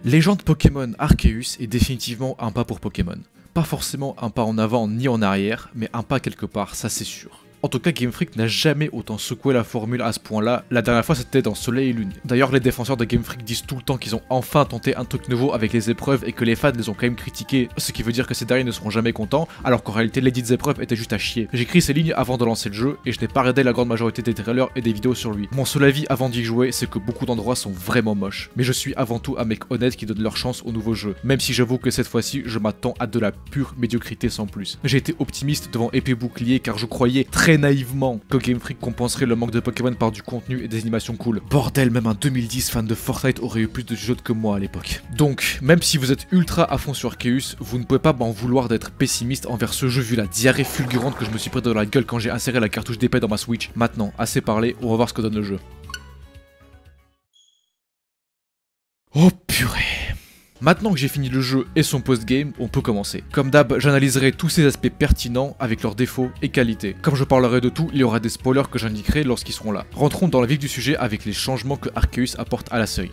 Légende Pokémon Arceus est définitivement un pas pour Pokémon. Pas forcément un pas en avant ni en arrière, mais un pas quelque part, ça c'est sûr. En tout cas, Game Freak n'a jamais autant secoué la formule à ce point-là. La dernière fois, c'était dans Soleil et Lune. D'ailleurs, les défenseurs de Game Freak disent tout le temps qu'ils ont enfin tenté un truc nouveau avec les épreuves et que les fans les ont quand même critiqués, ce qui veut dire que ces derniers ne seront jamais contents, alors qu'en réalité, les dites épreuves étaient juste à chier. J'écris ces lignes avant de lancer le jeu et je n'ai pas regardé la grande majorité des trailers et des vidéos sur lui. Mon seul avis avant d'y jouer, c'est que beaucoup d'endroits sont vraiment moches. Mais je suis avant tout un mec honnête qui donne leur chance au nouveau jeu, même si j'avoue que cette fois-ci, je m'attends à de la pure médiocrité sans plus. J'ai été optimiste devant Épée Bouclier car je croyais très naïvement que Game Freak compenserait le manque de Pokémon par du contenu et des animations cool. Bordel, même un 2010 fan de Fortnite aurait eu plus de jeux que moi à l'époque. Donc, même si vous êtes ultra à fond sur Arceus, vous ne pouvez pas m'en vouloir d'être pessimiste envers ce jeu vu la diarrhée fulgurante que je me suis pris dans la gueule quand j'ai inséré la cartouche d'épée dans ma Switch. Maintenant, assez parlé, on va voir ce que donne le jeu. Oh purée. Maintenant que j'ai fini le jeu et son post-game, on peut commencer. Comme d'hab, j'analyserai tous ces aspects pertinents avec leurs défauts et qualités. Comme je parlerai de tout, il y aura des spoilers que j'indiquerai lorsqu'ils seront là. Rentrons dans le vif du sujet avec les changements que Arceus apporte à la série.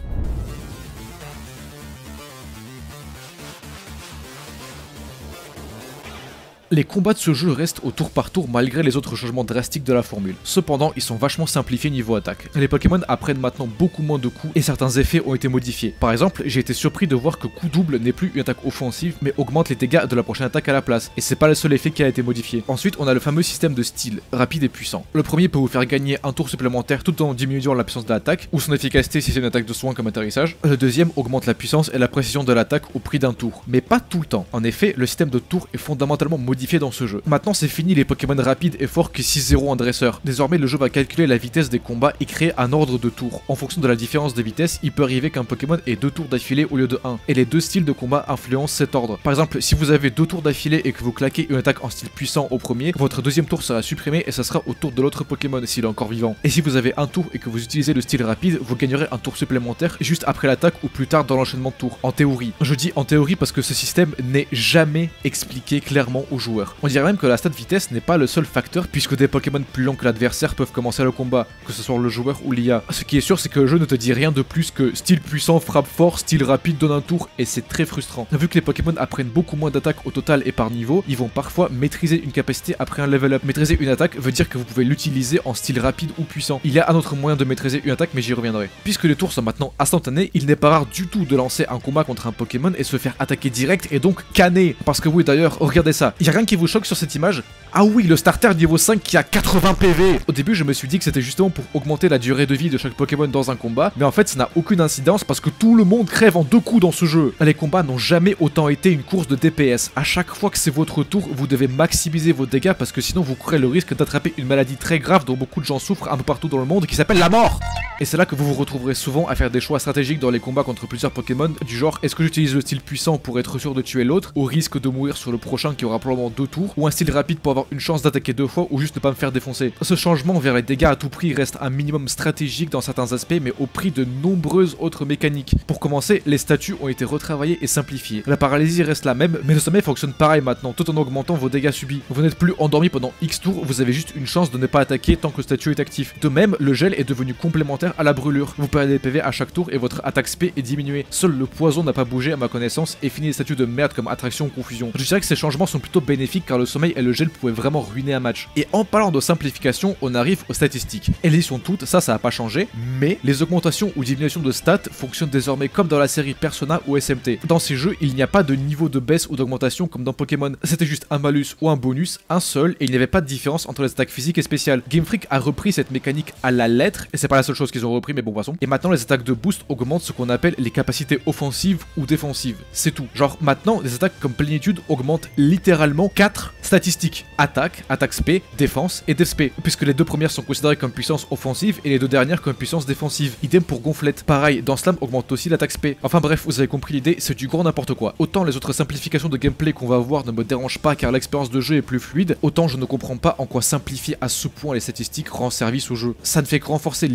Les combats de ce jeu restent au tour par tour malgré les autres changements drastiques de la formule. Cependant, ils sont vachement simplifiés niveau attaque. Les Pokémon apprennent maintenant beaucoup moins de coups et certains effets ont été modifiés. Par exemple, j'ai été surpris de voir que coup double n'est plus une attaque offensive mais augmente les dégâts de la prochaine attaque à la place. Et c'est pas le seul effet qui a été modifié. Ensuite, on a le fameux système de style, rapide et puissant. Le premier peut vous faire gagner un tour supplémentaire tout en diminuant la puissance de l'attaque ou son efficacité si c'est une attaque de soin comme atterrissage. Le deuxième augmente la puissance et la précision de l'attaque au prix d'un tour. Mais pas tout le temps. En effet, le système de tour est fondamentalement modifié dans ce jeu. Maintenant c'est fini les Pokémon rapides et forts qui 6-0 en dresseur. Désormais le jeu va calculer la vitesse des combats et créer un ordre de tours. En fonction de la différence de vitesse, il peut arriver qu'un Pokémon ait 2 tours d'affilée au lieu de 1. Et les deux styles de combat influencent cet ordre. Par exemple, si vous avez 2 tours d'affilée et que vous claquez une attaque en style puissant au premier, votre deuxième tour sera supprimé et ça sera au tour de l'autre Pokémon s'il est encore vivant. Et si vous avez un tour et que vous utilisez le style rapide, vous gagnerez un tour supplémentaire juste après l'attaque ou plus tard dans l'enchaînement de tours. En théorie. Je dis en théorie parce que ce système n'est jamais expliqué clairement aux joueurs. On dirait même que la stat vitesse n'est pas le seul facteur puisque des Pokémon plus longs que l'adversaire peuvent commencer le combat, que ce soit le joueur ou l'IA. Ce qui est sûr c'est que le jeu ne te dit rien de plus que style puissant, frappe fort, style rapide donne un tour et c'est très frustrant. Vu que les Pokémon apprennent beaucoup moins d'attaques au total et par niveau, ils vont parfois maîtriser une capacité après un level up. Maîtriser une attaque veut dire que vous pouvez l'utiliser en style rapide ou puissant. Il y a un autre moyen de maîtriser une attaque mais j'y reviendrai. Puisque les tours sont maintenant instantanés, il n'est pas rare du tout de lancer un combat contre un Pokémon et se faire attaquer direct et donc canner. Parce que oui d'ailleurs, regardez ça, il y a rien qui vous choque sur cette image? Ah oui, le starter niveau 5 qui a 80 PV. Au début je me suis dit que c'était justement pour augmenter la durée de vie de chaque Pokémon dans un combat, mais en fait ça n'a aucune incidence parce que tout le monde crève en 2 coups dans ce jeu. Les combats n'ont jamais autant été une course de DPS. À chaque fois que c'est votre tour, vous devez maximiser vos dégâts parce que sinon vous courez le risque d'attraper une maladie très grave dont beaucoup de gens souffrent un peu partout dans le monde qui s'appelle la mort. Et c'est là que vous vous retrouverez souvent à faire des choix stratégiques dans les combats contre plusieurs Pokémon, du genre est-ce que j'utilise le style puissant pour être sûr de tuer l'autre, au risque de mourir sur le prochain qui aura probablement 2 tours, ou un style rapide pour avoir une chance d'attaquer 2 fois ou juste ne pas me faire défoncer. Ce changement vers les dégâts à tout prix reste un minimum stratégique dans certains aspects mais au prix de nombreuses autres mécaniques. Pour commencer, les statuts ont été retravaillés et simplifiés. La paralysie reste la même mais le sommeil fonctionne pareil maintenant tout en augmentant vos dégâts subis. Vous n'êtes plus endormi pendant X tours, vous avez juste une chance de ne pas attaquer tant que le statut est actif. De même, le gel est devenu complémentaire à la brûlure. Vous perdez des PV à chaque tour et votre attaque SP est diminuée. Seul le poison n'a pas bougé à ma connaissance et fini les statuts de merde comme attraction ou confusion. Je dirais que ces changements sont plutôt bénéfiques car le sommeil et le gel pouvaient vraiment ruiner un match. Et en parlant de simplification, on arrive aux statistiques. Elles y sont toutes, ça a pas changé, mais les augmentations ou diminutions de stats fonctionnent désormais comme dans la série Persona ou SMT. Dans ces jeux, il n'y a pas de niveau de baisse ou d'augmentation comme dans Pokémon. C'était juste un malus ou un bonus, un seul, et il n'y avait pas de différence entre les attaques physiques et spéciales. Game Freak a repris cette mécanique à la lettre, et c'est pas la seule chose qu'ils ont repris, mais bon passons. Et maintenant les attaques de boost augmentent ce qu'on appelle les capacités offensives ou défensives. C'est tout. Genre maintenant, les attaques comme plénitude augmentent littéralement 4 statistiques. Attaque, attaque spé, défense et DFSP, puisque les deux premières sont considérées comme puissance offensive et les deux dernières comme puissance défensive. Idem pour Gonflette. Pareil, dans Slam augmente aussi l'attaque spé. Enfin bref, vous avez compris l'idée, c'est du grand n'importe quoi. Autant les autres simplifications de gameplay qu'on va avoir ne me dérangent pas car l'expérience de jeu est plus fluide, autant je ne comprends pas en quoi simplifier à ce point les statistiques rend service au jeu. Ça ne fait que renforcer l'idée que ce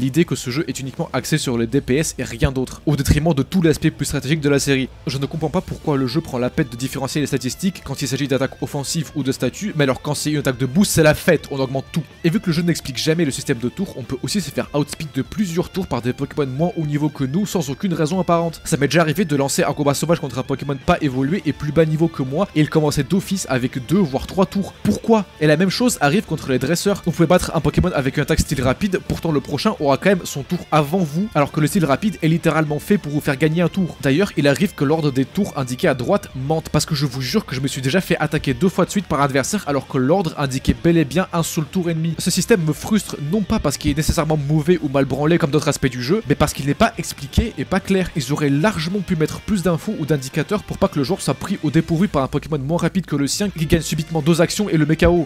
ce jeu est uniquement axé sur le DPS et rien d'autre, au détriment de tout l'aspect plus stratégique de la série. Je ne comprends pas pourquoi le jeu prend la peine de différencier les statistiques quand il s'agit d'attaques offensives ou de statuts, mais alors quand c'est une attaque de boost, c'est la fête, on augmente tout. Et vu que le jeu n'explique jamais le système de tours, on peut aussi se faire outspeed de plusieurs tours par des Pokémon moins haut niveau que nous sans aucune raison apparente. Ça m'est déjà arrivé de lancer un combat sauvage contre un Pokémon pas évolué et plus bas niveau que moi, et il commençait d'office avec 2 voire 3 tours. Pourquoi? Et la même chose arrive contre les dresseurs. Vous pouvez battre un Pokémon avec une attaque style rapide, pourtant le prochain aura quand même son tour avant vous, alors que le style rapide est littéralement fait pour vous faire gagner un tour. D'ailleurs, il arrive que l'ordre des tours indiqués à droite mente, parce que je vous jure que je me suis déjà fait attaquer 2 fois de suite par adversaire alors que l'ordre indiquait bel et bien un seul tour ennemi. Ce système me frustre non pas parce qu'il est nécessairement mauvais ou mal branlé comme d'autres aspects du jeu, mais parce qu'il n'est pas expliqué et pas clair. Ils auraient largement pu mettre plus d'infos ou d'indicateurs pour pas que le joueur soit pris au dépourvu par un Pokémon moins rapide que le sien qui gagne subitement 2 actions et le met KO.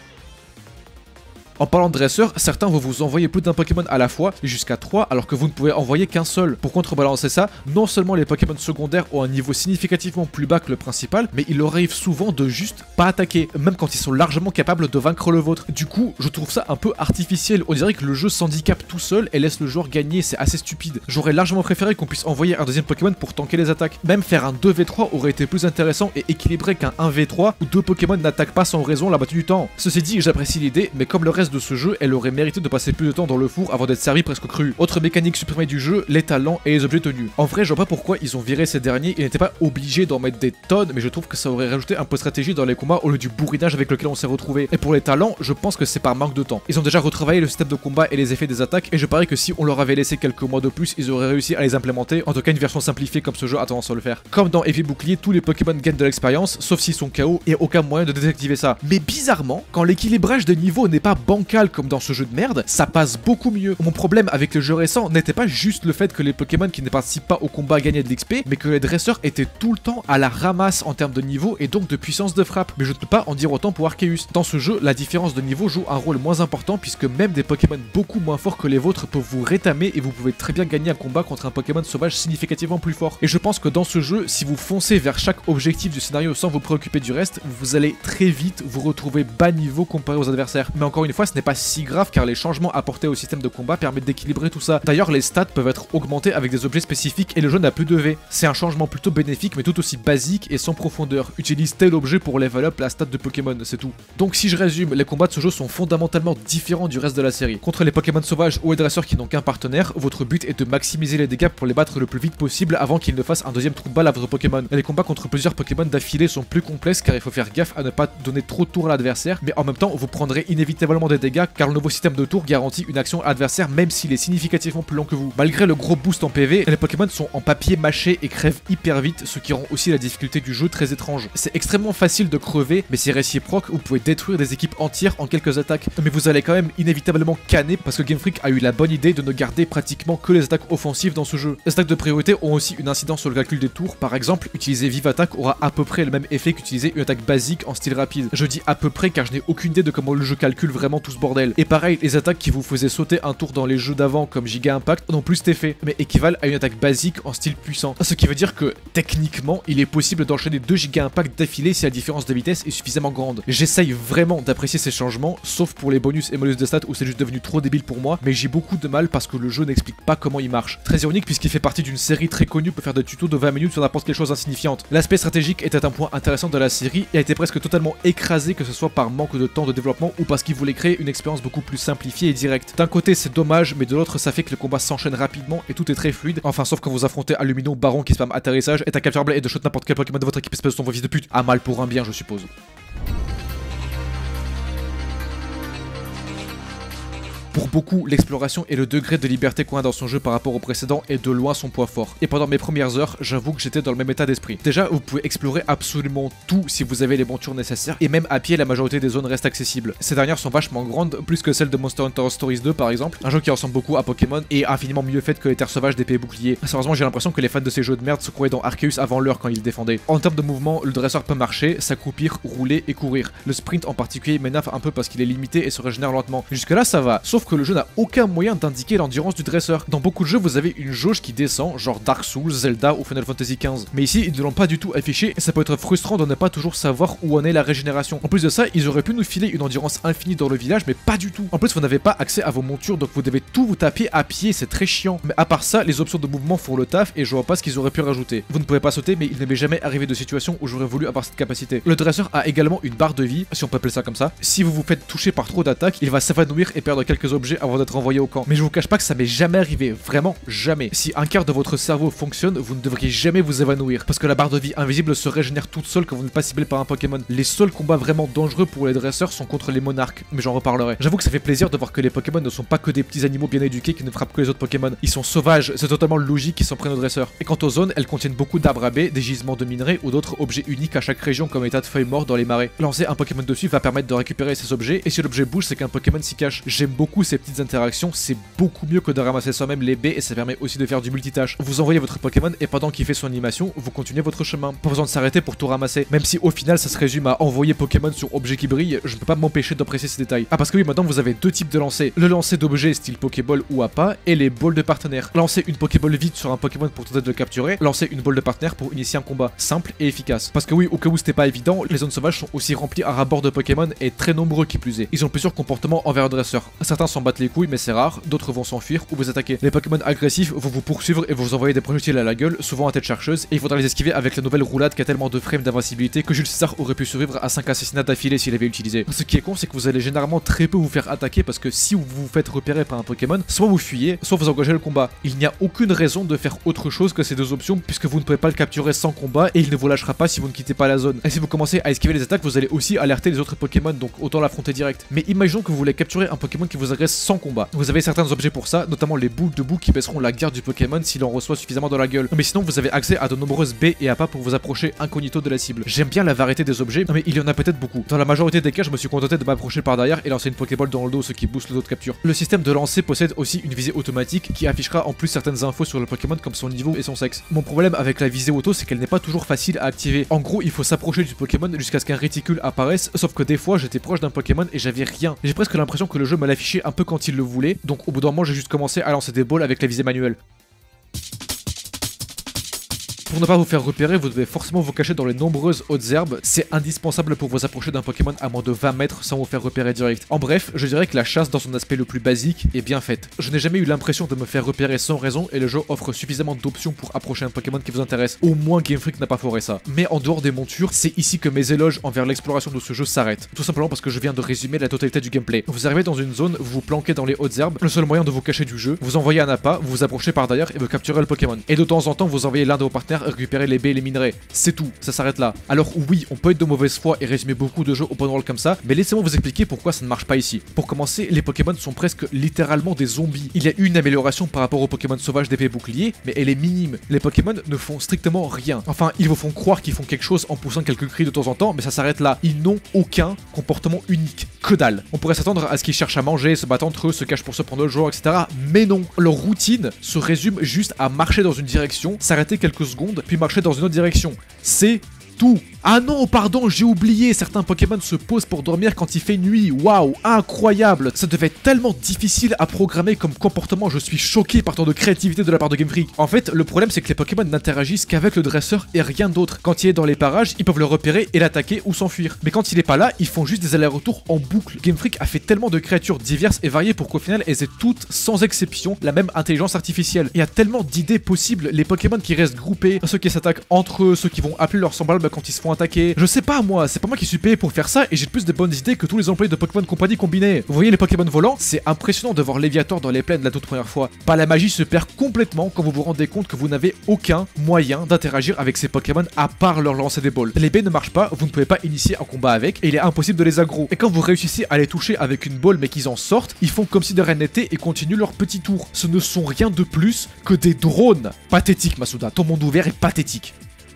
En parlant de dresseurs, certains vont vous envoyer plus d'un Pokémon à la fois, jusqu'à 3, alors que vous ne pouvez envoyer qu'un seul. Pour contrebalancer ça, non seulement les Pokémon secondaires ont un niveau significativement plus bas que le principal, mais il leur arrive souvent de juste pas attaquer, même quand ils sont largement capables de vaincre le vôtre. Du coup, je trouve ça un peu artificiel, on dirait que le jeu s'handicape tout seul et laisse le joueur gagner, c'est assez stupide. J'aurais largement préféré qu'on puisse envoyer un deuxième Pokémon pour tanker les attaques. Même faire un 2v3 aurait été plus intéressant et équilibré qu'un 1v3 où 2 Pokémon n'attaquent pas sans raison la moitié du temps. Ceci dit, j'apprécie l'idée, mais comme le reste de ce jeu, elle aurait mérité de passer plus de temps dans le four avant d'être servi presque cru. Autre mécanique supprimée du jeu, les talents et les objets tenus. En vrai, je vois pas pourquoi ils ont viré ces derniers, ils n'étaient pas obligés d'en mettre des tonnes, mais je trouve que ça aurait rajouté un peu de stratégie dans les combats au lieu du bourrinage avec lequel on s'est retrouvé. Et pour les talents, je pense que c'est par manque de temps. Ils ont déjà retravaillé le système de combat et les effets des attaques, et je parie que si on leur avait laissé quelques mois de plus, ils auraient réussi à les implémenter, en tout cas une version simplifiée comme ce jeu a tendance à le faire. Comme dans Effet Bouclier, tous les Pokémon gagnent de l'expérience, sauf s'ils sont KO, et aucun moyen de désactiver ça. Mais bizarrement, quand l'équilibrage des niveaux n'est pas bancal comme dans ce jeu de merde, ça passe beaucoup mieux. Mon problème avec le jeu récent n'était pas juste le fait que les Pokémon qui ne participent pas au combat gagnaient de l'XP, mais que les dresseurs étaient tout le temps à la ramasse en termes de niveau et donc de puissance de frappe. Mais je ne peux pas en dire autant pour Arceus. Dans ce jeu, la différence de niveau joue un rôle moins important puisque même des Pokémon beaucoup moins forts que les vôtres peuvent vous rétamer et vous pouvez très bien gagner un combat contre un Pokémon sauvage significativement plus fort. Et je pense que dans ce jeu, si vous foncez vers chaque objectif du scénario sans vous préoccuper du reste, vous allez très vite vous retrouver bas niveau comparé aux adversaires. Mais encore une fois, ce n'est pas si grave car les changements apportés au système de combat permettent d'équilibrer tout ça. D'ailleurs, les stats peuvent être augmentées avec des objets spécifiques et le jeu n'a plus de V. C'est un changement plutôt bénéfique mais tout aussi basique et sans profondeur. Utilise tel objet pour level up la stat de Pokémon, c'est tout. Donc si je résume, les combats de ce jeu sont fondamentalement différents du reste de la série. Contre les Pokémon sauvages ou les dresseurs qui n'ont qu'un partenaire, votre but est de maximiser les dégâts pour les battre le plus vite possible avant qu'ils ne fassent un deuxième trou de balle à votre Pokémon. Et les combats contre plusieurs Pokémon d'affilée sont plus complexes car il faut faire gaffe à ne pas donner trop de tours à l'adversaire, mais en même temps vous prendrez inévitablement des dégâts car le nouveau système de tours garantit une action à l'adversaire même s'il est significativement plus lent que vous. Malgré le gros boost en PV, les Pokémon sont en papier mâché et crèvent hyper vite, ce qui rend aussi la difficulté du jeu très étrange. C'est extrêmement facile de crever, mais c'est réciproque, vous pouvez détruire des équipes entières en quelques attaques. Mais vous allez quand même inévitablement canner parce que Game Freak a eu la bonne idée de ne garder pratiquement que les attaques offensives dans ce jeu. Les attaques de priorité ont aussi une incidence sur le calcul des tours, par exemple, utiliser Vive Attaque aura à peu près le même effet qu'utiliser une attaque basique en style rapide. Je dis à peu près car je n'ai aucune idée de comment le jeu calcule vraiment tout ce bordel. Et pareil, les attaques qui vous faisaient sauter un tour dans les jeux d'avant comme Giga Impact n'ont plus cet effet, mais équivalent à une attaque basique en style puissant. Ce qui veut dire que, techniquement, il est possible d'enchaîner 2 Giga Impact d'affilée si la différence de vitesse est suffisamment grande. J'essaye vraiment d'apprécier ces changements, sauf pour les bonus et malus de stats où c'est juste devenu trop débile pour moi, mais j'ai beaucoup de mal parce que le jeu n'explique pas comment il marche. Très ironique puisqu'il fait partie d'une série très connue pour faire des tutos de 20 minutes sur n'importe quelle chose insignifiante. L'aspect stratégique était un point intéressant de la série et a été presque totalement écrasé, que ce soit par manque de temps de développement ou parce qu'il voulait créer une expérience beaucoup plus simplifiée et directe. D'un côté c'est dommage, mais de l'autre ça fait que le combat s'enchaîne rapidement et tout est très fluide, enfin sauf quand vous affrontez Alumino, Baron qui spam atterrissage et ta capture et de shot n'importe quel Pokémon de votre équipe espèce de ton fils de pute. À mal pour un bien je suppose. Pour beaucoup, l'exploration et le degré de liberté qu'on a dans son jeu par rapport au précédent est de loin son point fort. Et pendant mes premières heures, j'avoue que j'étais dans le même état d'esprit. Déjà, vous pouvez explorer absolument tout si vous avez les montures nécessaires, et même à pied, la majorité des zones restent accessibles. Ces dernières sont vachement grandes, plus que celles de Monster Hunter Stories 2 par exemple, un jeu qui ressemble beaucoup à Pokémon et infiniment mieux fait que les terres sauvages d'épée et bouclier. Sérieusement, j'ai l'impression que les fans de ces jeux de merde se croyaient dans Arceus avant l'heure quand ils le défendaient. En termes de mouvement, le dresseur peut marcher, s'accroupir, rouler et courir. Le sprint en particulier m'énerve un peu parce qu'il est limité et se régénère lentement. Jusque là ça va, sauf que le jeu n'a aucun moyen d'indiquer l'endurance du dresseur. Dans beaucoup de jeux, vous avez une jauge qui descend, genre Dark Souls, Zelda ou Final Fantasy XV. Mais ici, ils ne l'ont pas du tout affiché et ça peut être frustrant de ne pas toujours savoir où en est la régénération. En plus de ça, ils auraient pu nous filer une endurance infinie dans le village, mais pas du tout. En plus, vous n'avez pas accès à vos montures, donc vous devez tout vous taper à pied, c'est très chiant. Mais à part ça, les options de mouvement font le taf et je vois pas ce qu'ils auraient pu rajouter. Vous ne pouvez pas sauter, mais il ne m'est jamais arrivé de situation où j'aurais voulu avoir cette capacité. Le dresseur a également une barre de vie, si on peut appeler ça comme ça. Si vous vous faites toucher par trop d'attaques, il va s'évanouir et perdre quelques objets avant d'être envoyé au camp. Mais je vous cache pas que ça m'est jamais arrivé, vraiment jamais. Si un quart de votre cerveau fonctionne, vous ne devriez jamais vous évanouir, parce que la barre de vie invisible se régénère toute seule quand vous n'êtes pas ciblé par un Pokémon. Les seuls combats vraiment dangereux pour les dresseurs sont contre les monarques, mais j'en reparlerai. J'avoue que ça fait plaisir de voir que les Pokémon ne sont pas que des petits animaux bien éduqués qui ne frappent que les autres Pokémon. Ils sont sauvages, c'est totalement logique qu'ils s'en prennent aux dresseurs. Et quant aux zones, elles contiennent beaucoup d'arbres à baies, des gisements de minerais ou d'autres objets uniques à chaque région comme état de feuilles mortes dans les marais. Lancer un Pokémon dessus va permettre de récupérer ces objets, et si l'objet bouge, c'est qu'un Pokémon s'y cache. J'aime beaucoup ces petites interactions, c'est beaucoup mieux que de ramasser soi-même les baies et ça permet aussi de faire du multitâche. Vous envoyez votre Pokémon et pendant qu'il fait son animation, vous continuez votre chemin. Pas besoin de s'arrêter pour tout ramasser. Même si au final ça se résume à envoyer Pokémon sur objet qui brille, je ne peux pas m'empêcher d'apprécier ces détails. Ah parce que oui, maintenant vous avez deux types de lancers. Le lancer d'objets style Pokéball ou appât et les balls de partenaires. Lancer une Pokéball vide sur un Pokémon pour tenter de le capturer, lancer une balle de partenaire pour initier un combat simple et efficace. Parce que oui, au cas où c'était pas évident, les zones sauvages sont aussi remplies à ras-bord de Pokémon et très nombreux qui plus est. Ils ont plusieurs comportements envers le dresseur. Certains s'en battent les couilles mais c'est rare, d'autres vont s'enfuir ou vous attaquer. Les Pokémon agressifs vont vous poursuivre et vous envoyer des projectiles à la gueule, souvent à tête chercheuse, et il faudra les esquiver avec la nouvelle roulade qui a tellement de frames d'invincibilité que Jules César aurait pu survivre à 5 assassinats d'affilée s'il avait utilisé. Ce qui est con, c'est que vous allez généralement très peu vous faire attaquer parce que si vous vous faites repérer par un Pokémon, soit vous fuyez, soit vous engagez le combat. Il n'y a aucune raison de faire autre chose que ces deux options puisque vous ne pouvez pas le capturer sans combat et il ne vous lâchera pas si vous ne quittez pas la zone. Et si vous commencez à esquiver les attaques, vous allez aussi alerter les autres Pokémon, donc autant l'affronter direct. Mais imaginons que vous voulez capturer un Pokémon qui vous agresse sans combat. Vous avez certains objets pour ça, notamment les boules de boue qui baisseront la garde du Pokémon s'il en reçoit suffisamment dans la gueule. Mais sinon vous avez accès à de nombreuses baies et appâts pour vous approcher incognito de la cible. J'aime bien la variété des objets, mais il y en a peut-être beaucoup. Dans la majorité des cas, je me suis contenté de m'approcher par derrière et lancer une Pokéball dans le dos, ce qui booste le taux de capture. Le système de lancer possède aussi une visée automatique qui affichera en plus certaines infos sur le Pokémon comme son niveau et son sexe. Mon problème avec la visée auto, c'est qu'elle n'est pas toujours facile à activer. En gros, il faut s'approcher du Pokémon jusqu'à ce qu'un réticule apparaisse, sauf que des fois j'étais proche d'un Pokémon et j'avais rien. J'ai presque l'impression que le jeu me l'affichait un peu quand il le voulait, donc au bout d'un moment j'ai juste commencé à lancer des balles avec la visée manuelle. Pour ne pas vous faire repérer, vous devez forcément vous cacher dans les nombreuses hautes herbes. C'est indispensable pour vous approcher d'un Pokémon à moins de 20 mètres sans vous faire repérer direct. En bref, je dirais que la chasse dans son aspect le plus basique est bien faite. Je n'ai jamais eu l'impression de me faire repérer sans raison et le jeu offre suffisamment d'options pour approcher un Pokémon qui vous intéresse. Au moins Game Freak n'a pas foré ça. Mais en dehors des montures, c'est ici que mes éloges envers l'exploration de ce jeu s'arrêtent. Tout simplement parce que je viens de résumer la totalité du gameplay. Vous arrivez dans une zone, vous vous planquez dans les hautes herbes, le seul moyen de vous cacher du jeu, vous envoyez un appât, vous vous approchez par derrière et vous capturez le Pokémon. Et de temps en temps, vous envoyez l'un de vos partenaires récupérer les baies et les minerais. C'est tout, ça s'arrête là. Alors oui, on peut être de mauvaise foi et résumer beaucoup de jeux open world comme ça, mais laissez-moi vous expliquer pourquoi ça ne marche pas ici. Pour commencer, les Pokémon sont presque littéralement des zombies. Il y a une amélioration par rapport aux Pokémon sauvages d'épée bouclier, mais elle est minime. Les Pokémon ne font strictement rien. Enfin, ils vous font croire qu'ils font quelque chose en poussant quelques cris de temps en temps, mais ça s'arrête là. Ils n'ont aucun comportement unique. Que dalle. On pourrait s'attendre à ce qu'ils cherchent à manger, se battent entre eux, se cachent pour se prendre le joueur, etc. Mais non. Leur routine se résume juste à marcher dans une direction, s'arrêter quelques secondes, puis marcher dans une autre direction. C'est tout. Ah non, pardon, j'ai oublié, certains Pokémon se posent pour dormir quand il fait nuit. Waouh, incroyable. Ça devait être tellement difficile à programmer comme comportement, je suis choqué par tant de créativité de la part de Game Freak. En fait, le problème c'est que les Pokémon n'interagissent qu'avec le dresseur et rien d'autre. Quand il est dans les parages, ils peuvent le repérer et l'attaquer ou s'enfuir. Mais quand il est pas là, ils font juste des allers-retours en boucle. Game Freak a fait tellement de créatures diverses et variées pour qu'au final, elles aient toutes, sans exception, la même intelligence artificielle. Il y a tellement d'idées possibles, les Pokémon qui restent groupés, ceux qui s'attaquent entre eux, ceux qui vont appeler leurs semblables quand ils se font attaquer. Je sais pas moi, c'est pas moi qui suis payé pour faire ça et j'ai plus de bonnes idées que tous les employés de Pokémon Company combinés. Vous voyez les Pokémon volants? C'est impressionnant de voir Léviator dans les plaines la toute première fois. Bah la magie se perd complètement quand vous vous rendez compte que vous n'avez aucun moyen d'interagir avec ces Pokémon à part leur lancer des balles. Les baies ne marchent pas, vous ne pouvez pas initier un combat avec et il est impossible de les aggro. Et quand vous réussissez à les toucher avec une balle mais qu'ils en sortent, ils font comme si de rien n'était et continuent leur petit tour. Ce ne sont rien de plus que des drones. Pathétique Masuda, ton monde ouvert est pathétique.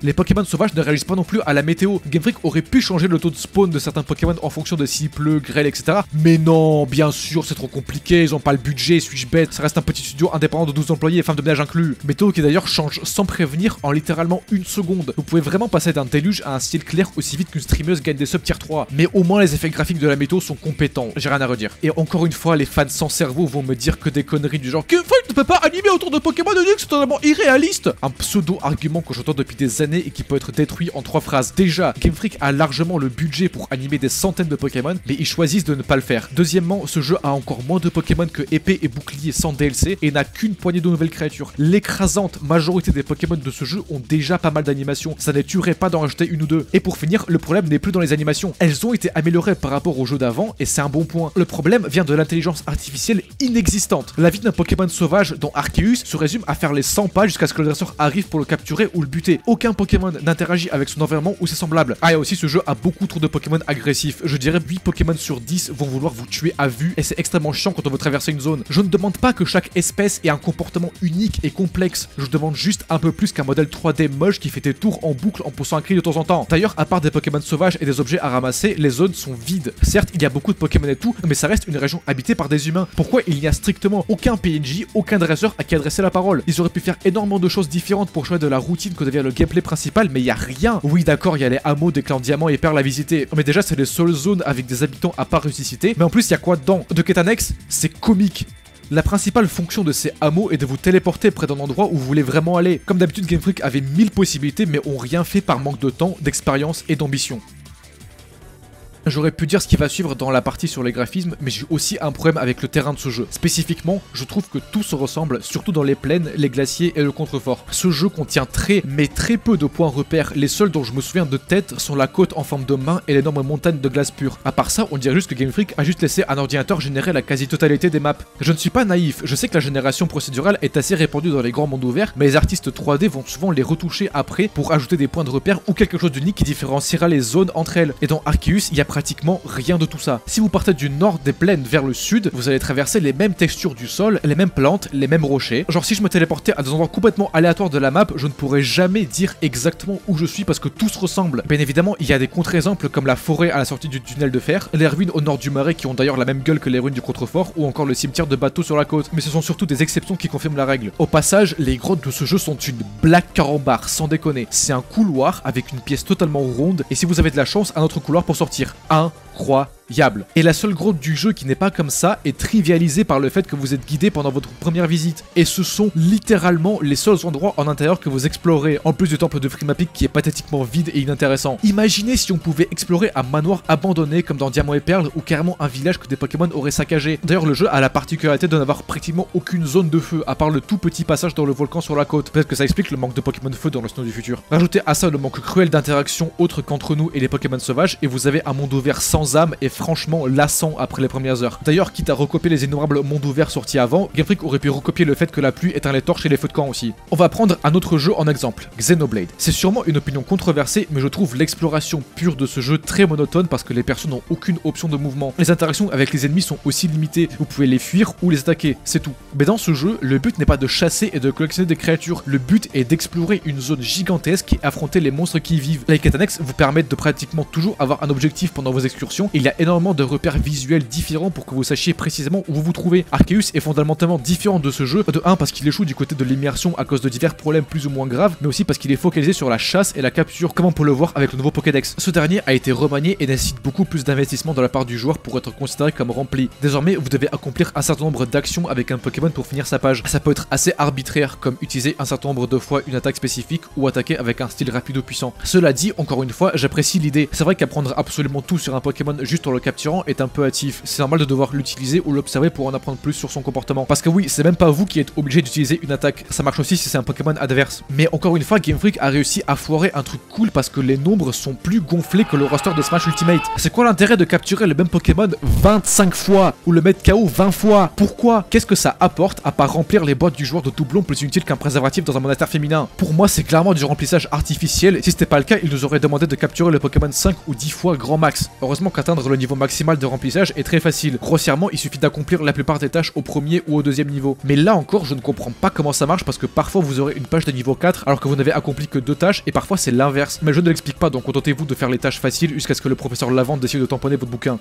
Les Pokémon sauvages ne réagissent pas non plus à la météo. Game Freak aurait pu changer le taux de spawn de certains Pokémon en fonction de s'il pleut, grêle, etc. Mais non, bien sûr, c'est trop compliqué, ils ont pas le budget, suis-je bête, ça reste un petit studio indépendant de 12 employés, femmes de ménage inclus. Météo qui d'ailleurs change sans prévenir en littéralement une seconde. Vous pouvez vraiment passer d'un déluge à un ciel clair aussi vite qu'une streameuse gagne des subs tier 3. Mais au moins les effets graphiques de la météo sont compétents, j'ai rien à redire. Et encore une fois, les fans sans cerveau vont me dire que des conneries du genre Game Freak ne peut pas animer autour de Pokémon de Deluxe, c'est totalement irréaliste. Un pseudo-argument que j'entends depuis des années et qui peut être détruit en 3 phrases. Déjà, Game Freak a largement le budget pour animer des centaines de Pokémon, mais ils choisissent de ne pas le faire. Deuxièmement, ce jeu a encore moins de Pokémon que épée et bouclier sans DLC et n'a qu'une poignée de nouvelles créatures. L'écrasante majorité des Pokémon de ce jeu ont déjà pas mal d'animations, ça ne tuerait pas d'en rajouter une ou deux. Et pour finir, le problème n'est plus dans les animations, elles ont été améliorées par rapport au jeu d'avant et c'est un bon point. Le problème vient de l'intelligence artificielle inexistante. La vie d'un Pokémon sauvage dont Arceus se résume à faire les 100 pas jusqu'à ce que le dresseur arrive pour le capturer ou le buter. Aucun Pokémon n'interagit avec son environnement ou ses semblables. Ah et aussi ce jeu a beaucoup trop de Pokémon agressifs. Je dirais 8 Pokémon sur 10 vont vouloir vous tuer à vue et c'est extrêmement chiant quand on veut traverser une zone. Je ne demande pas que chaque espèce ait un comportement unique et complexe. Je demande juste un peu plus qu'un modèle 3D moche qui fait des tours en boucle en poussant un cri de temps en temps. D'ailleurs, à part des Pokémon sauvages et des objets à ramasser, les zones sont vides. Certes, il y a beaucoup de Pokémon et tout, mais ça reste une région habitée par des humains. Pourquoi il n'y a strictement aucun PNJ, aucun dresseur à qui adresser la parole? Ils auraient pu faire énormément de choses différentes pour choisir de la routine que devient le gameplay principal, mais il y a rien. Oui, d'accord, il y a les hameaux des clans Diamant et Perle à visiter, mais déjà c'est les seules zones avec des habitants à part ressuscités. Mais en plus, il y a quoi dedans? De quête annexe? C'est comique. La principale fonction de ces hameaux est de vous téléporter près d'un endroit où vous voulez vraiment aller. Comme d'habitude, Game Freak avait 1000 possibilités mais ont rien fait par manque de temps, d'expérience et d'ambition. J'aurais pu dire ce qui va suivre dans la partie sur les graphismes, mais j'ai aussi un problème avec le terrain de ce jeu. Spécifiquement, je trouve que tout se ressemble, surtout dans les plaines, les glaciers et le contrefort. Ce jeu contient mais très peu de points repères. Les seuls dont je me souviens de tête sont la côte en forme de main et l'énorme montagne de glace pure. À part ça, on dirait juste que Game Freak a juste laissé un ordinateur générer la quasi-totalité des maps. Je ne suis pas naïf, je sais que la génération procédurale est assez répandue dans les grands mondes ouverts, mais les artistes 3D vont souvent les retoucher après pour ajouter des points de repère ou quelque chose d'unique qui différenciera les zones entre elles. Et dans Arceus, il y a pratiquement rien de tout ça. Si vous partez du nord des plaines vers le sud, vous allez traverser les mêmes textures du sol, les mêmes plantes, les mêmes rochers. Genre si je me téléportais à des endroits complètement aléatoires de la map, je ne pourrais jamais dire exactement où je suis parce que tout se ressemble. Bien évidemment, il y a des contre-exemples comme la forêt à la sortie du tunnel de fer, les ruines au nord du marais qui ont d'ailleurs la même gueule que les ruines du contrefort, ou encore le cimetière de bateaux sur la côte. Mais ce sont surtout des exceptions qui confirment la règle. Au passage, les grottes de ce jeu sont une blague carambar, sans déconner. C'est un couloir avec une pièce totalement ronde, et si vous avez de la chance, un autre couloir pour sortir. Incroyable. Et la seule grotte du jeu qui n'est pas comme ça est trivialisée par le fait que vous êtes guidé pendant votre première visite. Et ce sont littéralement les seuls endroits en intérieur que vous explorez, en plus du temple de Frimapic qui est pathétiquement vide et inintéressant. Imaginez si on pouvait explorer un manoir abandonné comme dans Diamant et Perle ou carrément un village que des Pokémon auraient saccagé. D'ailleurs le jeu a la particularité de n'avoir pratiquement aucune zone de feu, à part le tout petit passage dans le volcan sur la côte. Peut-être que ça explique le manque de Pokémon feu dans le Snow du futur. Rajoutez à ça le manque cruel d'interactions autres qu'entre nous et les Pokémon sauvages et vous avez un monde ouvert sans âme et franchement lassant après les premières heures. D'ailleurs, quitte à recopier les innombrables mondes ouverts sortis avant, Game Freak aurait pu recopier le fait que la pluie éteint les torches et les feux de camp aussi. On va prendre un autre jeu en exemple, Xenoblade. C'est sûrement une opinion controversée, mais je trouve l'exploration pure de ce jeu très monotone parce que les persos n'ont aucune option de mouvement. Les interactions avec les ennemis sont aussi limitées, vous pouvez les fuir ou les attaquer, c'est tout. Mais dans ce jeu, le but n'est pas de chasser et de collectionner des créatures, le but est d'explorer une zone gigantesque et affronter les monstres qui y vivent. Les quêtes annexes vous permettent de pratiquement toujours avoir un objectif pendant vos excursions, et il y a énormément de repères visuels différents pour que vous sachiez précisément où vous vous trouvez. Arceus est fondamentalement différent de ce jeu, de 1 parce qu'il échoue du côté de l'immersion à cause de divers problèmes plus ou moins graves, mais aussi parce qu'il est focalisé sur la chasse et la capture, comme on peut le voir avec le nouveau Pokédex. Ce dernier a été remanié et nécessite beaucoup plus d'investissement de la part du joueur pour être considéré comme rempli. Désormais, vous devez accomplir un certain nombre d'actions avec un Pokémon pour finir sa page. Ça peut être assez arbitraire, comme utiliser un certain nombre de fois une attaque spécifique ou attaquer avec un style rapide ou puissant. Cela dit, encore une fois, j'apprécie l'idée. C'est vrai qu'apprendre absolument tout sur un Pokémon juste en le capturant est un peu hâtif. C'est normal de devoir l'utiliser ou l'observer pour en apprendre plus sur son comportement. Parce que oui, c'est même pas vous qui êtes obligé d'utiliser une attaque. Ça marche aussi si c'est un Pokémon adverse. Mais encore une fois, Game Freak a réussi à foirer un truc cool parce que les nombres sont plus gonflés que le roster de Smash Ultimate. C'est quoi l'intérêt de capturer le même Pokémon 25 fois ou le mettre KO 20 fois? Pourquoi? Qu'est-ce que ça apporte à part remplir les boîtes du joueur de doublons plus inutile qu'un préservatif dans un monastère féminin? Pour moi, c'est clairement du remplissage artificiel. Si c'était pas le cas, il nous aurait demandé de capturer le Pokémon 5 ou 10 fois grand max. Heureusement qu'atteindre le niveau maximal de remplissage est très facile. Grossièrement, il suffit d'accomplir la plupart des tâches au premier ou au deuxième niveau. Mais là encore, je ne comprends pas comment ça marche parce que parfois vous aurez une page de niveau 4 alors que vous n'avez accompli que 2 tâches et parfois c'est l'inverse. Mais je ne l'explique pas, donc contentez-vous de faire les tâches faciles jusqu'à ce que le professeur Lavande décide de tamponner votre bouquin.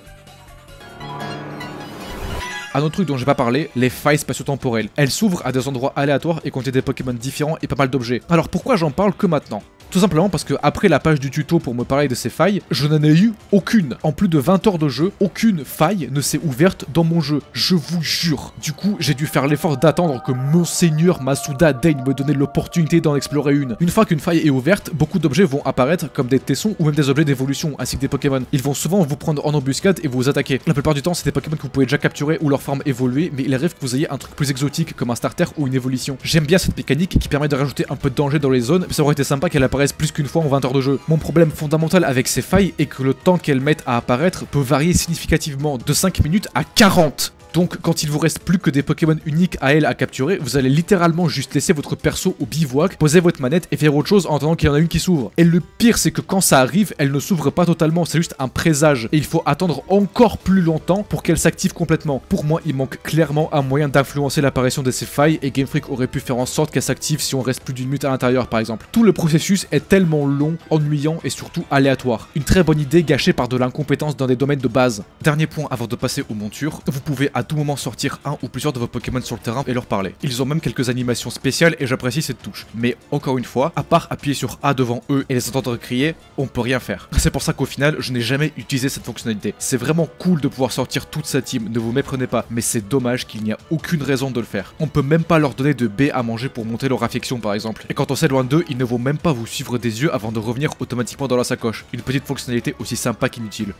Un autre truc dont j'ai pas parlé, les failles spatio-temporelles. Elles s'ouvrent à des endroits aléatoires et contiennent des Pokémon différents et pas mal d'objets. Alors pourquoi j'en parle que maintenant ? Tout simplement parce que après la page du tuto pour me parler de ces failles, je n'en ai eu aucune. En plus de 20 heures de jeu, aucune faille ne s'est ouverte dans mon jeu. Je vous jure. Du coup, j'ai dû faire l'effort d'attendre que Monseigneur Masuda daigne me donner l'opportunité d'en explorer une. Une fois qu'une faille est ouverte, beaucoup d'objets vont apparaître comme des tessons ou même des objets d'évolution ainsi que des Pokémon. Ils vont souvent vous prendre en embuscade et vous attaquer. La plupart du temps, c'est des Pokémon que vous pouvez déjà capturer ou leur forme évoluer, mais il arrive que vous ayez un truc plus exotique comme un starter ou une évolution. J'aime bien cette mécanique qui permet de rajouter un peu de danger dans les zones, mais ça aurait été sympa qu'elle apparaisse plus qu'une fois en 20 heures de jeu. Mon problème fondamental avec ces failles est que le temps qu'elles mettent à apparaître peut varier significativement de 5 minutes à 40. Donc quand il vous reste plus que des Pokémon uniques à elle à capturer, vous allez littéralement juste laisser votre perso au bivouac, poser votre manette et faire autre chose en attendant qu'il y en a une qui s'ouvre. Et le pire c'est que quand ça arrive, elle ne s'ouvre pas totalement, c'est juste un présage. Et il faut attendre encore plus longtemps pour qu'elle s'active complètement. Pour moi, il manque clairement un moyen d'influencer l'apparition de ces failles et Game Freak aurait pu faire en sorte qu'elle s'active si on reste plus d'une minute à l'intérieur par exemple. Tout le processus est tellement long, ennuyant et surtout aléatoire. Une très bonne idée gâchée par de l'incompétence dans des domaines de base. Dernier point avant de passer aux montures, vous pouvez à tout moment sortir un ou plusieurs de vos Pokémon sur le terrain et leur parler. Ils ont même quelques animations spéciales et j'apprécie cette touche. Mais encore une fois, à part appuyer sur A devant eux et les entendre crier, on peut rien faire. C'est pour ça qu'au final, je n'ai jamais utilisé cette fonctionnalité. C'est vraiment cool de pouvoir sortir toute sa team, ne vous méprenez pas, mais c'est dommage qu'il n'y a aucune raison de le faire. On peut même pas leur donner de baies à manger pour monter leur affection par exemple. Et quand on s'éloigne d'eux, ils ne vont même pas vous suivre des yeux avant de revenir automatiquement dans la sacoche. Une petite fonctionnalité aussi sympa qu'inutile.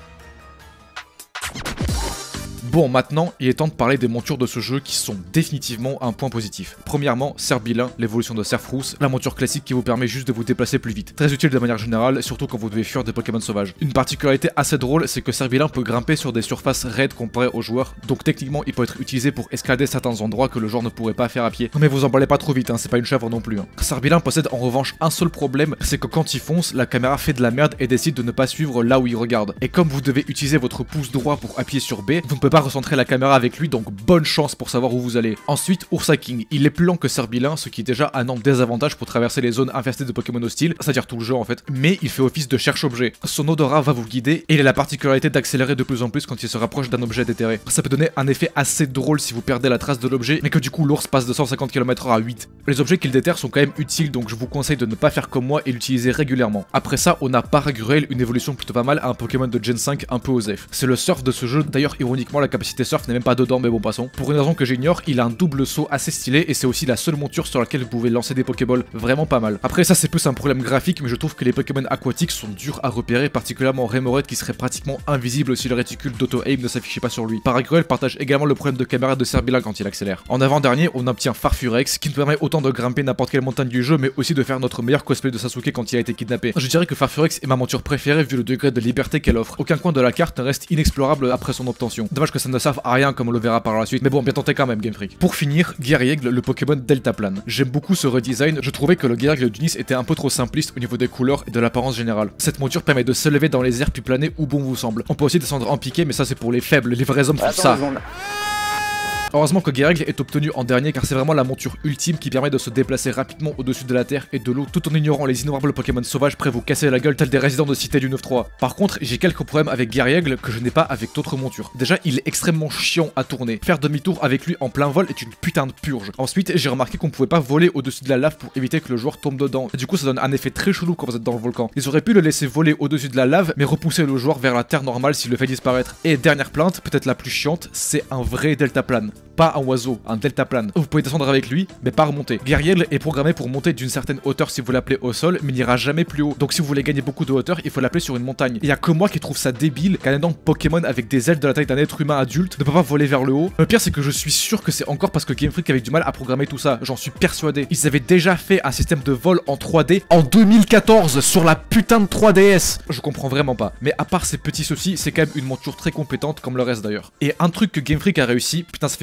Bon, maintenant, il est temps de parler des montures de ce jeu qui sont définitivement un point positif. Premièrement, Serbilin, l'évolution de Serfrousse, la monture classique qui vous permet juste de vous déplacer plus vite. Très utile de manière générale, surtout quand vous devez fuir des Pokémon sauvages. Une particularité assez drôle, c'est que Serbilin peut grimper sur des surfaces raides comparées aux joueurs, donc techniquement il peut être utilisé pour escalader certains endroits que le joueur ne pourrait pas faire à pied. Mais vous emballez pas trop vite, hein, c'est pas une chèvre non plus. Serbilin possède en revanche un seul problème, c'est que quand il fonce, la caméra fait de la merde et décide de ne pas suivre là où il regarde. Et comme vous devez utiliser votre pouce droit pour appuyer sur B, vous ne pouvez pas recentrer la caméra avec lui, donc bonne chance pour savoir où vous allez. Ensuite, Ursaking, il est plus lent que Serbilin, ce qui est déjà un énorme désavantage pour traverser les zones infestées de Pokémon hostiles, c'est-à-dire tout le jeu en fait, mais il fait office de cherche-objet. Son odorat va vous guider et il a la particularité d'accélérer de plus en plus quand il se rapproche d'un objet déterré. Ça peut donner un effet assez drôle si vous perdez la trace de l'objet, mais que du coup l'ours passe de 150 km/h à 8. Les objets qu'il déterre sont quand même utiles, donc je vous conseille de ne pas faire comme moi et l'utiliser régulièrement. Après ça, on a Paragruel, une évolution plutôt pas mal à un Pokémon de Gen 5 un peu osef. C'est le surf de ce jeu, d'ailleurs ironiquement la capacité surf n'est même pas dedans, mais bon passons. Pour une raison que j'ignore, il a un double saut assez stylé et c'est aussi la seule monture sur laquelle vous pouvez lancer des Pokéballs, vraiment pas mal. Après ça c'est plus un problème graphique, mais je trouve que les Pokémon aquatiques sont durs à repérer, particulièrement Remoraid qui serait pratiquement invisible si le réticule d'auto-aim ne s'affichait pas sur lui. Paragruel partage également le problème de caméra de Serbilin quand il accélère. En avant-dernier, on obtient Farfurex qui nous permet autant de grimper n'importe quelle montagne du jeu, mais aussi de faire notre meilleur cosplay de Sasuke quand il a été kidnappé. Je dirais que Farfurex est ma monture préférée vu le degré de liberté qu'elle offre. Aucun coin de la carte ne reste inexplorable après son obtention. Dommage que ça ne serve à rien comme on le verra par la suite, mais bon, bien tenté quand même Game Freak. Pour finir, Guerriègle, le Pokémon Deltaplane. J'aime beaucoup ce redesign, je trouvais que le Guerriègle d'Unis était un peu trop simpliste au niveau des couleurs et de l'apparence générale. Cette monture permet de s'élever dans les airs puis planer où bon vous semble. On peut aussi descendre en piqué, mais ça c'est pour les faibles, les vrais hommes font ça. Heureusement que Guerriègle est obtenu en dernier car c'est vraiment la monture ultime qui permet de se déplacer rapidement au-dessus de la terre et de l'eau tout en ignorant les innombrables Pokémon sauvages prêts à vous casser la gueule tels des résidents de cité du 9-3. Par contre, j'ai quelques problèmes avec Guerriègle que je n'ai pas avec d'autres montures. Déjà, il est extrêmement chiant à tourner. Faire demi-tour avec lui en plein vol est une putain de purge. Ensuite, j'ai remarqué qu'on pouvait pas voler au-dessus de la lave pour éviter que le joueur tombe dedans. Et du coup, ça donne un effet très chelou quand vous êtes dans le volcan. Ils auraient pu le laisser voler au-dessus de la lave, mais repousser le joueur vers la terre normale s'il le fait disparaître. Et dernière plainte, peut-être la plus chiante, c'est un vrai deltaplane. Pas un oiseau, un deltaplane. Vous pouvez descendre avec lui, mais pas remonter. Guerriègle est programmé pour monter d'une certaine hauteur si vous l'appelez au sol, mais n'ira jamais plus haut. Donc si vous voulez gagner beaucoup de hauteur, il faut l'appeler sur une montagne. Il y a que moi qui trouve ça débile qu'un énorme Pokémon avec des ailes de la taille d'un être humain adulte ne peut pas voler vers le haut. Le pire c'est que je suis sûr que c'est encore parce que Game Freak avait du mal à programmer tout ça. J'en suis persuadé. Ils avaient déjà fait un système de vol en 3D en 2014 sur la putain de 3DS. Je comprends vraiment pas. Mais à part ces petits soucis, c'est quand même une monture très compétente comme le reste d'ailleurs. Et un truc que Game Freak a réussi, putain ça fait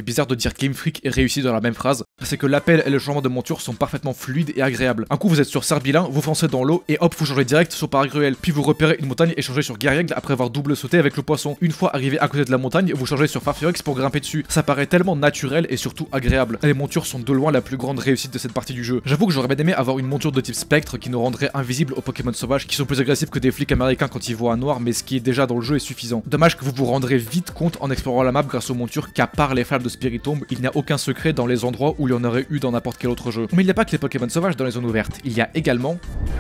bizarre de dire Game Freak et réussi dans la même phrase, c'est que l'appel et le changement de monture sont parfaitement fluides et agréables. Un coup vous êtes sur Serbilin, vous foncez dans l'eau et hop vous changez direct sur Paragruel, puis vous repérez une montagne et changez sur Guerriègle après avoir double sauté avec le poisson. Une fois arrivé à côté de la montagne, vous changez sur Farfurix pour grimper dessus. Ça paraît tellement naturel et surtout agréable. Les montures sont de loin la plus grande réussite de cette partie du jeu. J'avoue que j'aurais bien aimé avoir une monture de type spectre qui nous rendrait invisible aux Pokémon sauvages qui sont plus agressifs que des flics américains quand ils voient un noir, mais ce qui est déjà dans le jeu est suffisant. Dommage que vous vous rendrez vite compte en explorant la map grâce aux montures qu'à part les flammes de Spiritomb, il n'y a aucun secret dans les endroits où il y en aurait eu dans n'importe quel autre jeu. Mais il n'y a pas que les Pokémon sauvages dans les zones ouvertes, il y a également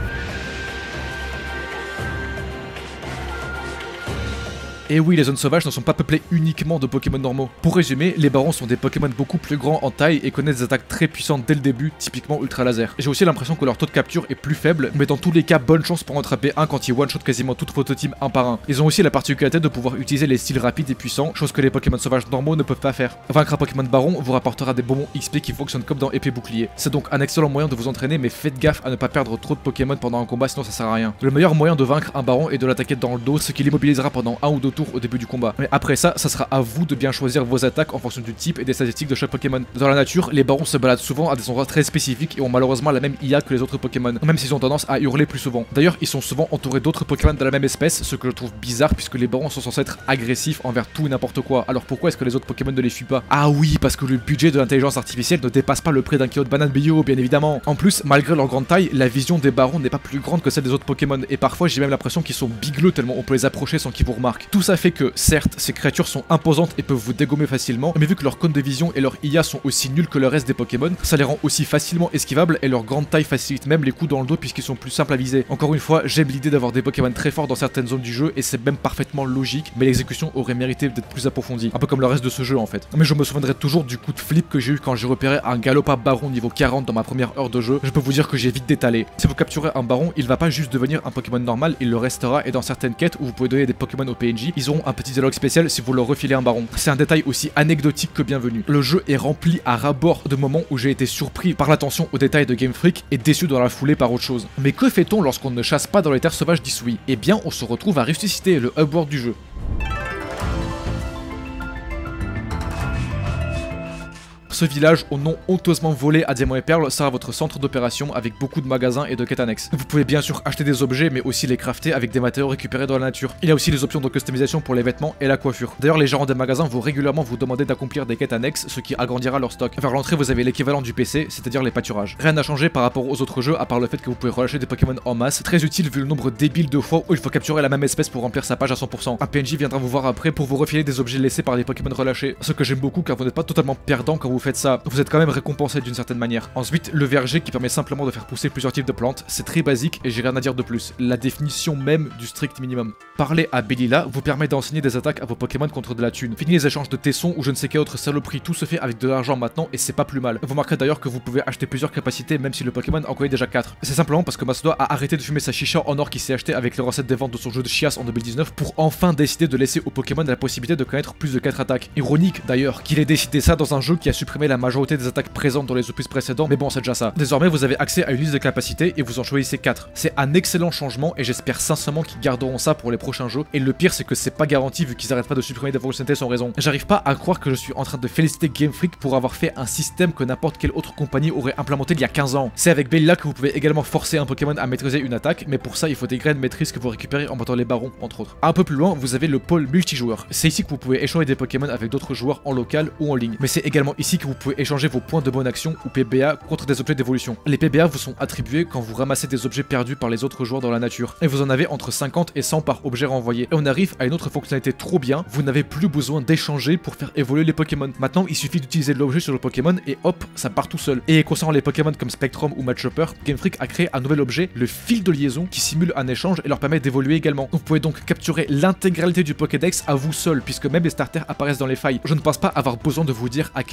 et oui, les zones sauvages ne sont pas peuplées uniquement de Pokémon normaux. Pour résumer, les barons sont des Pokémon beaucoup plus grands en taille et connaissent des attaques très puissantes dès le début, typiquement Ultra Laser. J'ai aussi l'impression que leur taux de capture est plus faible, mais dans tous les cas, bonne chance pour en attraper un quand ils one-shot quasiment toute votre team un par un. Ils ont aussi la particularité de pouvoir utiliser les styles rapides et puissants, chose que les Pokémon sauvages normaux ne peuvent pas faire. Vaincre un Pokémon baron vous rapportera des bonbons XP qui fonctionnent comme dans épée bouclier. C'est donc un excellent moyen de vous entraîner, mais faites gaffe à ne pas perdre trop de Pokémon pendant un combat, sinon ça sert à rien. Le meilleur moyen de vaincre un baron est de l'attaquer dans le dos, ce qui l'immobilisera pendant un ou deux tours au début du combat. Mais après ça sera à vous de bien choisir vos attaques en fonction du type et des statistiques de chaque Pokémon. Dans la nature, les barons se baladent souvent à des endroits très spécifiques et ont malheureusement la même IA que les autres Pokémon, même s'ils ont tendance à hurler plus souvent. D'ailleurs, ils sont souvent entourés d'autres Pokémon de la même espèce, ce que je trouve bizarre puisque les barons sont censés être agressifs envers tout et n'importe quoi. Alors pourquoi est-ce que les autres Pokémon ne les fuient pas? Ah oui, parce que le budget de l'intelligence artificielle ne dépasse pas le prix d'un kilo de banane bio, bien évidemment. En plus, malgré leur grande taille, la vision des barons n'est pas plus grande que celle des autres Pokémon et parfois j'ai même l'impression qu'ils sont bigleux tellement on peut les approcher sans qu'ils vous remarquent. Tout ça fait que, certes, ces créatures sont imposantes et peuvent vous dégommer facilement, mais vu que leur cône de vision et leur IA sont aussi nuls que le reste des Pokémon, ça les rend aussi facilement esquivables et leur grande taille facilite même les coups dans le dos puisqu'ils sont plus simples à viser. Encore une fois, j'aime l'idée d'avoir des Pokémon très forts dans certaines zones du jeu et c'est même parfaitement logique, mais l'exécution aurait mérité d'être plus approfondie, un peu comme le reste de ce jeu en fait. Mais je me souviendrai toujours du coup de flip que j'ai eu quand j'ai repéré un Galopa Baron niveau 40 dans ma première heure de jeu. Je peux vous dire que j'ai vite détalé. Si vous capturez un Baron, il va pas juste devenir un Pokémon normal, il le restera et dans certaines quêtes où vous pouvez donner des Pokémon au PNJ, ils auront un petit dialogue spécial si vous leur refilez un Baron. C'est un détail aussi anecdotique que bienvenu. Le jeu est rempli à ras-bord de moments où j'ai été surpris par l'attention aux détails de Game Freak et déçu dans la foulée par autre chose. Mais que fait-on lorsqu'on ne chasse pas dans les terres sauvages d'Isui? Eh bien, on se retrouve à ressusciter le hub world du jeu. Ce village au nom honteusement volé à Diamant et Perle sera votre centre d'opération avec beaucoup de magasins et de quêtes annexes. Vous pouvez bien sûr acheter des objets mais aussi les crafter avec des matériaux récupérés dans la nature. Il y a aussi les options de customisation pour les vêtements et la coiffure. D'ailleurs les gérants des magasins vont régulièrement vous demander d'accomplir des quêtes annexes, ce qui agrandira leur stock. Vers l'entrée vous avez l'équivalent du PC, c'est-à-dire les pâturages. Rien n'a changé par rapport aux autres jeux à part le fait que vous pouvez relâcher des Pokémon en masse, très utile vu le nombre débile de fois où il faut capturer la même espèce pour remplir sa page à 100%. Un PNJ viendra vous voir après pour vous refiler des objets laissés par les Pokémon relâchés, ce que j'aime beaucoup car vous n'êtes pas totalement perdant quand vous faites ça. Vous êtes quand même récompensé d'une certaine manière. Ensuite, le verger qui permet simplement de faire pousser plusieurs types de plantes, c'est très basique et j'ai rien à dire de plus. La définition même du strict minimum. Parler à Bellila vous permet d'enseigner des attaques à vos Pokémon contre de la thune. Fini les échanges de tessons ou je ne sais quelle autre saloperie, tout se fait avec de l'argent maintenant et c'est pas plus mal. Vous remarquerez d'ailleurs que vous pouvez acheter plusieurs capacités même si le Pokémon en connaît déjà 4. C'est simplement parce que Masuda a arrêté de fumer sa chicha en or qui s'est acheté avec les recettes des ventes de son jeu de Chias en 2019 pour enfin décider de laisser aux Pokémon la possibilité de connaître plus de 4 attaques. Ironique d'ailleurs qu'il ait décidé ça dans un jeu qui a supprimé la majorité des attaques présentes dans les opus précédents, mais bon c'est déjà ça. Désormais vous avez accès à une liste de capacités et vous en choisissez 4. C'est un excellent changement et j'espère sincèrement qu'ils garderont ça pour les prochains jeux. Et le pire c'est que c'est pas garanti vu qu'ils arrêtent pas de supprimer des fonctionnalités sans raison. J'arrive pas à croire que je suis en train de féliciter Game Freak pour avoir fait un système que n'importe quelle autre compagnie aurait implémenté il y a 15 ans. C'est avec Bellila que vous pouvez également forcer un Pokémon à maîtriser une attaque, mais pour ça il faut des graines maîtrise que vous récupérez en battant les barons entre autres. Un peu plus loin vous avez le pôle multijoueur. C'est ici que vous pouvez échanger des Pokémon avec d'autres joueurs en local ou en ligne. Mais c'est également ici que vous pouvez échanger vos points de bonne action ou PBA contre des objets d'évolution. Les PBA vous sont attribués quand vous ramassez des objets perdus par les autres joueurs dans la nature. Et vous en avez entre 50 et 100 par objet renvoyé. Et on arrive à une autre fonctionnalité trop bien, vous n'avez plus besoin d'échanger pour faire évoluer les Pokémon. Maintenant il suffit d'utiliser l'objet sur le Pokémon et hop, ça part tout seul. Et concernant les Pokémon comme Spectrum ou Mudchopper, Game Freak a créé un nouvel objet, le fil de liaison, qui simule un échange et leur permet d'évoluer également. Vous pouvez donc capturer l'intégralité du Pokédex à vous seul, puisque même les starters apparaissent dans les failles. Je ne pense pas avoir besoin de vous dire à quel point je trouve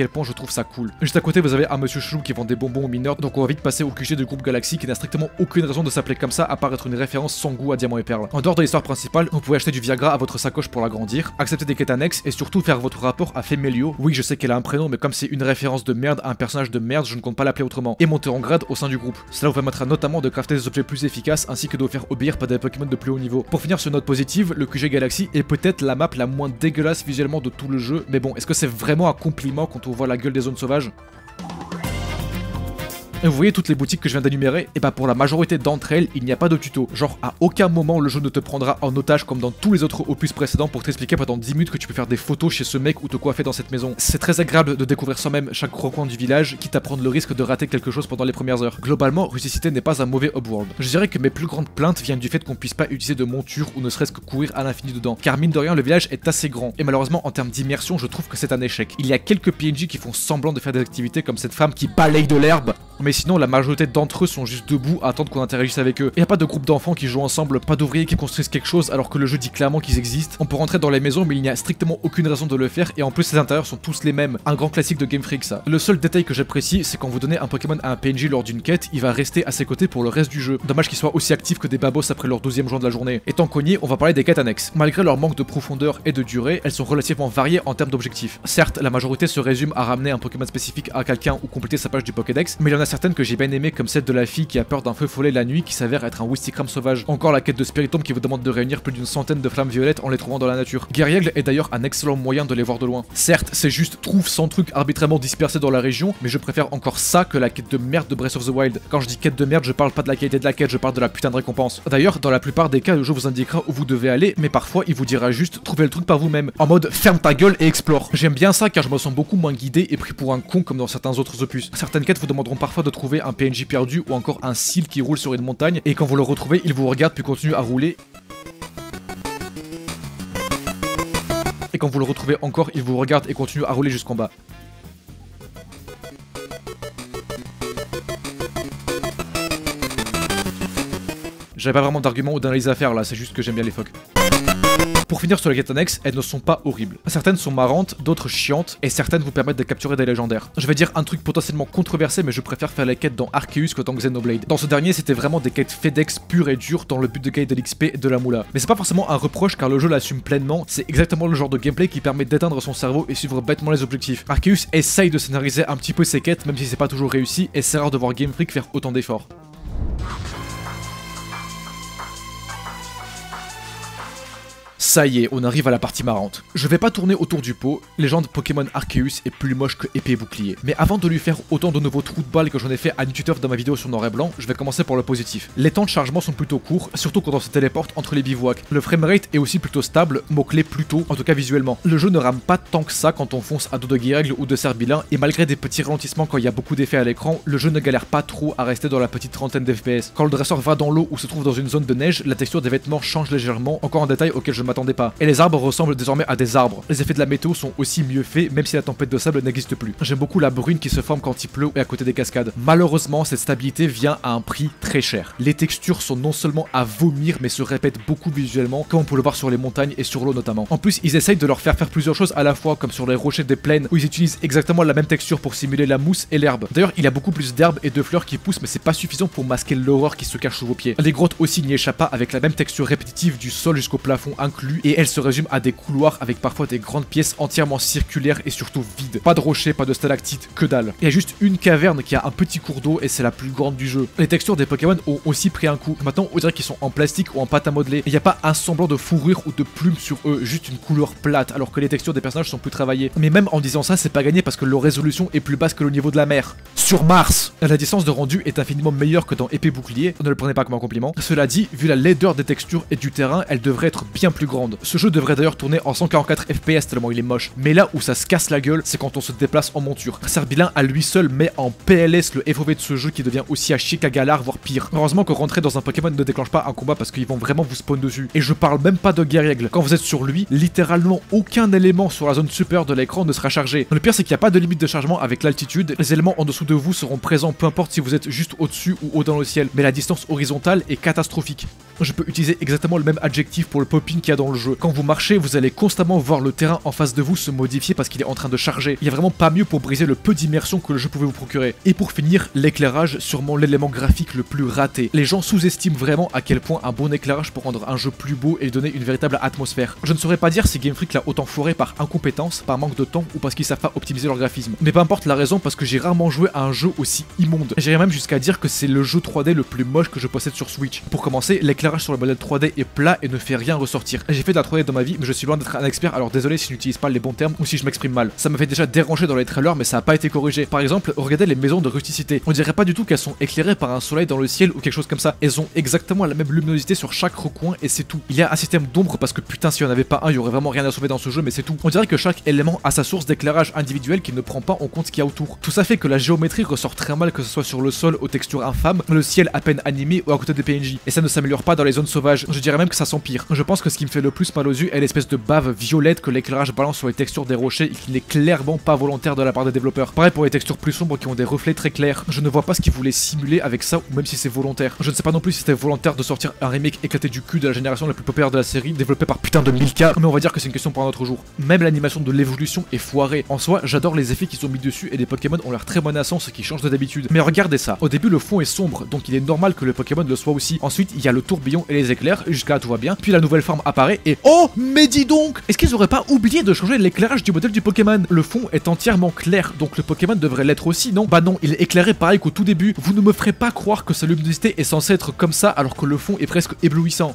trouve ça cool. Juste à côté vous avez un monsieur chelou qui vend des bonbons aux mineurs, donc on va vite passer au QG du groupe Galaxy qui n'a strictement aucune raison de s'appeler comme ça à part être une référence sans goût à Diamant et Perle. En dehors de l'histoire principale, vous pouvez acheter du Viagra à votre sacoche pour l'agrandir, accepter des quêtes annexes et surtout faire votre rapport à Femelio. Oui, je sais qu'elle a un prénom, mais comme c'est une référence de merde à un personnage de merde, je ne compte pas l'appeler autrement. Et monter en grade au sein du groupe. Cela vous permettra notamment de crafter des objets plus efficaces ainsi que de vous faire obéir par des Pokémon de plus haut niveau. Pour finir sur une note positive, le QG Galaxy est peut-être la map la moins dégueulasse visuellement de tout le jeu, mais bon, est-ce que c'est vraiment un compliment quand on voit la gueule des zones sauvages? Et vous voyez toutes les boutiques que je viens d'énumérer, et bah pour la majorité d'entre elles, il n'y a pas de tuto. Genre à aucun moment le jeu ne te prendra en otage comme dans tous les autres opus précédents pour t'expliquer pendant 10 minutes que tu peux faire des photos chez ce mec ou te coiffer dans cette maison. C'est très agréable de découvrir soi-même chaque recoin du village, quitte à prendre le risque de rater quelque chose pendant les premières heures. Globalement, Rusticité n'est pas un mauvais upworld. Je dirais que mes plus grandes plaintes viennent du fait qu'on puisse pas utiliser de monture ou ne serait-ce que courir à l'infini dedans. Car mine de rien, le village est assez grand, et malheureusement en termes d'immersion, je trouve que c'est un échec. Il y a quelques PNJ qui font semblant de faire des activités comme cette femme qui balaye de l'herbe, mais sinon la majorité d'entre eux sont juste debout à attendre qu'on interagisse avec eux. Et y a pas de groupe d'enfants qui jouent ensemble, pas d'ouvriers qui construisent quelque chose alors que le jeu dit clairement qu'ils existent. On peut rentrer dans les maisons mais il n'y a strictement aucune raison de le faire et en plus les intérieurs sont tous les mêmes. Un grand classique de Game Freak ça. Le seul détail que j'apprécie c'est quand vous donnez un Pokémon à un PNJ lors d'une quête, il va rester à ses côtés pour le reste du jeu. Dommage qu'il soit aussi actif que des babos après leur 12e jour de la journée. Et tant qu'on y est, on va parler des quêtes annexes. Malgré leur manque de profondeur et de durée, elles sont relativement variées en termes d'objectifs. Certes, la majorité se résume à ramener un Pokémon spécifique à quelqu'un ou compléter sa page du Pokédex, mais il y en a certaines que j'ai bien aimé comme celle de la fille qui a peur d'un feu follet la nuit qui s'avère être un Wistikram sauvage. Encore la quête de Spiritomb qui vous demande de réunir plus d'une centaine de flammes violettes en les trouvant dans la nature. Guerriègle est d'ailleurs un excellent moyen de les voir de loin. Certes, c'est juste trouve 100 trucs arbitrairement dispersés dans la région, mais je préfère encore ça que la quête de merde de Breath of the Wild. Quand je dis quête de merde, je parle pas de la qualité de la quête, je parle de la putain de récompense. D'ailleurs, dans la plupart des cas, le jeu vous indiquera où vous devez aller, mais parfois il vous dira juste trouvez le truc par vous-même, en mode ferme ta gueule et explore. J'aime bien ça car je me sens beaucoup moins guidé et pris pour un con comme dans certains autres opus. Certaines quêtes vous demanderont parfois de trouver un PNJ perdu ou encore un seal qui roule sur une montagne, et quand vous le retrouvez, il vous regarde puis continue à rouler. Et quand vous le retrouvez encore, il vous regarde et continue à rouler jusqu'en bas. J'avais pas vraiment d'argument ou d'analyse à faire là, c'est juste que j'aime bien les phoques. Pour finir sur les quêtes annexes, elles ne sont pas horribles. Certaines sont marrantes, d'autres chiantes, et certaines vous permettent de capturer des légendaires. Je vais dire un truc potentiellement controversé, mais je préfère faire les quêtes dans Arceus que dans Xenoblade. Dans ce dernier, c'était vraiment des quêtes FedEx pures et dures dans le but de gagner de l'XP et de la moula. Mais c'est pas forcément un reproche car le jeu l'assume pleinement, c'est exactement le genre de gameplay qui permet d'éteindre son cerveau et suivre bêtement les objectifs. Arceus essaye de scénariser un petit peu ses quêtes, même si c'est pas toujours réussi, et c'est rare de voir Game Freak faire autant d'efforts. Ça y est, on arrive à la partie marrante. Je vais pas tourner autour du pot, légende Pokémon Arceus est plus moche que épée et bouclier. Mais avant de lui faire autant de nouveaux trous de balles que j'en ai fait à Nituturf dans ma vidéo sur noir et blanc, je vais commencer par le positif. Les temps de chargement sont plutôt courts, surtout quand on se téléporte entre les bivouacs. Le framerate est aussi plutôt stable, mot-clé plutôt, en tout cas visuellement. Le jeu ne rame pas tant que ça quand on fonce à dos de Guiraigle ou de Serbilin, et malgré des petits ralentissements quand il y a beaucoup d'effets à l'écran, le jeu ne galère pas trop à rester dans la petite trentaine d'FPS. Quand le dresseur va dans l'eau ou se trouve dans une zone de neige, la texture des vêtements change légèrement, encore un détail auquel je ne m'attendais pas. Et les arbres ressemblent désormais à des arbres. Les effets de la météo sont aussi mieux faits, même si la tempête de sable n'existe plus. J'aime beaucoup la brune qui se forme quand il pleut et à côté des cascades. Malheureusement, cette stabilité vient à un prix très cher. Les textures sont non seulement à vomir, mais se répètent beaucoup visuellement, comme on peut le voir sur les montagnes et sur l'eau notamment. En plus, ils essayent de leur faire plusieurs choses à la fois, comme sur les rochers des plaines, où ils utilisent exactement la même texture pour simuler la mousse et l'herbe. D'ailleurs, il y a beaucoup plus d'herbes et de fleurs qui poussent, mais c'est pas suffisant pour masquer l'horreur qui se cache sous vos pieds. Les grottes aussi n'y échappent pas, avec la même texture répétitive du sol jusqu'au plafond inclus, et elles se résument à des couloirs avec parfois des grandes pièces entièrement circulaires et surtout vides. Pas de rochers, pas de stalactites, que dalle. Il y a juste une caverne qui a un petit cours d'eau et c'est la plus grande du jeu. Les textures des Pokémon ont aussi pris un coup. Maintenant, on dirait qu'ils sont en plastique ou en pâte à modeler. Il n'y a pas un semblant de fourrure ou de plumes sur eux, juste une couleur plate, alors que les textures des personnages sont plus travaillées. Mais même en disant ça, c'est pas gagné parce que leur résolution est plus basse que le niveau de la mer. Sur Mars, la distance de rendu est infiniment meilleure que dans Épée Bouclier, ne le prenez pas comme un compliment. Cela dit, vu la laideur des textures et du terrain, elle devrait être bien plus grande. Ce jeu devrait d'ailleurs tourner en 144 FPS tellement il est moche. Mais là où ça se casse la gueule, c'est quand on se déplace en monture. Serbilin à lui seul met en PLS le FOV de ce jeu qui devient aussi à chier qu'à Galar, voire pire. Heureusement que rentrer dans un Pokémon ne déclenche pas un combat parce qu'ils vont vraiment vous spawn dessus. Et je parle même pas de Guerriègle. Quand vous êtes sur lui, littéralement aucun élément sur la zone supérieure de l'écran ne sera chargé. Le pire c'est qu'il n'y a pas de limite de chargement avec l'altitude. Les éléments en dessous de vous seront présents, peu importe si vous êtes juste au-dessus ou haut dans le ciel, mais la distance horizontale est catastrophique. Je peux utiliser exactement le même adjectif pour le popping qu'il y a dans le jeu. Quand vous marchez, vous allez constamment voir le terrain en face de vous se modifier parce qu'il est en train de charger. Il y a vraiment pas mieux pour briser le peu d'immersion que le jeu pouvait vous procurer. Et pour finir, l'éclairage, sûrement l'élément graphique le plus raté. Les gens sous-estiment vraiment à quel point un bon éclairage peut rendre un jeu plus beau et donner une véritable atmosphère. Je ne saurais pas dire si Game Freak l'a autant foiré par incompétence, par manque de temps ou parce qu'ils savent pas optimiser leur graphisme. Mais peu importe la raison, parce que j'ai rarement joué à un jeu aussi immonde. J'irais même jusqu'à dire que c'est le jeu 3D le plus moche que je possède sur Switch. Pour commencer, l'éclairage sur le modèle 3D est plat et ne fait rien ressortir. J'ai fait de la 3D dans ma vie, mais je suis loin d'être un expert, alors désolé si je n'utilise pas les bons termes ou si je m'exprime mal. Ça me fait déjà déranger dans les trailers, mais ça a pas été corrigé. Par exemple, regardez les maisons de rusticité. On dirait pas du tout qu'elles sont éclairées par un soleil dans le ciel ou quelque chose comme ça. Elles ont exactement la même luminosité sur chaque recoin et c'est tout. Il y a un système d'ombre parce que putain, si on avait pas un, il y aurait vraiment rien à sauver dans ce jeu, mais c'est tout. On dirait que chaque élément a sa source d'éclairage individuel qui ne prend pas en compte ce qu'il y a autour. Tout ça fait que la géométrie ressort très mal, que ce soit sur le sol aux textures infâmes, le ciel à peine animé ou à côté des PNJ. Et ça ne s'améliore pas dans les zones sauvages. Je dirais même que ça s'empire. Je pense que ce qui me fait le plus mal aux yeux est l'espèce de bave violette que l'éclairage balance sur les textures des rochers et qui n'est clairement pas volontaire de la part des développeurs. Pareil pour les textures plus sombres qui ont des reflets très clairs. Je ne vois pas ce qu'ils voulaient simuler avec ça ou même si c'est volontaire. Je ne sais pas non plus si c'était volontaire de sortir un remake éclaté du cul de la génération la plus populaire de la série, développé par putain de Milka, mais on va dire que c'est une question pour un autre jour. Même l'animation de l'évolution est foirée. En soi, j'adore les effets qu'ils ont mis dessus et les Pokémon ont l'air très menaçants, ce qui change de d'habitude. Mais regardez ça. Au début, le fond est sombre, donc il est normal que le Pokémon le soit aussi. Ensuite, il y a le tourbillon et les éclairs, jusqu'à là tout va bien. Puis la nouvelle forme apparaît et oh, mais dis donc! Est-ce qu'ils auraient pas oublié de changer l'éclairage du modèle du Pokémon? Le fond est entièrement clair, donc le Pokémon devrait l'être aussi, non? Bah non, il est éclairé pareil qu'au tout début. Vous ne me ferez pas croire que sa luminosité est censée être comme ça alors que le fond est presque éblouissant.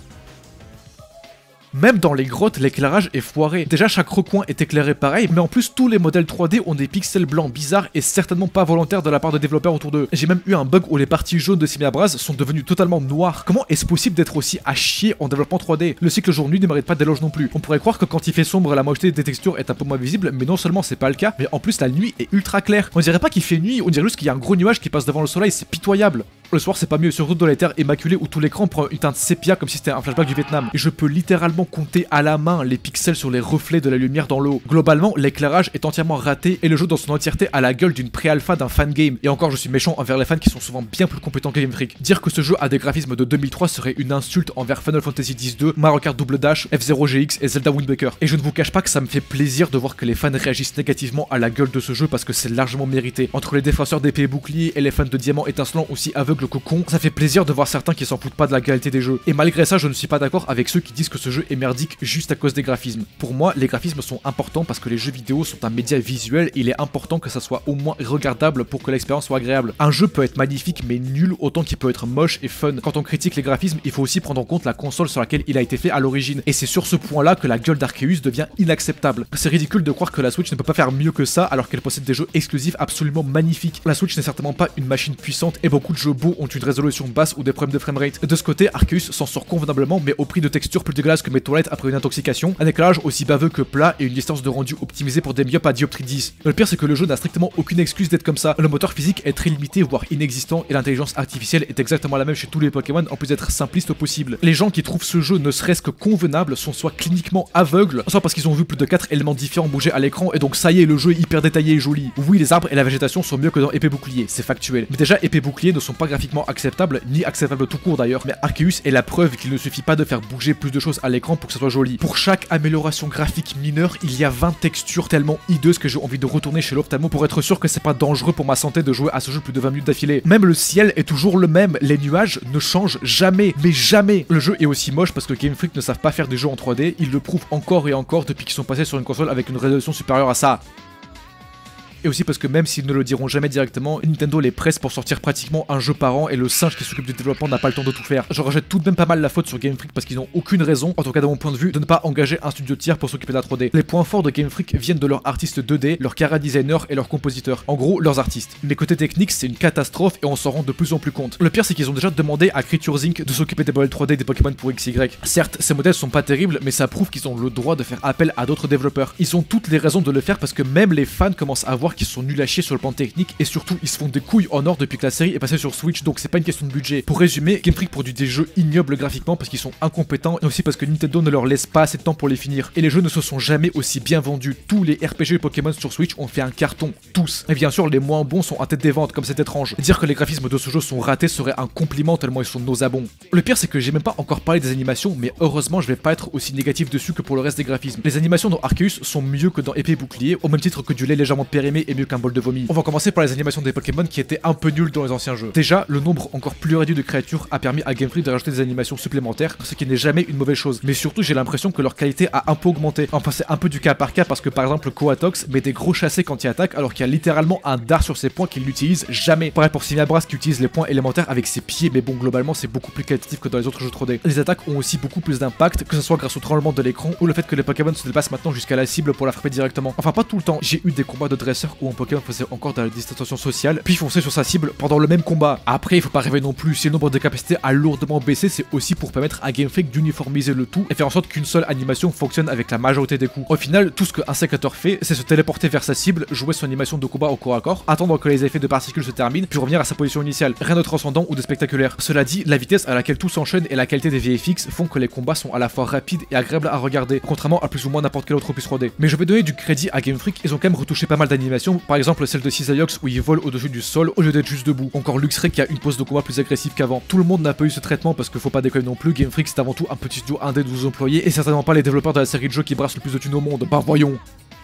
Même dans les grottes, l'éclairage est foiré. Déjà, chaque recoin est éclairé pareil, mais en plus, tous les modèles 3D ont des pixels blancs bizarres et certainement pas volontaires de la part de développeurs autour d'eux. J'ai même eu un bug où les parties jaunes de Simiabras sont devenues totalement noires. Comment est-ce possible d'être aussi à chier en développement 3D? Le cycle jour-nuit ne mérite pas d'éloge non plus. On pourrait croire que quand il fait sombre, la moitié des textures est un peu moins visible, mais non seulement c'est pas le cas, mais en plus la nuit est ultra claire. On dirait pas qu'il fait nuit, on dirait juste qu'il y a un gros nuage qui passe devant le soleil, c'est pitoyable. Le soir c'est pas mieux, surtout dans les terres immaculées où tout l'écran prend une teinte sépia comme si c'était un flashback du Vietnam. Et je peux littéralement compter à la main les pixels sur les reflets de la lumière dans l'eau. Globalement, l'éclairage est entièrement raté et le jeu dans son entièreté a la gueule d'une pré-alpha d'un fan game. Et encore, je suis méchant envers les fans qui sont souvent bien plus compétents que Game Freak. Dire que ce jeu a des graphismes de 2003 serait une insulte envers Final Fantasy X-2, Mario Kart Double Dash, F-Zero GX et Zelda Wind Waker. Et je ne vous cache pas que ça me fait plaisir de voir que les fans réagissent négativement à la gueule de ce jeu parce que c'est largement mérité. Entre les défenseurs d'épée et boucliers et les fans de diamants étincelants aussi aveugles que cons, ça fait plaisir de voir certains qui s'en foutent pas de la qualité des jeux. Et malgré ça, je ne suis pas d'accord avec ceux qui disent que ce jeu est merdique juste à cause des graphismes. Pour moi, les graphismes sont importants parce que les jeux vidéo sont un média visuel et il est important que ça soit au moins regardable pour que l'expérience soit agréable. Un jeu peut être magnifique mais nul autant qu'il peut être moche et fun. Quand on critique les graphismes, il faut aussi prendre en compte la console sur laquelle il a été fait à l'origine. Et c'est sur ce point-là que la gueule d'Arceus devient inacceptable. C'est ridicule de croire que la Switch ne peut pas faire mieux que ça alors qu'elle possède des jeux exclusifs absolument magnifiques. La Switch n'est certainement pas une machine puissante et beaucoup de jeux beaux ont une résolution basse ou des problèmes de framerate. De ce côté, Arceus s'en sort convenablement mais au prix de textures plus dégueulasses que mes toilettes après une intoxication, un éclairage aussi baveux que plat et une distance de rendu optimisée pour des myopes à dioptrie 10. Le pire c'est que le jeu n'a strictement aucune excuse d'être comme ça. Le moteur physique est très limité voire inexistant et l'intelligence artificielle est exactement la même chez tous les Pokémon en plus d'être simpliste au possible. Les gens qui trouvent ce jeu ne serait-ce que convenable sont soit cliniquement aveugles, soit parce qu'ils ont vu plus de 4 éléments différents bouger à l'écran et donc ça y est, le jeu est hyper détaillé et joli. Oui, les arbres et la végétation sont mieux que dans Épée Bouclier, c'est factuel. Mais déjà, Épée Bouclier ne sont pas graphiquement acceptables, ni acceptables tout court d'ailleurs. Mais Arceus est la preuve qu'il ne suffit pas de faire bouger plus de choses à l'écran pour que ça soit joli. Pour chaque amélioration graphique mineure, il y a 20 textures tellement hideuses que j'ai envie de retourner chez l'ophtalmo pour être sûr que c'est pas dangereux pour ma santé de jouer à ce jeu plus de 20 minutes d'affilée. Même le ciel est toujours le même, les nuages ne changent jamais, mais jamais. Le jeu est aussi moche parce que Game Freak ne savent pas faire des jeux en 3D, ils le prouvent encore et encore depuis qu'ils sont passés sur une console avec une résolution supérieure à ça. Et aussi parce que même s'ils ne le diront jamais directement, Nintendo les presse pour sortir pratiquement un jeu par an et le singe qui s'occupe du développement n'a pas le temps de tout faire. Je rejette tout de même pas mal la faute sur Game Freak parce qu'ils n'ont aucune raison, en tout cas de mon point de vue, de ne pas engager un studio tiers pour s'occuper de la 3D. Les points forts de Game Freak viennent de leurs artistes 2D, leurs chara designers et leurs compositeurs. En gros, leurs artistes. Mais côté technique, c'est une catastrophe et on s'en rend de plus en plus compte. Le pire, c'est qu'ils ont déjà demandé à Creatures Inc. de s'occuper des modèles 3D des Pokémon pour XY. Certes, ces modèles sont pas terribles, mais ça prouve qu'ils ont le droit de faire appel à d'autres développeurs. Ils ont toutes les raisons de le faire parce que même les fans commencent à voir savoir qu'ils sont nuls à chier sur le plan technique et surtout ils se font des couilles en or depuis que la série est passée sur Switch, donc c'est pas une question de budget. Pour résumer, Game Freak produit des jeux ignobles graphiquement parce qu'ils sont incompétents et aussi parce que Nintendo ne leur laisse pas assez de temps pour les finir. Et les jeux ne se sont jamais aussi bien vendus. Tous les RPG Pokémon sur Switch ont fait un carton, tous. Et bien sûr, les moins bons sont à tête des ventes, comme c'est étrange. Dire que les graphismes de ce jeu sont ratés serait un compliment tellement ils sont nauséabonds. Le pire, c'est que j'ai même pas encore parlé des animations, mais heureusement, je vais pas être aussi négatif dessus que pour le reste des graphismes. Les animations dans Arceus sont mieux que dans Épée et Bouclier, au même titre que du lait légèrement périmé est mieux qu'un bol de vomi. On va commencer par les animations des Pokémon qui étaient un peu nulles dans les anciens jeux. Déjà, le nombre encore plus réduit de créatures a permis à Game Freak de rajouter des animations supplémentaires, ce qui n'est jamais une mauvaise chose. Mais surtout, j'ai l'impression que leur qualité a un peu augmenté. Enfin, c'est un peu du cas par cas parce que par exemple, Coatox met des gros chassés quand il attaque alors qu'il y a littéralement un dard sur ses points qu'il n'utilise jamais. Pareil pour Signabras qui utilise les points élémentaires avec ses pieds, mais bon, globalement, c'est beaucoup plus qualitatif que dans les autres jeux 3D. Les attaques ont aussi beaucoup plus d'impact, que ce soit grâce au tremblement de l'écran ou le fait que les Pokémon se déplacent maintenant jusqu'à la cible pour la frapper directement. Enfin, pas tout le temps. J'ai eu des combats de dresseurs où un Pokémon faisait encore de la distanciation sociale, puis fonçait sur sa cible pendant le même combat. Après, il faut pas rêver non plus. Si le nombre de capacités a lourdement baissé, c'est aussi pour permettre à Game Freak d'uniformiser le tout et faire en sorte qu'une seule animation fonctionne avec la majorité des coups. Au final, tout ce qu'un sécateur fait, c'est se téléporter vers sa cible, jouer son animation de combat au corps à corps, attendre que les effets de particules se terminent, puis revenir à sa position initiale. Rien de transcendant ou de spectaculaire. Cela dit, la vitesse à laquelle tout s'enchaîne et la qualité des VFX font que les combats sont à la fois rapides et agréables à regarder, contrairement à plus ou moins n'importe quel autre opus 3D. Mais je vais donner du crédit à Game Freak, ils ont quand même retouché pas mal d'animations, par exemple celle de Cisaiox où il vole au-dessus du sol au lieu d'être juste debout. Encore Luxray qui a une pose de combat plus agressive qu'avant. Tout le monde n'a pas eu ce traitement parce que faut pas déconner non plus, Game Freak c'est avant tout un petit studio indé de 12 employés et certainement pas les développeurs de la série de jeux qui brassent le plus de thunes au monde. Bah voyons.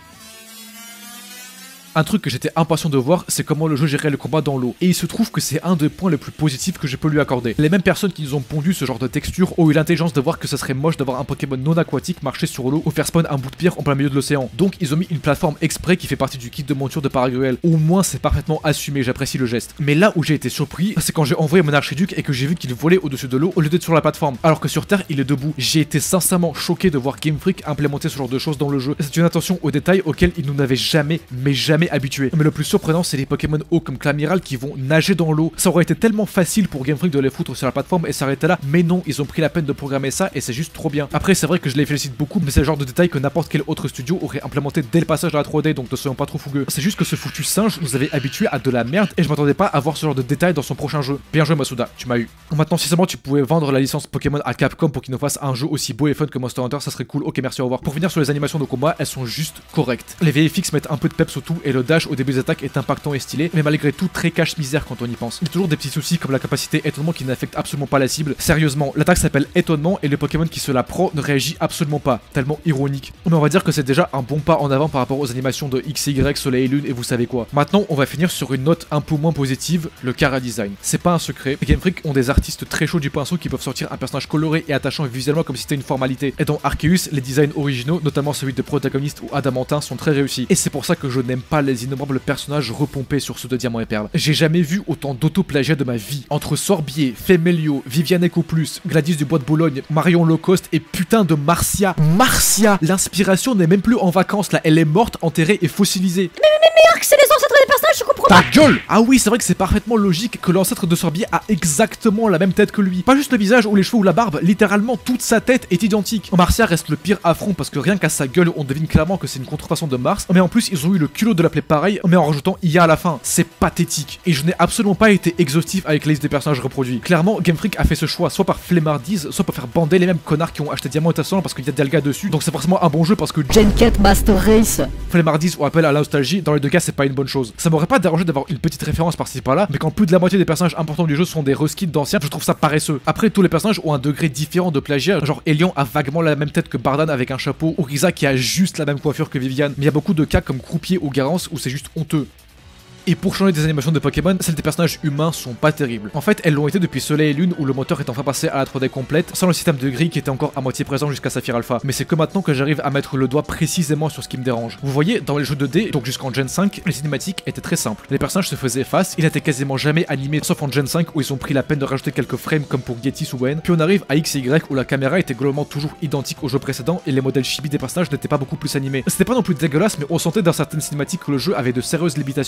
Un truc que j'étais impatient de voir, c'est comment le jeu gérait le combat dans l'eau. Et il se trouve que c'est un des points les plus positifs que je peux lui accorder. Les mêmes personnes qui nous ont pondu ce genre de texture ont eu l'intelligence de voir que ce serait moche d'avoir un Pokémon non aquatique marcher sur l'eau ou faire spawn un bout de pierre en plein milieu de l'océan. Donc ils ont mis une plateforme exprès qui fait partie du kit de monture de Paragruel. Au moins c'est parfaitement assumé, j'apprécie le geste. Mais là où j'ai été surpris, c'est quand j'ai envoyé mon Archiduc et que j'ai vu qu'il volait au-dessus de l'eau au lieu d'être sur la plateforme. Alors que sur Terre il est debout. J'ai été sincèrement choqué de voir Game Freak implémenter ce genre de choses dans le jeu. C'est une attention aux détails auxquels il nous n'avait jamais, mais jamais habitué. Mais le plus surprenant, c'est les Pokémon hauts comme Clamiral qui vont nager dans l'eau. Ça aurait été tellement facile pour Game Freak de les foutre sur la plateforme et s'arrêter là, mais non, ils ont pris la peine de programmer ça et c'est juste trop bien. Après, c'est vrai que je les félicite beaucoup, mais c'est le genre de détail que n'importe quel autre studio aurait implémenté dès le passage à la 3D, donc ne soyons pas trop fougueux. C'est juste que ce foutu singe nous avait habitués à de la merde et je m'attendais pas à voir ce genre de détails dans son prochain jeu. Bien joué Masuda, tu m'as eu. Maintenant, si seulement tu pouvais vendre la licence Pokémon à Capcom pour qu'il nous fasse un jeu aussi beau et fun que Monster Hunter, ça serait cool. Ok, merci, au revoir. Pour finir sur les animations de combat, elles sont juste correctes. Les VFX mettent un peu de peps au tout et le dash au début des attaques est impactant et stylé, mais malgré tout très cache-misère quand on y pense. Il y a toujours des petits soucis comme la capacité étonnement qui n'affecte absolument pas la cible. Sérieusement, l'attaque s'appelle étonnement et le Pokémon qui se la prend ne réagit absolument pas, tellement ironique. Mais on va dire que c'est déjà un bon pas en avant par rapport aux animations de X et Y, Soleil et Lune et vous savez quoi. Maintenant, on va finir sur une note un peu moins positive, le Chara Design. C'est pas un secret, Game Freak ont des artistes très chauds du pinceau qui peuvent sortir un personnage coloré et attachant visuellement comme si c'était une formalité. Et dans Arceus, les designs originaux, notamment celui de protagoniste ou Adamantin, sont très réussis. Et c'est pour ça que je n'aime pas les innombrables personnages repompés sur ceux de Diamant et Perle. J'ai jamais vu autant d'auto-plagiat de ma vie. Entre Sorbier, Femelio, Viviane Eco Plus, Gladys du Bois de Boulogne, Marion Low-Cost et putain de Marcia. Marcia! L'inspiration n'est même plus en vacances là, elle est morte, enterrée et fossilisée. Mais c'est les ancêtres des personnages, je comprends pas. Ta gueule! Ah oui, c'est vrai que c'est parfaitement logique que l'ancêtre de Sorbier a exactement la même tête que lui. Pas juste le visage ou les cheveux ou la barbe, littéralement toute sa tête est identique. Marcia reste le pire affront parce que rien qu'à sa gueule, on devine clairement que c'est une contrefaçon de Mars, mais en plus ils ont eu le culot de l'appeler pareil, mais en rajoutant IA à la fin. C'est pathétique. Et je n'ai absolument pas été exhaustif avec la liste des personnages reproduits. Clairement, Game Freak a fait ce choix soit par flemmardise, soit pour faire bander les mêmes connards qui ont acheté Diamant et Ascendant parce qu'il y a Delga dessus, donc c'est forcément un bon jeu parce que Genket Master Race. flemmardise ou appel à la nostalgie, dans les deux cas c'est pas une bonne chose. Ça m'aurait pas dérangé d'avoir une petite référence par-ci par-là, mais quand plus de la moitié des personnages importants du jeu sont des reskins d'anciens, je trouve ça paresseux. Après, tous les personnages ont un degré différent de plagiat, genre Elion a vaguement la même tête que Bardan avec un chapeau, ou Risa qui a juste la même coiffure que Viviane, mais il y a beaucoup de cas comme Croupier ou Garance où c'est juste honteux. Et pour changer des animations de Pokémon, celles des personnages humains sont pas terribles. En fait, elles l'ont été depuis Soleil et Lune où le moteur est enfin passé à la 3D complète, sans le système de grille qui était encore à moitié présent jusqu'à Saphir Alpha. Mais c'est que maintenant que j'arrive à mettre le doigt précisément sur ce qui me dérange. Vous voyez, dans les jeux 2D, donc jusqu'en Gen 5, les cinématiques étaient très simples. Les personnages se faisaient face, ils étaient quasiment jamais animés, sauf en Gen 5 où ils ont pris la peine de rajouter quelques frames comme pour Getis ou Wen. Puis on arrive à X et Y où la caméra était globalement toujours identique au jeu précédent et les modèles chibi des personnages n'étaient pas beaucoup plus animés. C'était pas non plus dégueulasse, mais on sentait dans certaines cinématiques que le jeu avait de sérieuses limitations. Et on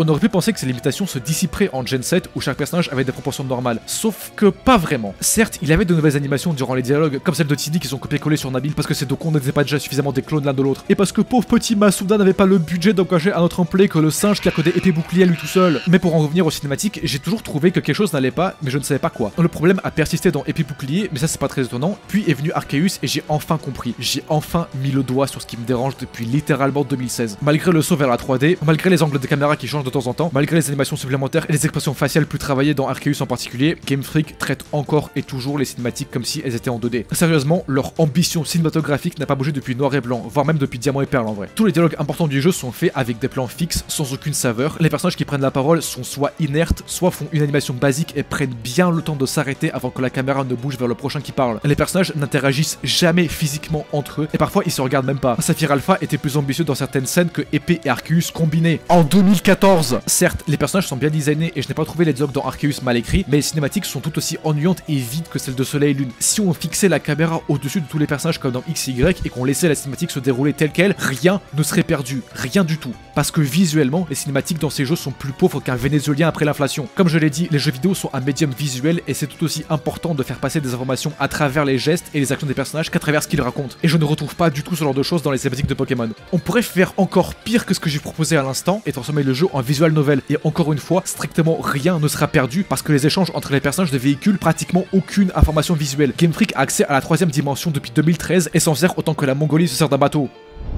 On aurait pu penser que ces limitations se dissiperaient en Gen 7 où chaque personnage avait des proportions normales, sauf que pas vraiment. Certes, il avait de nouvelles animations durant les dialogues, comme celle de Tiddy qui sont copiées-collées sur Nabil parce que ces deux cons n'étaient pas déjà suffisamment des clones l'un de l'autre, et parce que pauvre petit Masuda n'avait pas le budget d'engager un autre emploi que le singe qui a codé épée bouclier à lui tout seul. Mais pour en revenir aux cinématiques, j'ai toujours trouvé que quelque chose n'allait pas, mais je ne savais pas quoi. Le problème a persisté dans épée bouclier, mais ça c'est pas très étonnant, puis est venu Arceus et j'ai enfin compris. J'ai enfin mis le doigt sur ce qui me dérange depuis littéralement 2016. Malgré le saut vers la 3D, malgré les angles de caméra qui changent de temps en temps, malgré les animations supplémentaires et les expressions faciales plus travaillées dans Arceus en particulier, Game Freak traite encore et toujours les cinématiques comme si elles étaient en 2D. Sérieusement, leur ambition cinématographique n'a pas bougé depuis Noir et Blanc, voire même depuis Diamant et Perle en vrai. Tous les dialogues importants du jeu sont faits avec des plans fixes, sans aucune saveur. Les personnages qui prennent la parole sont soit inertes, soit font une animation basique et prennent bien le temps de s'arrêter avant que la caméra ne bouge vers le prochain qui parle. Les personnages n'interagissent jamais physiquement entre eux et parfois ils se regardent même pas. Saphir Alpha était plus ambitieux dans certaines scènes que Épée et Arceus combinés en 2014. Certes, les personnages sont bien designés et je n'ai pas trouvé les dialogues dans Arceus mal écrits, mais les cinématiques sont tout aussi ennuyantes et vides que celles de Soleil et Lune. Si on fixait la caméra au-dessus de tous les personnages comme dans XY et qu'on laissait la cinématique se dérouler telle quelle, rien ne serait perdu, rien du tout. Parce que visuellement, les cinématiques dans ces jeux sont plus pauvres qu'un vénézuélien après l'inflation. Comme je l'ai dit, les jeux vidéo sont un médium visuel et c'est tout aussi important de faire passer des informations à travers les gestes et les actions des personnages qu'à travers ce qu'ils racontent. Et je ne retrouve pas du tout ce genre de choses dans les cinématiques de Pokémon. On pourrait faire encore pire que ce que j'ai proposé à l'instant et transformer le jeu en visual novel. Et encore une fois, strictement rien ne sera perdu parce que les échanges entre les personnages ne véhiculent pratiquement aucune information visuelle. Game Freak a accès à la 3ème dimension depuis 2013 et s'en sert autant que la Mongolie se sert d'un bateau.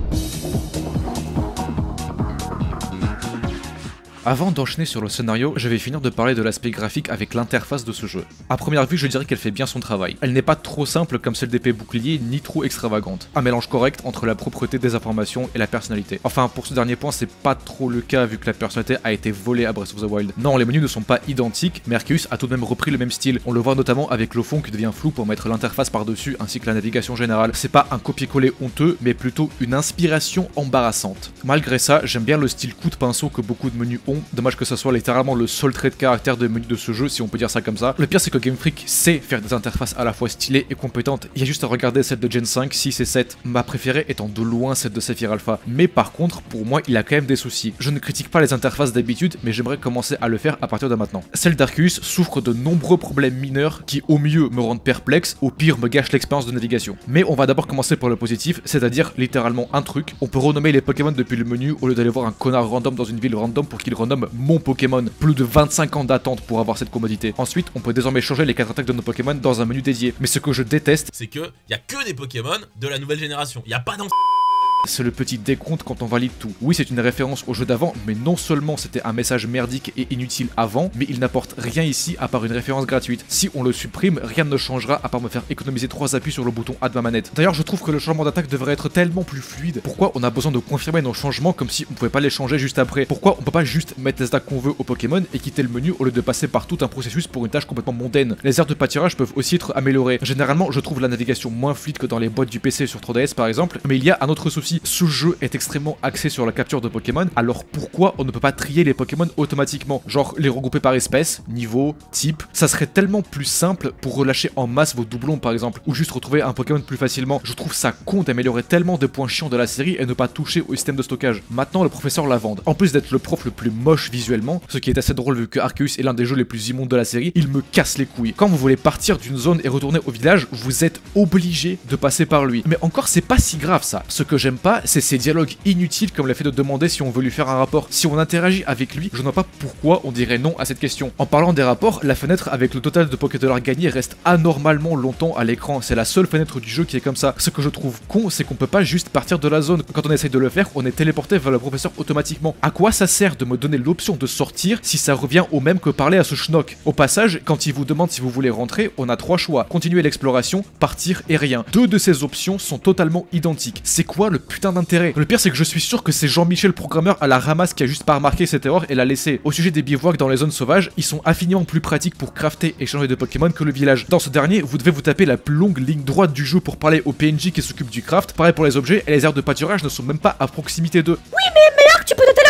Avant d'enchaîner sur le scénario, je vais finir de parler de l'aspect graphique avec l'interface de ce jeu. A première vue, je dirais qu'elle fait bien son travail. Elle n'est pas trop simple comme celle d'épée bouclier, ni trop extravagante. Un mélange correct entre la propreté des informations et la personnalité. Enfin, pour ce dernier point, c'est pas trop le cas vu que la personnalité a été volée à Breath of the Wild. Non, les menus ne sont pas identiques, mais Arceus a tout de même repris le même style. On le voit notamment avec le fond qui devient flou pour mettre l'interface par-dessus, ainsi que la navigation générale. C'est pas un copier-coller honteux, mais plutôt une inspiration embarrassante. Malgré ça, j'aime bien le style coup de pinceau que beaucoup de menus ont. Dommage que ça soit littéralement le seul trait de caractère de menu de ce jeu, si on peut dire ça comme ça. Le pire, c'est que Game Freak sait faire des interfaces à la fois stylées et compétentes. Il y a juste à regarder celle de Gen 5, 6 et 7. Ma préférée étant de loin celle de Saphir Alpha. Mais par contre, pour moi, il a quand même des soucis. Je ne critique pas les interfaces d'habitude, mais j'aimerais commencer à le faire à partir de maintenant. Celle d'Arceus souffre de nombreux problèmes mineurs qui, au mieux, me rendent perplexe, au pire, me gâchent l'expérience de navigation. Mais on va d'abord commencer par le positif, c'est-à-dire littéralement un truc. On peut renommer les Pokémon depuis le menu au lieu d'aller voir un connard random dans une ville random pour qu'il renomme mon Pokémon. Plus de 25 ans d'attente pour avoir cette commodité. Ensuite, on peut désormais changer les 4 attaques de nos Pokémon dans un menu dédié. Mais ce que je déteste, c'est que y a que des Pokémon de la nouvelle génération. Y a pas d'enfants. c'est le petit décompte quand on valide tout. Oui, c'est une référence au jeu d'avant, mais non seulement c'était un message merdique et inutile avant, mais il n'apporte rien ici à part une référence gratuite. Si on le supprime, rien ne changera à part me faire économiser 3 appuis sur le bouton A de ma manette. D'ailleurs, je trouve que le changement d'attaque devrait être tellement plus fluide. Pourquoi on a besoin de confirmer nos changements comme si on pouvait pas les changer juste après? Pourquoi on peut pas juste mettre les attaques qu'on veut au Pokémon et quitter le menu au lieu de passer par tout un processus pour une tâche complètement mondaine? Les aires de pâturage peuvent aussi être améliorées. Généralement, je trouve la navigation moins fluide que dans les boîtes du PC sur 3DS par exemple, mais il y a un autre souci. Ce jeu est extrêmement axé sur la capture de Pokémon, alors pourquoi on ne peut pas trier les Pokémon automatiquement? Genre les regrouper par espèce, niveau, type. Ça serait tellement plus simple pour relâcher en masse vos doublons par exemple, ou juste retrouver un Pokémon plus facilement. Je trouve ça con d'améliorer tellement de points chiants de la série et ne pas toucher au système de stockage. Maintenant, le professeur Lavande, en plus d'être le prof le plus moche visuellement, ce qui est assez drôle vu que Arceus est l'un des jeux les plus immondes de la série, il me casse les couilles. Quand vous voulez partir d'une zone et retourner au village, vous êtes obligé de passer par lui. Mais encore, c'est pas si grave ça. Ce que j'aime pas, c'est ces dialogues inutiles comme le fait de demander si on veut lui faire un rapport. Si on interagit avec lui, je ne vois pas pourquoi on dirait non à cette question. En parlant des rapports, la fenêtre avec le total de Pokédollars gagnés reste anormalement longtemps à l'écran. C'est la seule fenêtre du jeu qui est comme ça. Ce que je trouve con, c'est qu'on peut pas juste partir de la zone. Quand on essaye de le faire, on est téléporté vers le professeur automatiquement. À quoi ça sert de me donner l'option de sortir si ça revient au même que parler à ce schnock? Au passage, quand il vous demande si vous voulez rentrer, on a 3 choix. Continuer l'exploration, partir et rien. 2 de ces options sont totalement identiques. C'est quoi le putain d'intérêt? Le pire, c'est que je suis sûr que c'est Jean-Michel programmeur à la ramasse qui a juste pas remarqué cette erreur et l'a laissé. Au sujet des bivouacs dans les zones sauvages, ils sont infiniment plus pratiques pour crafter et changer de Pokémon que le village. Dans ce dernier, vous devez vous taper la plus longue ligne droite du jeu pour parler au PNJ qui s'occupe du craft. Pareil pour les objets, et les aires de pâturage ne sont même pas à proximité d'eux. Oui, mais Arc, tu peux te téléporter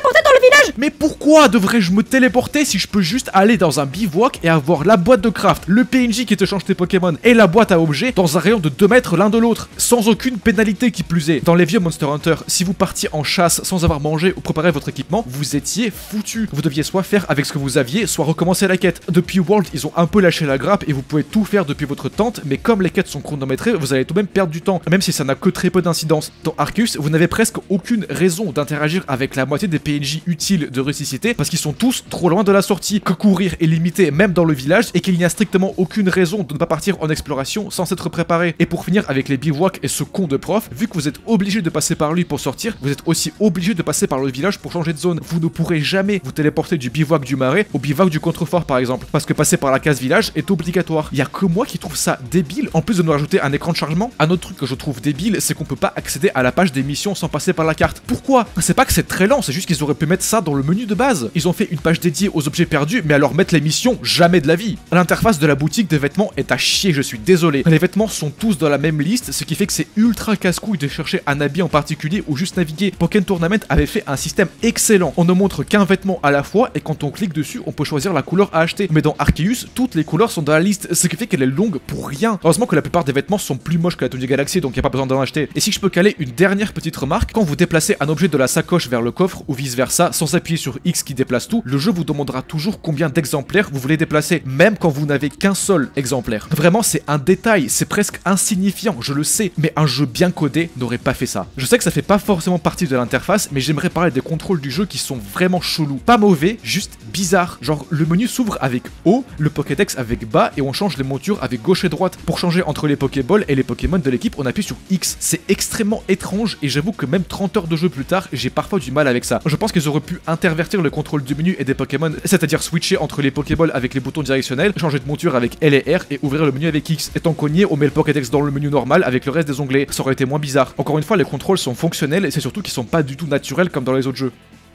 téléporter dans le village. Mais pourquoi devrais-je me téléporter si je peux juste aller dans un bivouac et avoir la boîte de craft, le PNJ qui te change tes Pokémon et la boîte à objets dans un rayon de 2 mètres l'un de l'autre, sans aucune pénalité qui plus est. Dans les vieux Monster Hunter, si vous partiez en chasse sans avoir mangé ou préparé votre équipement, vous étiez foutu. Vous deviez soit faire avec ce que vous aviez, soit recommencer la quête. Depuis World, ils ont un peu lâché la grappe et vous pouvez tout faire depuis votre tente, mais comme les quêtes sont chronométrées, vous allez tout de même perdre du temps, même si ça n'a que très peu d'incidence. Dans Arceus, vous n'avez presque aucune raison d'interagir avec la moitié des PNJ utiles de ressusciter parce qu'ils sont tous trop loin de la sortie, que courir est limité même dans le village et qu'il n'y a strictement aucune raison de ne pas partir en exploration sans s'être préparé. Et pour finir avec les bivouacs et ce con de prof, vu que vous êtes obligé de passer par lui pour sortir, vous êtes aussi obligé de passer par le village pour changer de zone. Vous ne pourrez jamais vous téléporter du bivouac du marais au bivouac du contrefort par exemple, parce que passer par la case village est obligatoire. Il y a que moi qui trouve ça débile, en plus de nous rajouter un écran de chargement. Un autre truc que je trouve débile, c'est qu'on peut pas accéder à la page des missions sans passer par la carte. Pourquoi? C'est pas que c'est très lent, c'est juste qu'ils auraient pu mettre ça dans le menu de base. Ils ont fait une page dédiée aux objets perdus, mais alors mettre les missions, jamais de la vie. L'interface de la boutique des vêtements est à chier, je suis désolé. Les vêtements sont tous dans la même liste, ce qui fait que c'est ultra casse-couille de chercher un habit en particulier ou juste naviguer. Pokémon Tournament avait fait un système excellent. On ne montre qu'un vêtement à la fois et quand on clique dessus, on peut choisir la couleur à acheter. Mais dans Arceus, toutes les couleurs sont dans la liste, ce qui fait qu'elle est longue pour rien. Heureusement que la plupart des vêtements sont plus moches que la tenue Galaxy, donc il n'y a pas besoin d'en acheter. Et si je peux caler une dernière petite remarque, quand vous déplacez un objet de la sacoche vers le coffre ou vice versa, sans appuyer sur X qui déplace tout, le jeu vous demandera toujours combien d'exemplaires vous voulez déplacer, même quand vous n'avez qu'un seul exemplaire. Vraiment, c'est un détail, c'est presque insignifiant, je le sais, mais un jeu bien codé n'aurait pas fait ça. Je sais que ça fait pas forcément partie de l'interface, mais j'aimerais parler des contrôles du jeu qui sont vraiment chelous. Pas mauvais, juste bizarre. Genre, le menu s'ouvre avec haut, le Pokédex avec bas, et on change les montures avec gauche et droite. Pour changer entre les Pokéballs et les Pokémon de l'équipe, on appuie sur X. C'est extrêmement étrange, et j'avoue que même 30 heures de jeu plus tard, j'ai parfois du mal avec ça. Je pense qu'ils auraient pu intervertir le contrôle du menu et des Pokémon, c'est-à-dire switcher entre les Pokéballs avec les boutons directionnels, changer de monture avec L et R, et ouvrir le menu avec X. Étant cogné, on met le Pokédex dans le menu normal avec le reste des onglets. Ça aurait été moins bizarre. Encore une fois, les contrôles sont fonctionnels, et c'est surtout qu'ils sont pas du tout naturels comme dans les autres jeux.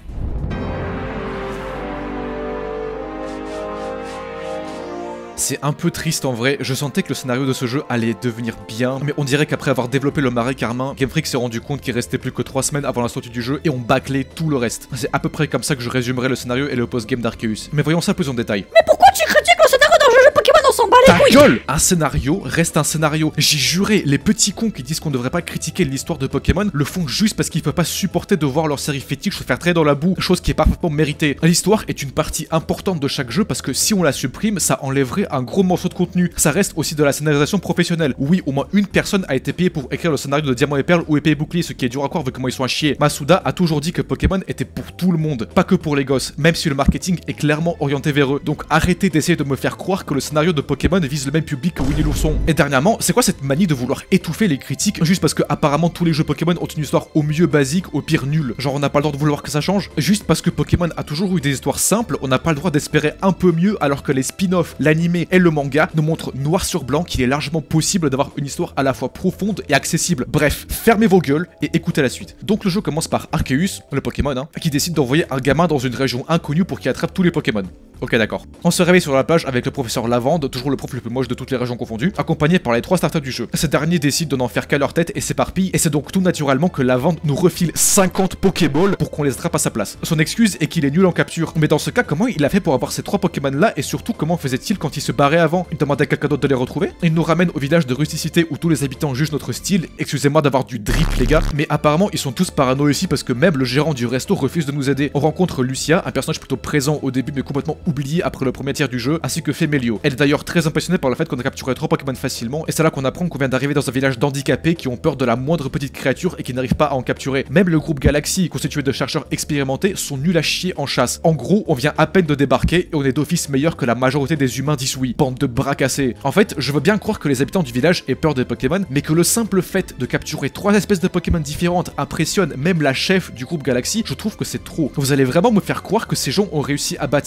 C'est un peu triste en vrai, je sentais que le scénario de ce jeu allait devenir bien, mais on dirait qu'après avoir développé le marais Carmin, Game Freak s'est rendu compte qu'il restait plus que 3 semaines avant la sortie du jeu et on bâclait tout le reste. C'est à peu près comme ça que je résumerai le scénario et le post-game d'Arceus. Mais voyons ça plus en détail. Mais pourquoi tu critiques le scénario d'un jeu Pokémon? On s'en bat les Ta couilles. gueule! Un scénario reste un scénario. J'ai juré, les petits cons qui disent qu'on devrait pas critiquer l'histoire de Pokémon le font juste parce qu'ils peuvent pas supporter de voir leur série fétiche se faire traîner dans la boue, chose qui est parfaitement méritée. L'histoire est une partie importante de chaque jeu parce que si on la supprime, ça enlèverait un gros morceau de contenu. Ça reste aussi de la scénarisation professionnelle. Oui, au moins une personne a été payée pour écrire le scénario de Diamant et Perle ou Épée et Bouclier, ce qui est dur à croire vu comment ils sont à chier. Masuda a toujours dit que Pokémon était pour tout le monde, pas que pour les gosses, même si le marketing est clairement orienté vers eux. Donc arrêtez d'essayer de me faire croire que le scénario de Pokémon vise le même public que Winnie l'ourson. Et dernièrement, c'est quoi cette manie de vouloir étouffer les critiques juste parce que apparemment tous les jeux Pokémon ont une histoire au mieux basique, au pire nulle. Genre on n'a pas le droit de vouloir que ça change. Juste parce que Pokémon a toujours eu des histoires simples, on n'a pas le droit d'espérer un peu mieux alors que les spin-offs, l'animé et le manga nous montrent noir sur blanc qu'il est largement possible d'avoir une histoire à la fois profonde et accessible. Bref, fermez vos gueules et écoutez la suite. Donc le jeu commence par Arceus, le Pokémon, qui décide d'envoyer un gamin dans une région inconnue pour qu'il attrape tous les Pokémon. Ok d'accord. On se réveille sur la plage avec le professeur Lavande, toujours le prof le plus moche de toutes les régions confondues, accompagné par les 3 starters du jeu. Ces derniers décident de n'en faire qu'à leur tête et s'éparpillent, et c'est donc tout naturellement que Lavande nous refile 50 Pokéballs pour qu'on les attrape à sa place. Son excuse est qu'il est nul en capture, mais dans ce cas, comment il a fait pour avoir ces 3 Pokémon là, et surtout comment faisait-il quand il se barrait avant? Il demandait à quelqu'un d'autre de les retrouver? Il nous ramène au village de Rusticité où tous les habitants jugent notre style, excusez-moi d'avoir du drip les gars, mais apparemment ils sont tous parano ici parce que même le gérant du resto refuse de nous aider. On rencontre Lucia, un personnage plutôt présent au début mais complètement oublié après le premier tiers du jeu, ainsi que Femelio. Elle est d'ailleurs très impressionnée par le fait qu'on a capturé 3 Pokémon facilement, et c'est là qu'on apprend qu'on vient d'arriver dans un village d'handicapés qui ont peur de la moindre petite créature et qui n'arrivent pas à en capturer. Même le groupe Galaxy, constitué de chercheurs expérimentés, sont nuls à chier en chasse. En gros, on vient à peine de débarquer et on est d'office meilleur que la majorité des humains dissouis. Bande de bras cassés. En fait, je veux bien croire que les habitants du village aient peur des Pokémon, mais que le simple fait de capturer 3 espèces de Pokémon différentes impressionne même la chef du groupe Galaxy, je trouve que c'est trop. Vous allez vraiment me faire croire que ces gens ont réussi à bâtir tout un village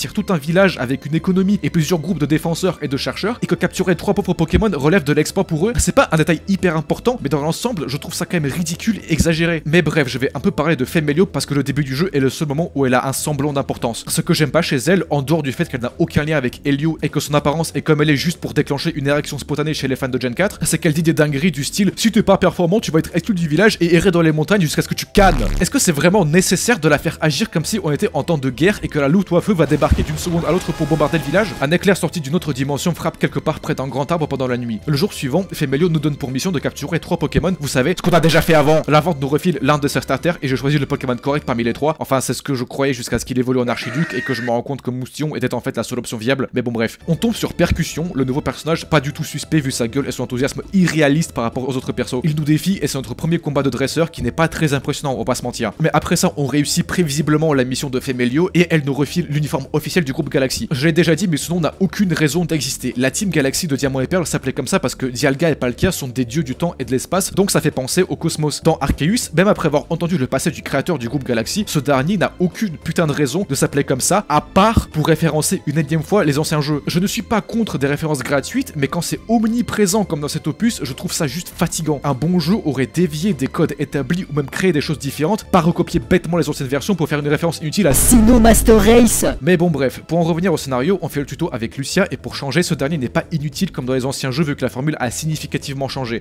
village avec une économie et plusieurs groupes de défenseurs et de chercheurs, et que capturer 3 pauvres Pokémon relève de l'exploit pour eux, c'est pas un détail hyper important, mais dans l'ensemble, je trouve ça quand même ridicule et exagéré. Mais bref, je vais un peu parler de Femelio parce que le début du jeu est le seul moment où elle a un semblant d'importance. Ce que j'aime pas chez elle, en dehors du fait qu'elle n'a aucun lien avec Helio et que son apparence est comme elle est juste pour déclencher une érection spontanée chez les fans de Gen 4, c'est qu'elle dit des dingueries du style si t'es pas performant, tu vas être exclu du village et errer dans les montagnes jusqu'à ce que tu cannes. Est-ce que c'est vraiment nécessaire de la faire agir comme si on était en temps de guerre et que la loutre à feu va débarquer d'une seconde à l'autre pour bombarder le village? Un éclair sorti d'une autre dimension frappe quelque part près d'un grand arbre pendant la nuit. Le jour suivant, Femelio nous donne pour mission de capturer 3 Pokémon, vous savez, ce qu'on a déjà fait avant. La vente nous refile l'un de ses starters et je choisis le Pokémon correct parmi les 3. Enfin, c'est ce que je croyais jusqu'à ce qu'il évolue en Archiduc et que je me rends compte que Moustillon était en fait la seule option viable. Mais bon bref, on tombe sur Percussion, le nouveau personnage pas du tout suspect vu sa gueule et son enthousiasme irréaliste par rapport aux autres persos. Il nous défie et c'est notre premier combat de dresseur qui n'est pas très impressionnant, on va pas se mentir. Mais après ça, on réussit prévisiblement la mission de Femelio et elle nous refile l'uniforme officiel du groupe Galaxy. Je l'ai déjà dit, mais ce nom n'a aucune raison d'exister. La team Galaxy de Diamant et Perle s'appelait comme ça parce que Dialga et Palkia sont des dieux du temps et de l'espace, donc ça fait penser au cosmos. Dans Arceus, même après avoir entendu le passé du créateur du groupe Galaxy, ce dernier n'a aucune putain de raison de s'appeler comme ça, à part pour référencer une énième fois les anciens jeux. Je ne suis pas contre des références gratuites, mais quand c'est omniprésent comme dans cet opus, je trouve ça juste fatigant. Un bon jeu aurait dévié des codes établis ou même créé des choses différentes, pas recopier bêtement les anciennes versions pour faire une référence inutile à Sinnoh Master Race. Mais bon bref, pour en revenir au scénario, on fait le tuto avec Lucia et pour changer, ce dernier n'est pas inutile comme dans les anciens jeux vu que la formule a significativement changé.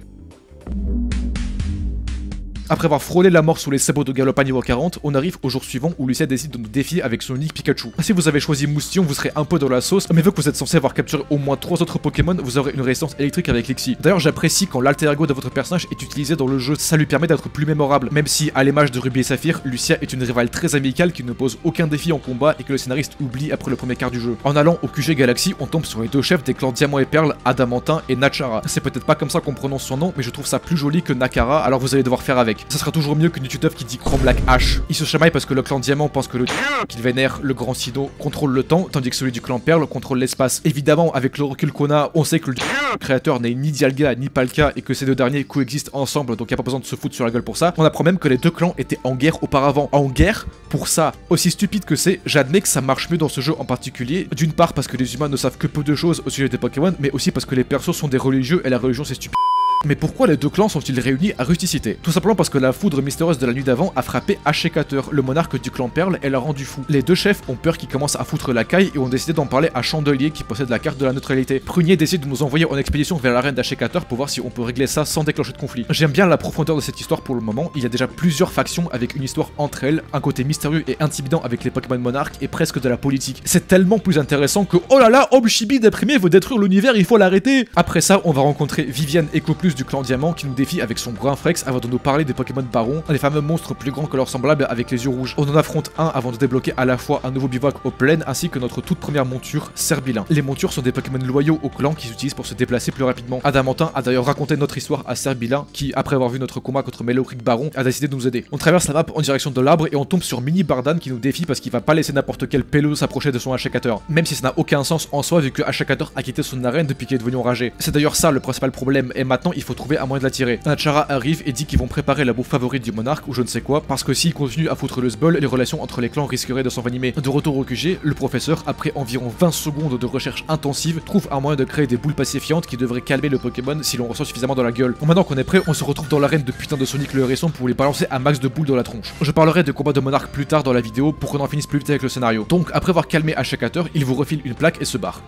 Après avoir frôlé la mort sous les sabots de Galopin niveau 40, on arrive au jour suivant où Lucia décide de nous défier avec son unique Pikachu. Si vous avez choisi Moustillon, vous serez un peu dans la sauce, mais vu que vous êtes censé avoir capturé au moins 3 autres Pokémon, vous aurez une résistance électrique avec Lixie. D'ailleurs, j'apprécie quand l'alter ego de votre personnage est utilisé dans le jeu, ça lui permet d'être plus mémorable, même si, à l'image de Ruby et Saphir, Lucia est une rivale très amicale qui ne pose aucun défi en combat et que le scénariste oublie après le premier quart du jeu. En allant au QG Galaxy, on tombe sur les 2 chefs des clans Diamant et Perle, Adamantin et Nachara. C'est peut-être pas comme ça qu'on prononce son nom, mais je trouve ça plus joli que Nakara, alors vous allez devoir faire avec. Ça sera toujours mieux que Nituteuf qui dit Chrome Black H. Il se chamaille parce que le clan Diamant pense que le qu'il vénère, le grand Sinnoh, contrôle le temps, tandis que celui du clan Perle contrôle l'espace. Évidemment, avec le recul qu'on a, on sait que le créateur n'est ni Dialga ni Palkia et que ces 2 derniers coexistent ensemble, donc y a pas besoin de se foutre sur la gueule pour ça. On apprend même que les 2 clans étaient en guerre auparavant. En guerre pour ça. Aussi stupide que c'est, j'admets que ça marche mieux dans ce jeu en particulier. D'une part parce que les humains ne savent que peu de choses au sujet des Pokémon, mais aussi parce que les persos sont des religieux et la religion c'est stupide. Mais pourquoi les 2 clans sont-ils réunis à rusticité? Tout simplement parce que la foudre mystérieuse de la nuit d'avant a frappé Ashekator, le monarque du clan Perle, et l'a rendu fou. Les 2 chefs ont peur qu'il commence à foutre la caille et ont décidé d'en parler à Chandelier qui possède la carte de la neutralité. Prunier décide de nous envoyer en expédition vers l'arène d'Ashekator pour voir si on peut régler ça sans déclencher de conflit. J'aime bien la profondeur de cette histoire pour le moment, il y a déjà plusieurs factions avec une histoire entre elles, un côté mystérieux et intimidant avec les Pokémon monarques et presque de la politique. C'est tellement plus intéressant que oh là là, Homme Chibi déprimé veut détruire l'univers, il faut l'arrêter. Après ça, on va rencontrer Viviane Ecoplus du clan Diamant qui nous défie avec son brin Frex avant de nous parler des Pokémon Baron, les fameux monstres plus grands que leurs semblables avec les yeux rouges. On en affronte un avant de débloquer à la fois un nouveau bivouac aux plaines ainsi que notre toute première monture, Serbilin. Les montures sont des Pokémon loyaux au clan qu'ils utilisent pour se déplacer plus rapidement. Adamantin a d'ailleurs raconté notre histoire à Serbilin qui, après avoir vu notre combat contre Melocric Baron, a décidé de nous aider. On traverse la map en direction de l'arbre et on tombe sur Mini Bardan qui nous défie parce qu'il va pas laisser n'importe quel pélo s'approcher de son Ashekator. Même si ça n'a aucun sens en soi vu que Ashekator a quitté son arène depuis qu'il est devenu enragé. C'est d'ailleurs ça le principal problème et maintenant il faut trouver un moyen de l'attirer. Nachara arrive et dit qu'ils vont préparer la bouffe favorite du monarque ou je ne sais quoi, parce que s'ils continuent à foutre le sbol, les relations entre les clans risqueraient de s'envenimer. De retour au QG, le professeur, après environ 20 secondes de recherche intensive, trouve un moyen de créer des boules pacifiantes qui devraient calmer le Pokémon si l'on ressent suffisamment dans la gueule. Bon, maintenant qu'on est prêt, on se retrouve dans l'arène de putain de Sonic le hérisson pour lui balancer un max de boules dans la tronche. Je parlerai des combats de monarque plus tard dans la vidéo pour qu'on en finisse plus vite avec le scénario. Donc, après avoir calmé Ashekator, il vous refile une plaque et se barre.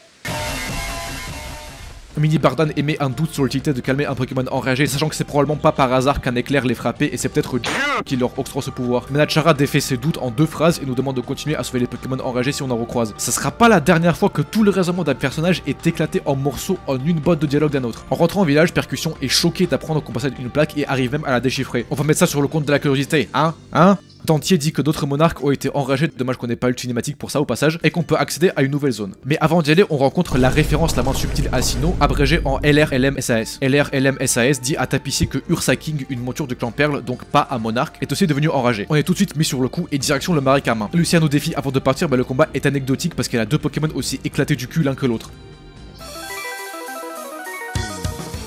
Mini Bardan émet un doute sur l'utilité de calmer un Pokémon enragé, sachant que c'est probablement pas par hasard qu'un éclair l'ait frappé et c'est peut-être qui leur octroie ce pouvoir. Mais Nachara défait ses doutes en 2 phrases et nous demande de continuer à sauver les Pokémon enragés si on en recroise. Ça sera pas la dernière fois que tout le raisonnement d'un personnage est éclaté en morceaux en une botte de dialogue d'un autre. En rentrant au village, Percussion est choqué d'apprendre qu'on possède une plaque et arrive même à la déchiffrer. On va mettre ça sur le compte de la curiosité, hein? Tantier dit que d'autres monarques ont été enragés, dommage qu'on n'ait pas eu le cinématique pour ça au passage, et qu'on peut accéder à une nouvelle zone. Mais avant d'y aller, on rencontre la référence la moins subtile à Sinnoh, abrégée en LRLM-SAS. LRLM-SAS dit à Tapissier que Ursa King, une monture du clan Perle, donc pas un monarque, est aussi devenu enragé. On est tout de suite mis sur le coup et direction le marais Carmin. Lucia nous défie avant de partir, mais le combat est anecdotique parce qu'elle a 2 Pokémon aussi éclatés du cul l'un que l'autre.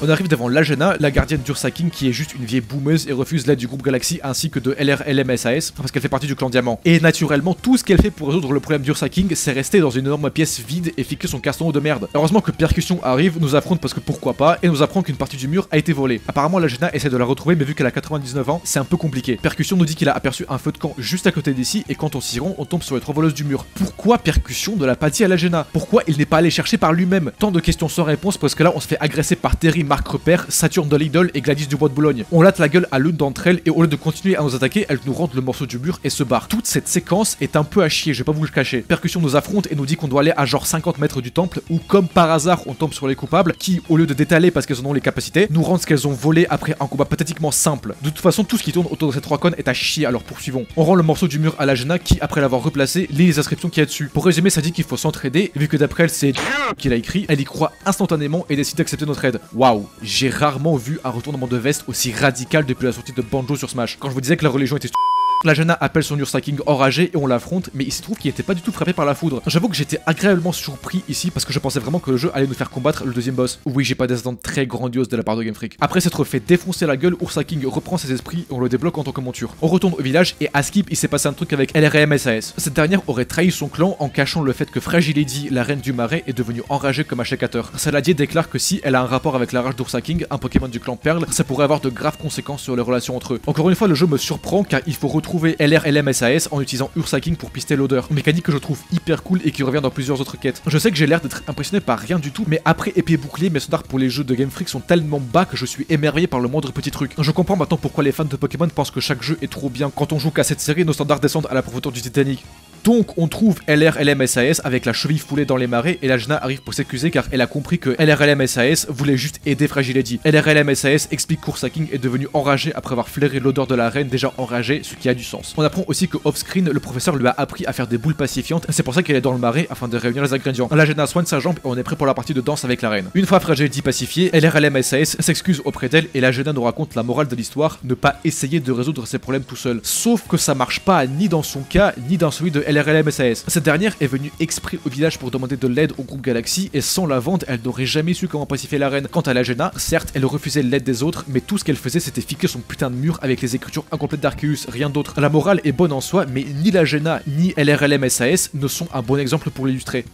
On arrive devant Lagena, la gardienne d'Ursaking qui est juste une vieille boumeuse et refuse l'aide du groupe Galaxy ainsi que de LRLM-SAS parce qu'elle fait partie du clan Diamant. Et naturellement, tout ce qu'elle fait pour résoudre le problème d'Ursaking, c'est rester dans une énorme pièce vide et fixer son caston de merde. Heureusement que Percussion arrive, nous affronte parce que pourquoi pas, et nous apprend qu'une partie du mur a été volée. Apparemment, Lagena essaie de la retrouver, mais vu qu'elle a 99 ans, c'est un peu compliqué. Percussion nous dit qu'il a aperçu un feu de camp juste à côté d'ici, et quand on s'y rend, on tombe sur les 3 voleuses du mur. Pourquoi Percussion ne l'a pas dit à Lagena? Pourquoi il n'est pas allé chercher par lui-même? Tant de questions sans réponse parce que là, on se fait agresser par Terry, Marc Repère, Saturne de l'Idole et Gladys du Bois de Boulogne. On latte la gueule à l'une d'entre elles, et au lieu de continuer à nous attaquer, elle nous rentre le morceau du mur et se barre. Toute cette séquence est un peu à chier, je vais pas vous le cacher. Percussion nous affronte et nous dit qu'on doit aller à genre 50 mètres du temple, où comme par hasard, on tombe sur les coupables qui, au lieu de détaler parce qu'elles en ont les capacités, nous rendent ce qu'elles ont volé après un combat pathétiquement simple. De toute façon, tout ce qui tourne autour de ces 3 connes est à chier, alors poursuivons. On rend le morceau du mur à Lagena qui, après l'avoir replacé, lit les inscriptions qu'il y a dessus. Pour résumer, ça dit qu'il faut s'entraider, vu que d'après elle, c'est qui l'a écrit, elle y croit instantanément et décide d'accepter notre aide. Waouh, j'ai rarement vu un retournement de veste aussi radical depuis la sortie de Banjo sur Smash. Quand je vous disais que la religion était Lagena appelle son Ursaking enragé et on l'affronte, mais il se trouve qu'il était pas du tout frappé par la foudre. J'avoue que j'étais agréablement surpris ici parce que je pensais vraiment que le jeu allait nous faire combattre le deuxième boss. Oui, j'ai pas des attentes très grandioses de la part de Game Freak. Après s'être fait défoncer la gueule, Ursaking reprend ses esprits et on le débloque en tant que monture. On retourne au village et à Skip, il s'est passé un truc avec LRM-SAS. Cette dernière aurait trahi son clan en cachant le fait que Fragile Lady, la reine du marais, est devenue enragée comme un sécateur. Saladier déclare que si elle a un rapport avec la rage d'Ursaking, un Pokémon du clan Perle, ça pourrait avoir de graves conséquences sur les relations entre eux. Encore une fois, le jeu me surprend car il faut retrouver LRLM SAS en utilisant Ursaking pour pister l'odeur. Mécanique que je trouve hyper cool et qui revient dans plusieurs autres quêtes. Je sais que j'ai l'air d'être impressionné par rien du tout, mais après épée bouclier, mes standards pour les jeux de Game Freak sont tellement bas que je suis émerveillé par le moindre petit truc. Je comprends maintenant pourquoi les fans de Pokémon pensent que chaque jeu est trop bien. Quand on joue qu'à cette série, nos standards descendent à la profondeur du Titanic. Donc on trouve LRLM-SAS avec la cheville foulée dans les marais et Lagena arrive pour s'excuser car elle a compris que LRLM-SAS voulait juste aider Fragile Lady. LRLM-SAS explique qu'Ursaking est devenu enragé après avoir flairé l'odeur de la reine déjà enragée, ce qui a du sens. On apprend aussi que off-screen, le professeur lui a appris à faire des boules pacifiantes, c'est pour ça qu'elle est dans le marais afin de réunir les ingrédients. Lagena soigne sa jambe et on est prêt pour la partie de danse avec la reine. Une fois Fragile Lady pacifiée, LRLM-SAS s'excuse auprès d'elle et Lagena nous raconte la morale de l'histoire, ne pas essayer de résoudre ses problèmes tout seul. Sauf que ça marche pas ni dans son cas, ni dans celui de LRLM-SAS. Cette dernière est venue exprès au village pour demander de l'aide au groupe Galaxy et sans la vente, elle n'aurait jamais su comment pacifier la reine. Quant à Lagena, certes, elle refusait l'aide des autres, mais tout ce qu'elle faisait c'était fixer son putain de mur avec les écritures incomplètes d'Arceus, rien d'autre. La morale est bonne en soi, mais ni Lagena ni LRLM-SAS ne sont un bon exemple pour l'illustrer.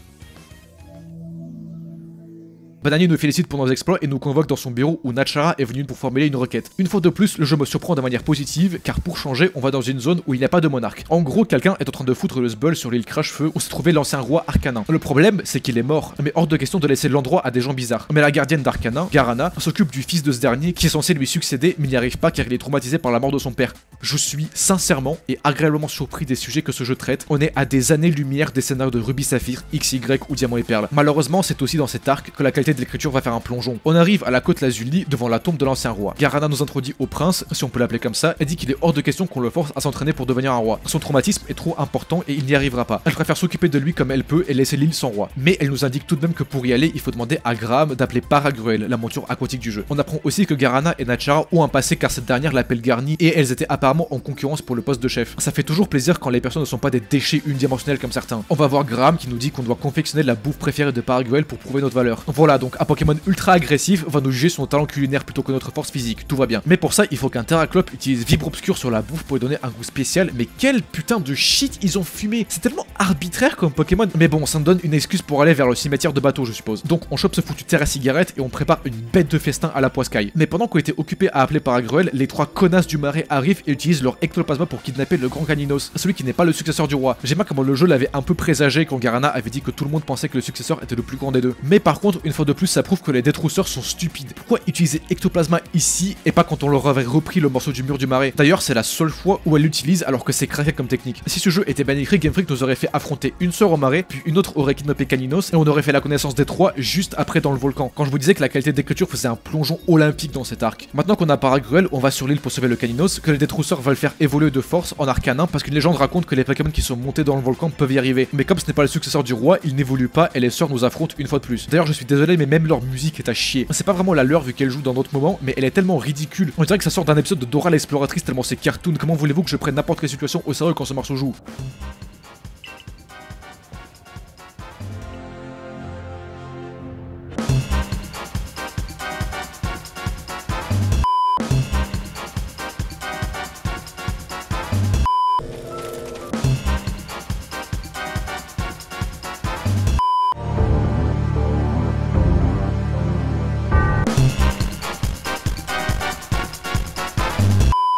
Banani nous félicite pour nos exploits et nous convoque dans son bureau où Natchara est venue pour formuler une requête. Une fois de plus, le jeu me surprend de manière positive car pour changer, on va dans une zone où il n'y a pas de monarque. En gros, quelqu'un est en train de foutre le sbull sur l'île Crache-Feu où se trouvait l'ancien roi Arcanin. Le problème, c'est qu'il est mort, mais hors de question de laisser l'endroit à des gens bizarres. Mais la gardienne d'Arcanin, Garana, s'occupe du fils de ce dernier qui est censé lui succéder mais n'y arrive pas car il est traumatisé par la mort de son père. Je suis sincèrement et agréablement surpris des sujets que ce jeu traite. On est à des années-lumière des scénarios de Ruby Saphir, XY ou Diamant et Perle. Malheureusement, c'est aussi dans cet arc que la qualité de l'écriture va faire un plongeon. On arrive à la côte Lazuli devant la tombe de l'ancien roi. Garana nous introduit au prince, si on peut l'appeler comme ça, et dit qu'il est hors de question qu'on le force à s'entraîner pour devenir un roi. Son traumatisme est trop important et il n'y arrivera pas. Elle préfère s'occuper de lui comme elle peut et laisser l'île sans roi. Mais elle nous indique tout de même que pour y aller, il faut demander à Graham d'appeler Paragruel, la monture aquatique du jeu. On apprend aussi que Garana et Natchara ont un passé car cette dernière l'appelle Garni et elles étaient apparemment en concurrence pour le poste de chef. Ça fait toujours plaisir quand les personnes ne sont pas des déchets unidimensionnels comme certains. On va voir Graham qui nous dit qu'on doit confectionner la bouffe préférée de Paragruel pour prouver notre valeur. Voilà donc un Pokémon ultra agressif va nous juger sur nos talents culinaires plutôt que notre force physique, tout va bien. Mais pour ça, il faut qu'un Terraclope utilise Vibre Obscur sur la bouffe pour lui donner un goût spécial, mais quel putain de shit ils ont fumé. C'est tellement arbitraire comme Pokémon. Mais bon, ça me donne une excuse pour aller vers le cimetière de bateau, je suppose. Donc on chope ce foutu terre à cigarette et on prépare une bête de festin à la poiscaille. Mais pendant qu'on était occupé à appeler Paragruel, les 3 connasses du marais arrivent et utilisent leur ectoplasma pour kidnapper le grand Caninos, celui qui n'est pas le successeur du roi. J'aime bien comment le jeu l'avait un peu présagé quand Garana avait dit que tout le monde pensait que le successeur était le plus grand des deux. Mais par contre, une fois de plus, ça prouve que les détrousseurs sont stupides. Pourquoi utiliser ectoplasma ici et pas quand on leur avait repris le morceau du mur du marais? D'ailleurs, c'est la seule fois où elle l'utilise alors que c'est craqué comme technique. Si ce jeu était bien écrit, Game Freak nous aurait fait affronter une sœur au marais, puis une autre aurait kidnappé Caninos et on aurait fait la connaissance des 3 juste après dans le volcan. Quand je vous disais que la qualité d'écriture faisait un plongeon olympique dans cet arc. Maintenant qu'on a Paragruel, on va sur l'île pour sauver le Caninos, que les détrousseurs veulent faire évoluer de force en Arcanin parce qu'une légende raconte que les Pokémon qui sont montés dans le volcan peuvent y arriver. Mais comme ce n'est pas le successeur du roi, il n'évolue pas et les sœurs nous affrontent une fois de plus. D'ailleurs, je suis désolé, mais même leur musique est à chier. C'est pas vraiment la leur vu qu'elle joue dans d'autres moments, mais elle est tellement ridicule. On dirait que ça sort d'un épisode de Dora l'exploratrice tellement c'est cartoon. Comment voulez-vous que je prenne n'importe quelle situation au sérieux quand ce morceau joue?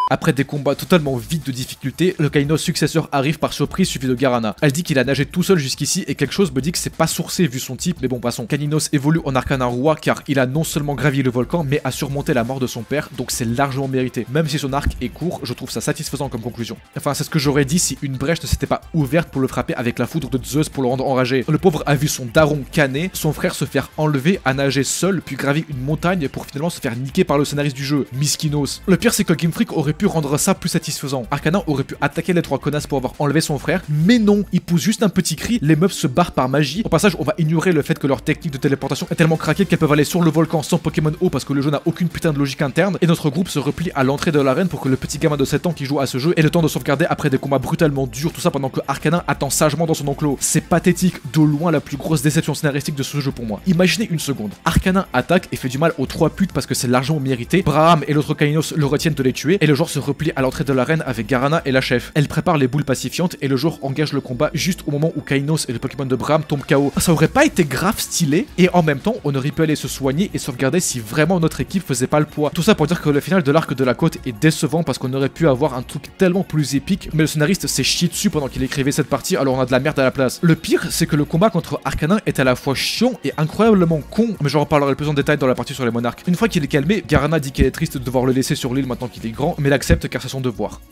Après des combats totalement vides de difficulté, le Kainos successeur arrive par surprise suivi de Garana. Elle dit qu'il a nagé tout seul jusqu'ici et quelque chose me dit que c'est pas sourcé vu son type, mais bon passons. Kainos évolue en Arcana roi car il a non seulement gravi le volcan mais a surmonté la mort de son père, donc c'est largement mérité. Même si son arc est court, je trouve ça satisfaisant comme conclusion. Enfin c'est ce que j'aurais dit si une brèche ne s'était pas ouverte pour le frapper avec la foudre de Zeus pour le rendre enragé. Le pauvre a vu son daron caner, son frère se faire enlever, à nager seul, puis gravir une montagne pour finalement se faire niquer par le scénariste du jeu. Miskinos. Le pire c'est que Game Freak aurait pu rendre ça plus satisfaisant. Arcana aurait pu attaquer les 3 connasses pour avoir enlevé son frère, mais non, il pousse juste un petit cri, les meufs se barrent par magie. Au passage, on va ignorer le fait que leur technique de téléportation est tellement craquée qu'elles peuvent aller sur le volcan sans Pokémon O parce que le jeu n'a aucune putain de logique interne, et notre groupe se replie à l'entrée de l'arène pour que le petit gamin de 7 ans qui joue à ce jeu ait le temps de sauvegarder après des combats brutalement durs, tout ça pendant que Arcana attend sagement dans son enclos. C'est pathétique, de loin la plus grosse déception scénaristique de ce jeu pour moi. Imaginez une seconde, Arcana attaque et fait du mal aux 3 putes parce que c'est largement mérité, Braham et l'autre Kainos le retiennent de les tuer, et le joueur se replie à l'entrée de l'arène avec Garana et la chef. Elle prépare les boules pacifiantes et le joueur engage le combat juste au moment où Kainos et le Pokémon de Braham tombent KO. Ça aurait pas été grave stylé, et en même temps on aurait pu aller se soigner et sauvegarder si vraiment notre équipe faisait pas le poids. Tout ça pour dire que le final de l'arc de la côte est décevant parce qu'on aurait pu avoir un truc tellement plus épique, mais le scénariste s'est chié dessus pendant qu'il écrivait cette partie, alors on a de la merde à la place. Le pire c'est que le combat contre Arcanin est à la fois chiant et incroyablement con, mais j'en reparlerai plus en détail dans la partie sur les monarques. Une fois qu'il est calmé, Garana dit qu'elle est triste de devoir le laisser sur l'île maintenant qu'il est grand, mais l'accepte car c'est son devoir.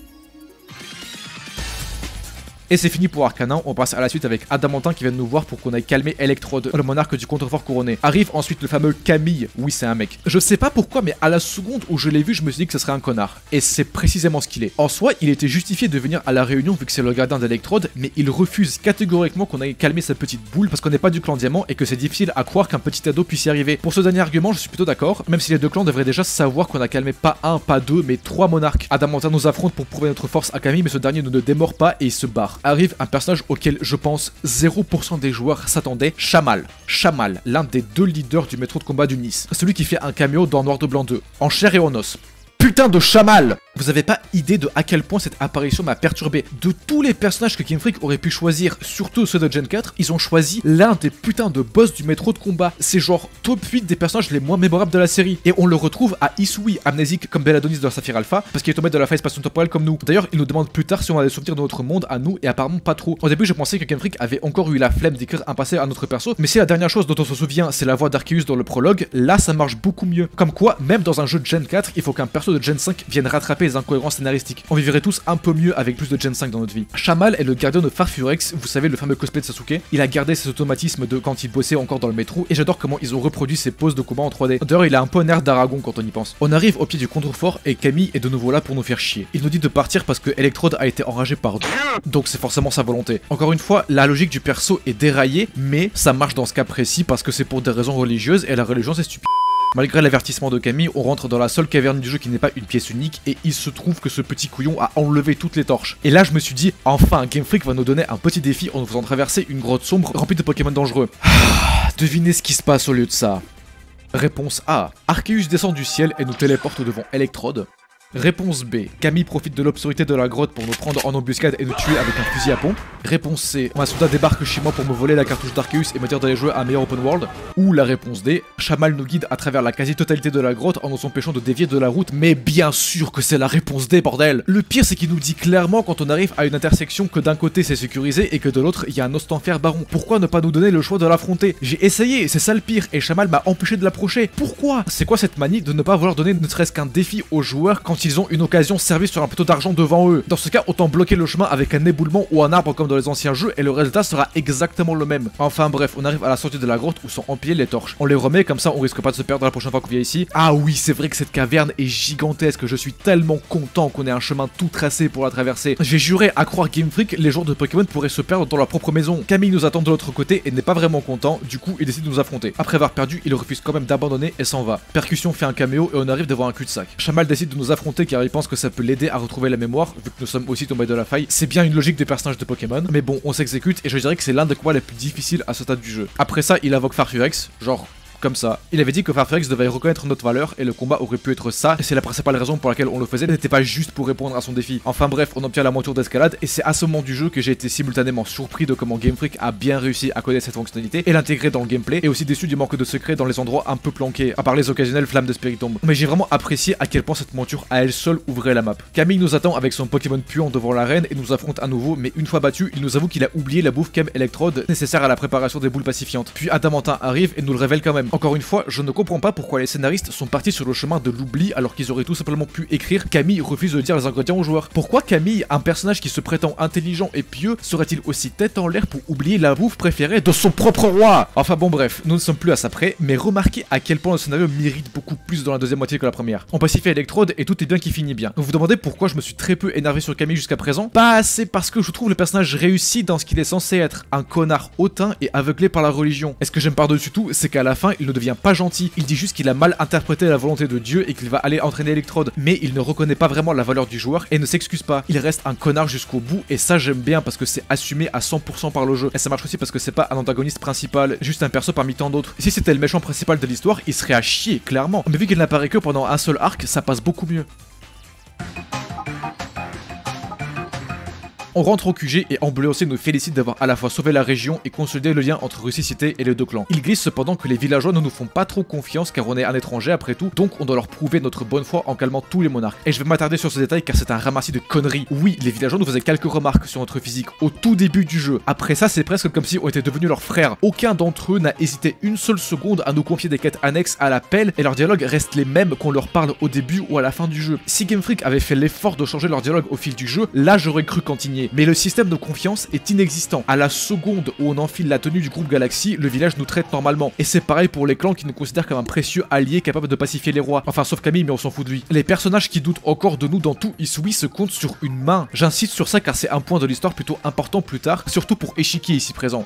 Et c'est fini pour Arcanin, on passe à la suite avec Adamantin qui vient de nous voir pour qu'on aille calmer Electrode, le monarque du contrefort couronné. Arrive ensuite le fameux Camille, oui c'est un mec. Je sais pas pourquoi mais à la seconde où je l'ai vu je me suis dit que ce serait un connard. Et c'est précisément ce qu'il est. En soi il était justifié de venir à la réunion vu que c'est le gardien d'Electrode, mais il refuse catégoriquement qu'on aille calmer sa petite boule parce qu'on n'est pas du clan Diamant et que c'est difficile à croire qu'un petit ado puisse y arriver. Pour ce dernier argument je suis plutôt d'accord, même si les deux clans devraient déjà savoir qu'on a calmé pas un, pas deux, mais 3 monarques. Adamantin nous affronte pour prouver notre force à Camille mais ce dernier ne démord pas et il se barre. Arrive un personnage auquel je pense 0% des joueurs s'attendaient, Shamal. Shamal, l'un des 2 leaders du métro de combat du Nice. Celui qui fait un cameo dans Noir de Blanc 2, en chair et en os. Putain de Shamal! Vous avez pas idée de à quel point cette apparition m'a perturbé. De tous les personnages que Game Freak aurait pu choisir, surtout ceux de Gen 4, ils ont choisi l'un des putains de boss du métro de combat. C'est genre top 8 des personnages les moins mémorables de la série. Et on le retrouve à Isui, amnésique comme Belladonis de Saphir Alpha, parce qu'il est tombé de la phase spatio-temporelle comme nous. D'ailleurs, il nous demande plus tard si on a des souvenirs de notre monde à nous, et apparemment pas trop. Au début, je pensais que Game Freak avait encore eu la flemme d'écrire un passé à notre perso, mais si la dernière chose dont on se souvient, c'est la voix d'Arceus dans le prologue, là ça marche beaucoup mieux. Comme quoi, même dans un jeu de Gen 4, il faut qu'un perso de Gen 5 vienne rattraper les incohérences scénaristiques. On vivrait tous un peu mieux avec plus de Gen 5 dans notre vie. Shamal est le gardien de Farfurex, vous savez le fameux cosplay de Sasuke. Il a gardé ses automatismes de quand il bossait encore dans le métro, et j'adore comment ils ont reproduit ses poses de combat en 3D. D'ailleurs il a un peu un air d'Aragon quand on y pense. On arrive au pied du contrefort et Camille est de nouveau là pour nous faire chier. Il nous dit de partir parce que Electrode a été enragé par Dieu, donc c'est forcément sa volonté. Encore une fois, la logique du perso est déraillée, mais ça marche dans ce cas précis parce que c'est pour des raisons religieuses et la religion c'est stupide. Malgré l'avertissement de Camille, on rentre dans la seule caverne du jeu qui n'est pas une pièce unique et il se trouve que ce petit couillon a enlevé toutes les torches. Et là je me suis dit, enfin Game Freak va nous donner un petit défi en nous faisant traverser une grotte sombre remplie de Pokémon dangereux. Devinez ce qui se passe au lieu de ça. Réponse A. Arceus descend du ciel et nous téléporte devant Electrode. Réponse B. Camille profite de l'obscurité de la grotte pour nous prendre en embuscade et nous tuer avec un fusil à pompe. Réponse C. Masuda débarque chez moi pour me voler la cartouche d'Arceus et me dire d'aller jouer à un meilleur open world. Ou la réponse D. Shamal nous guide à travers la quasi-totalité de la grotte en nous empêchant de dévier de la route. Mais bien sûr que c'est la réponse D, bordel. Le pire c'est qu'il nous dit clairement quand on arrive à une intersection que d'un côté c'est sécurisé et que de l'autre il y a un Ostenfer baron. Pourquoi ne pas nous donner le choix de l'affronter? J'ai essayé, c'est ça le pire, et Shamal m'a empêché de l'approcher. Pourquoi? C'est quoi cette manie de ne pas vouloir donner ne serait-ce qu'un défi aux joueurs quand ils ont une occasion servie sur un plateau d'argent devant eux? Dans ce cas, autant bloquer le chemin avec un éboulement ou un arbre comme dans les anciens jeux et le résultat sera exactement le même. Enfin bref, on arrive à la sortie de la grotte où sont empilées les torches. On les remet comme ça on risque pas de se perdre la prochaine fois qu'on vient ici. Ah oui, c'est vrai que cette caverne est gigantesque, je suis tellement content qu'on ait un chemin tout tracé pour la traverser. J'ai juré à croire Game Freak, les joueurs de Pokémon pourraient se perdre dans leur propre maison. Camille nous attend de l'autre côté et n'est pas vraiment content, du coup il décide de nous affronter. Après avoir perdu, il refuse quand même d'abandonner et s'en va. Percussion fait un caméo et on arrive devant un cul-de-sac. Shamal décide de nous affronter car il pense que ça peut l'aider à retrouver la mémoire, vu que nous sommes aussi tombés de la faille. C'est bien une logique de personnage de Pokémon, mais bon, on s'exécute et je dirais que c'est l'un des combats les plus difficiles à ce stade du jeu. Après ça, il invoque Farfurex, genre comme ça. Il avait dit que Farfetch'd devait reconnaître notre valeur et le combat aurait pu être ça, et c'est la principale raison pour laquelle on le faisait, n'était pas juste pour répondre à son défi. Enfin bref, on obtient la monture d'escalade et c'est à ce moment du jeu que j'ai été simultanément surpris de comment Game Freak a bien réussi à coder cette fonctionnalité et l'intégrer dans le gameplay, et aussi déçu du manque de secrets dans les endroits un peu planqués, à part les occasionnelles flammes de Spiritomb. Mais j'ai vraiment apprécié à quel point cette monture à elle seule ouvrait la map. Camille nous attend avec son Pokémon puant devant l'arène et nous affronte à nouveau, mais une fois battu, il nous avoue qu'il a oublié la bouffe Chem Electrode nécessaire à la préparation des boules pacifiantes. Puis Adamantin arrive et nous le révèle quand même. Encore une fois, je ne comprends pas pourquoi les scénaristes sont partis sur le chemin de l'oubli alors qu'ils auraient tout simplement pu écrire Camille refuse de dire les ingrédients aux joueurs. Pourquoi Camille, un personnage qui se prétend intelligent et pieux, serait-il aussi tête en l'air pour oublier la bouffe préférée de son propre roi? Enfin bon bref, nous ne sommes plus à ça près, mais remarquez à quel point le scénario mérite beaucoup plus dans la deuxième moitié que la première. On pacifie Electrode et tout est bien qui finit bien. Vous vous demandez pourquoi je me suis très peu énervé sur Camille jusqu'à présent? Pas assez parce que je trouve le personnage réussi dans ce qu'il est censé être, un connard hautain et aveuglé par la religion. Et ce que j'aime par-dessus tout, c'est qu'à la fin, il ne devient pas gentil. Il dit juste qu'il a mal interprété la volonté de Dieu et qu'il va aller entraîner Electrode. Mais il ne reconnaît pas vraiment la valeur du joueur et ne s'excuse pas. Il reste un connard jusqu'au bout et ça j'aime bien parce que c'est assumé à 100% par le jeu. Et ça marche aussi parce que c'est pas un antagoniste principal, juste un perso parmi tant d'autres. Si c'était le méchant principal de l'histoire, il serait à chier, clairement. Mais vu qu'il n'apparaît que pendant un seul arc, ça passe beaucoup mieux. On rentre au QG et Ambléoncé nous félicite d'avoir à la fois sauvé la région et consolidé le lien entre Russie Cité et les deux clans. Il glisse cependant que les villageois ne nous font pas trop confiance car on est un étranger après tout, donc on doit leur prouver notre bonne foi en calmant tous les monarques. Et je vais m'attarder sur ce détail car c'est un ramassis de conneries. Oui, les villageois nous faisaient quelques remarques sur notre physique au tout début du jeu. Après ça, c'est presque comme si on était devenus leurs frères. Aucun d'entre eux n'a hésité une seule seconde à nous confier des quêtes annexes à l'appel et leurs dialogues restent les mêmes qu'on leur parle au début ou à la fin du jeu. Si Game Freak avait fait l'effort de changer leur dialogue au fil du jeu, là j'aurais cru continuer. Mais le système de confiance est inexistant. À la seconde où on enfile la tenue du groupe Galaxy, le village nous traite normalement. Et c'est pareil pour les clans qui nous considèrent comme un précieux allié capable de pacifier les rois. Enfin sauf Camille, mais on s'en fout de lui. Les personnages qui doutent encore de nous dans tout Isui se comptent sur une main. J'insiste sur ça car c'est un point de l'histoire plutôt important plus tard, surtout pour Eshiki ici présent.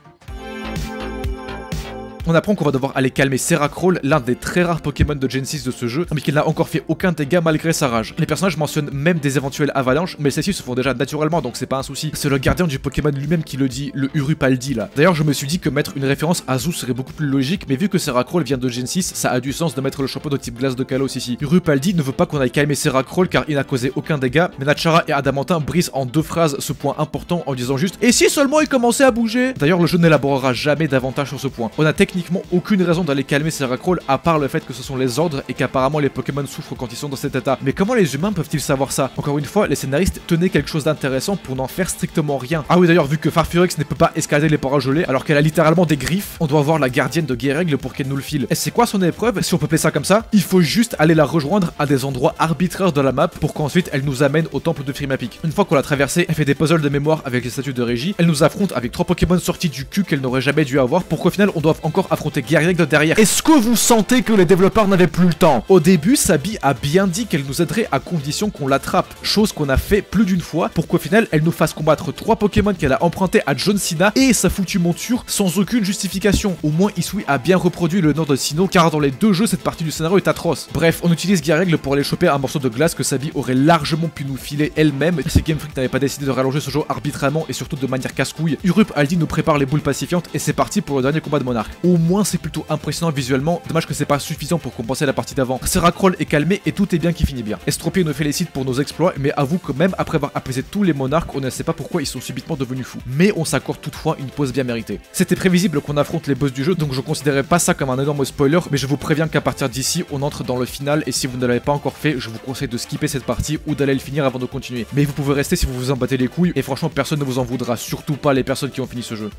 On apprend qu'on va devoir aller calmer Seracroll, l'un des très rares Pokémon de Gen 6 de ce jeu, mais qu'il n'a encore fait aucun dégât malgré sa rage. Les personnages mentionnent même des éventuelles avalanches, mais celles-ci se font déjà naturellement donc c'est pas un souci. C'est le gardien du Pokémon lui-même qui le dit, le Urupaldi là. D'ailleurs je me suis dit que mettre une référence à Zou serait beaucoup plus logique, mais vu que Seracroll vient de Gen 6, ça a du sens de mettre le champion de type glace de Kalos ici. Urupaldi ne veut pas qu'on aille calmer Seracroll car il n'a causé aucun dégât, mais Natchara et Adamantin brisent en deux phrases ce point important en disant juste « Et si seulement il commençait à bouger ?» D'ailleurs le jeu n'élaborera jamais davantage sur ce point. On a techniquement aucune raison d'aller calmer Seracroll à part le fait que ce sont les ordres et qu'apparemment les Pokémon souffrent quand ils sont dans cet état. Mais comment les humains peuvent-ils savoir ça? Encore une fois, les scénaristes tenaient quelque chose d'intéressant pour n'en faire strictement rien. Ah oui d'ailleurs, vu que Farfurix ne peut pas escalader les parois gelées alors qu'elle a littéralement des griffes, on doit voir la gardienne de Guérègle pour qu'elle nous le file. Et c'est quoi son épreuve si on peut appeler ça comme ça? Il faut juste aller la rejoindre à des endroits arbitraires de la map pour qu'ensuite elle nous amène au temple de Frimapic. Une fois qu'on l'a traversée, elle fait des puzzles de mémoire avec les statues de Régie, elle nous affronte avec 3 Pokémon sortis du cul qu'elle n'aurait jamais dû avoir pour qu'au final on doive encore affronter Guérègle derrière. Est-ce que vous sentez que les développeurs n'avaient plus le temps? Au début, Sabi a bien dit qu'elle nous aiderait à condition qu'on l'attrape, chose qu'on a fait plus d'une fois pour qu'au final elle nous fasse combattre 3 Pokémon qu'elle a empruntés à John Cena et sa foutue monture sans aucune justification. Au moins Isui a bien reproduit le nom de Sinnoh car dans les deux jeux cette partie du scénario est atroce. Bref, on utilise Guérègle pour aller choper un morceau de glace que Sabi aurait largement pu nous filer elle-même si Game Freak n'avait pas décidé de rallonger ce jeu arbitrairement et surtout de manière casse-couille. Urupaldi nous prépare les boules pacifiantes et c'est parti pour le dernier combat de Monarque. Au moins c'est plutôt impressionnant visuellement, dommage que c'est pas suffisant pour compenser la partie d'avant. Seracroll est calmé et tout est bien qui finit bien. Estropié nous félicite pour nos exploits, mais avoue que même après avoir apaisé tous les monarques, on ne sait pas pourquoi ils sont subitement devenus fous. Mais on s'accorde toutefois une pause bien méritée. C'était prévisible qu'on affronte les boss du jeu, donc je considérais pas ça comme un énorme spoiler, mais je vous préviens qu'à partir d'ici, on entre dans le final et si vous ne l'avez pas encore fait, je vous conseille de skipper cette partie ou d'aller le finir avant de continuer. Mais vous pouvez rester si vous vous en battez les couilles et franchement personne ne vous en voudra, surtout pas les personnes qui ont fini ce jeu.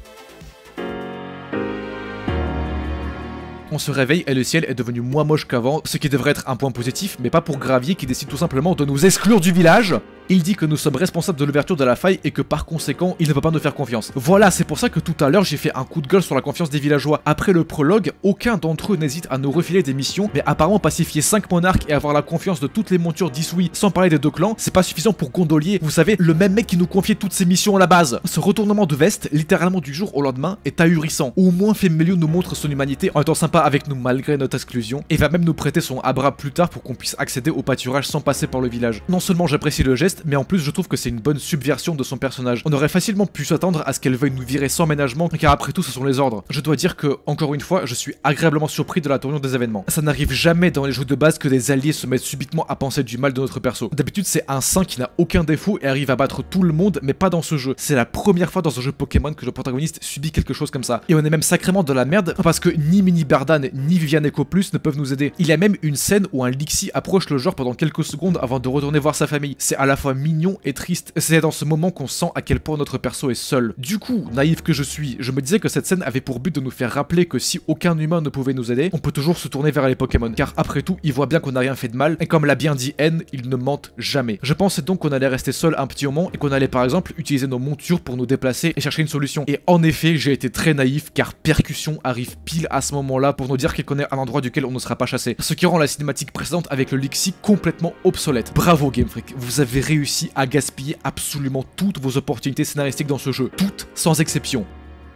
On se réveille et le ciel est devenu moins moche qu'avant, ce qui devrait être un point positif, mais pas pour Gravier qui décide tout simplement de nous exclure du village. Il dit que nous sommes responsables de l'ouverture de la faille et que par conséquent, il ne peut pas nous faire confiance. Voilà, c'est pour ça que tout à l'heure, j'ai fait un coup de gueule sur la confiance des villageois. Après le prologue, aucun d'entre eux n'hésite à nous refiler des missions, mais apparemment pacifier 5 monarques et avoir la confiance de toutes les montures d'Isui, sans parler des deux clans, c'est pas suffisant pour Gondolier. Vous savez, le même mec qui nous confiait toutes ces missions à la base. Ce retournement de veste, littéralement du jour au lendemain, est ahurissant. Au moins, Femelio nous montre son humanité en étant sympa avec nous malgré notre exclusion, et va même nous prêter son abra plus tard pour qu'on puisse accéder au pâturage sans passer par le village. Non seulement j'apprécie le geste, mais en plus je trouve que c'est une bonne subversion de son personnage. On aurait facilement pu s'attendre à ce qu'elle veuille nous virer sans ménagement, car après tout ce sont les ordres. Je dois dire que, encore une fois, je suis agréablement surpris de la tournure des événements. Ça n'arrive jamais dans les jeux de base que des alliés se mettent subitement à penser du mal de notre perso. D'habitude c'est un saint qui n'a aucun défaut et arrive à battre tout le monde, mais pas dans ce jeu. C'est la première fois dans un jeu Pokémon que le protagoniste subit quelque chose comme ça. Et on est même sacrément dans la merde parce que ni Mini Bardan ni Viviane Echo Plus ne peuvent nous aider. Il y a même une scène où un Lixie approche le joueur pendant quelques secondes avant de retourner voir sa famille. C'est à la fois mignon et triste. C'est dans ce moment qu'on sent à quel point notre perso est seul. Du coup, naïf que je suis, je me disais que cette scène avait pour but de nous faire rappeler que si aucun humain ne pouvait nous aider, on peut toujours se tourner vers les Pokémon. Car après tout, ils voient bien qu'on n'a rien fait de mal, et comme l'a bien dit N, ils ne mentent jamais. Je pensais donc qu'on allait rester seul un petit moment et qu'on allait par exemple utiliser nos montures pour nous déplacer et chercher une solution. Et en effet, j'ai été très naïf car Percussion arrive pile à ce moment-là pour nous dire qu'il connaît un endroit duquel on ne sera pas chassé. Ce qui rend la cinématique précédente avec le Lixie complètement obsolète. Bravo Game Freak, vous avez réussi à gaspiller absolument toutes vos opportunités scénaristiques dans ce jeu. Toutes, sans exception.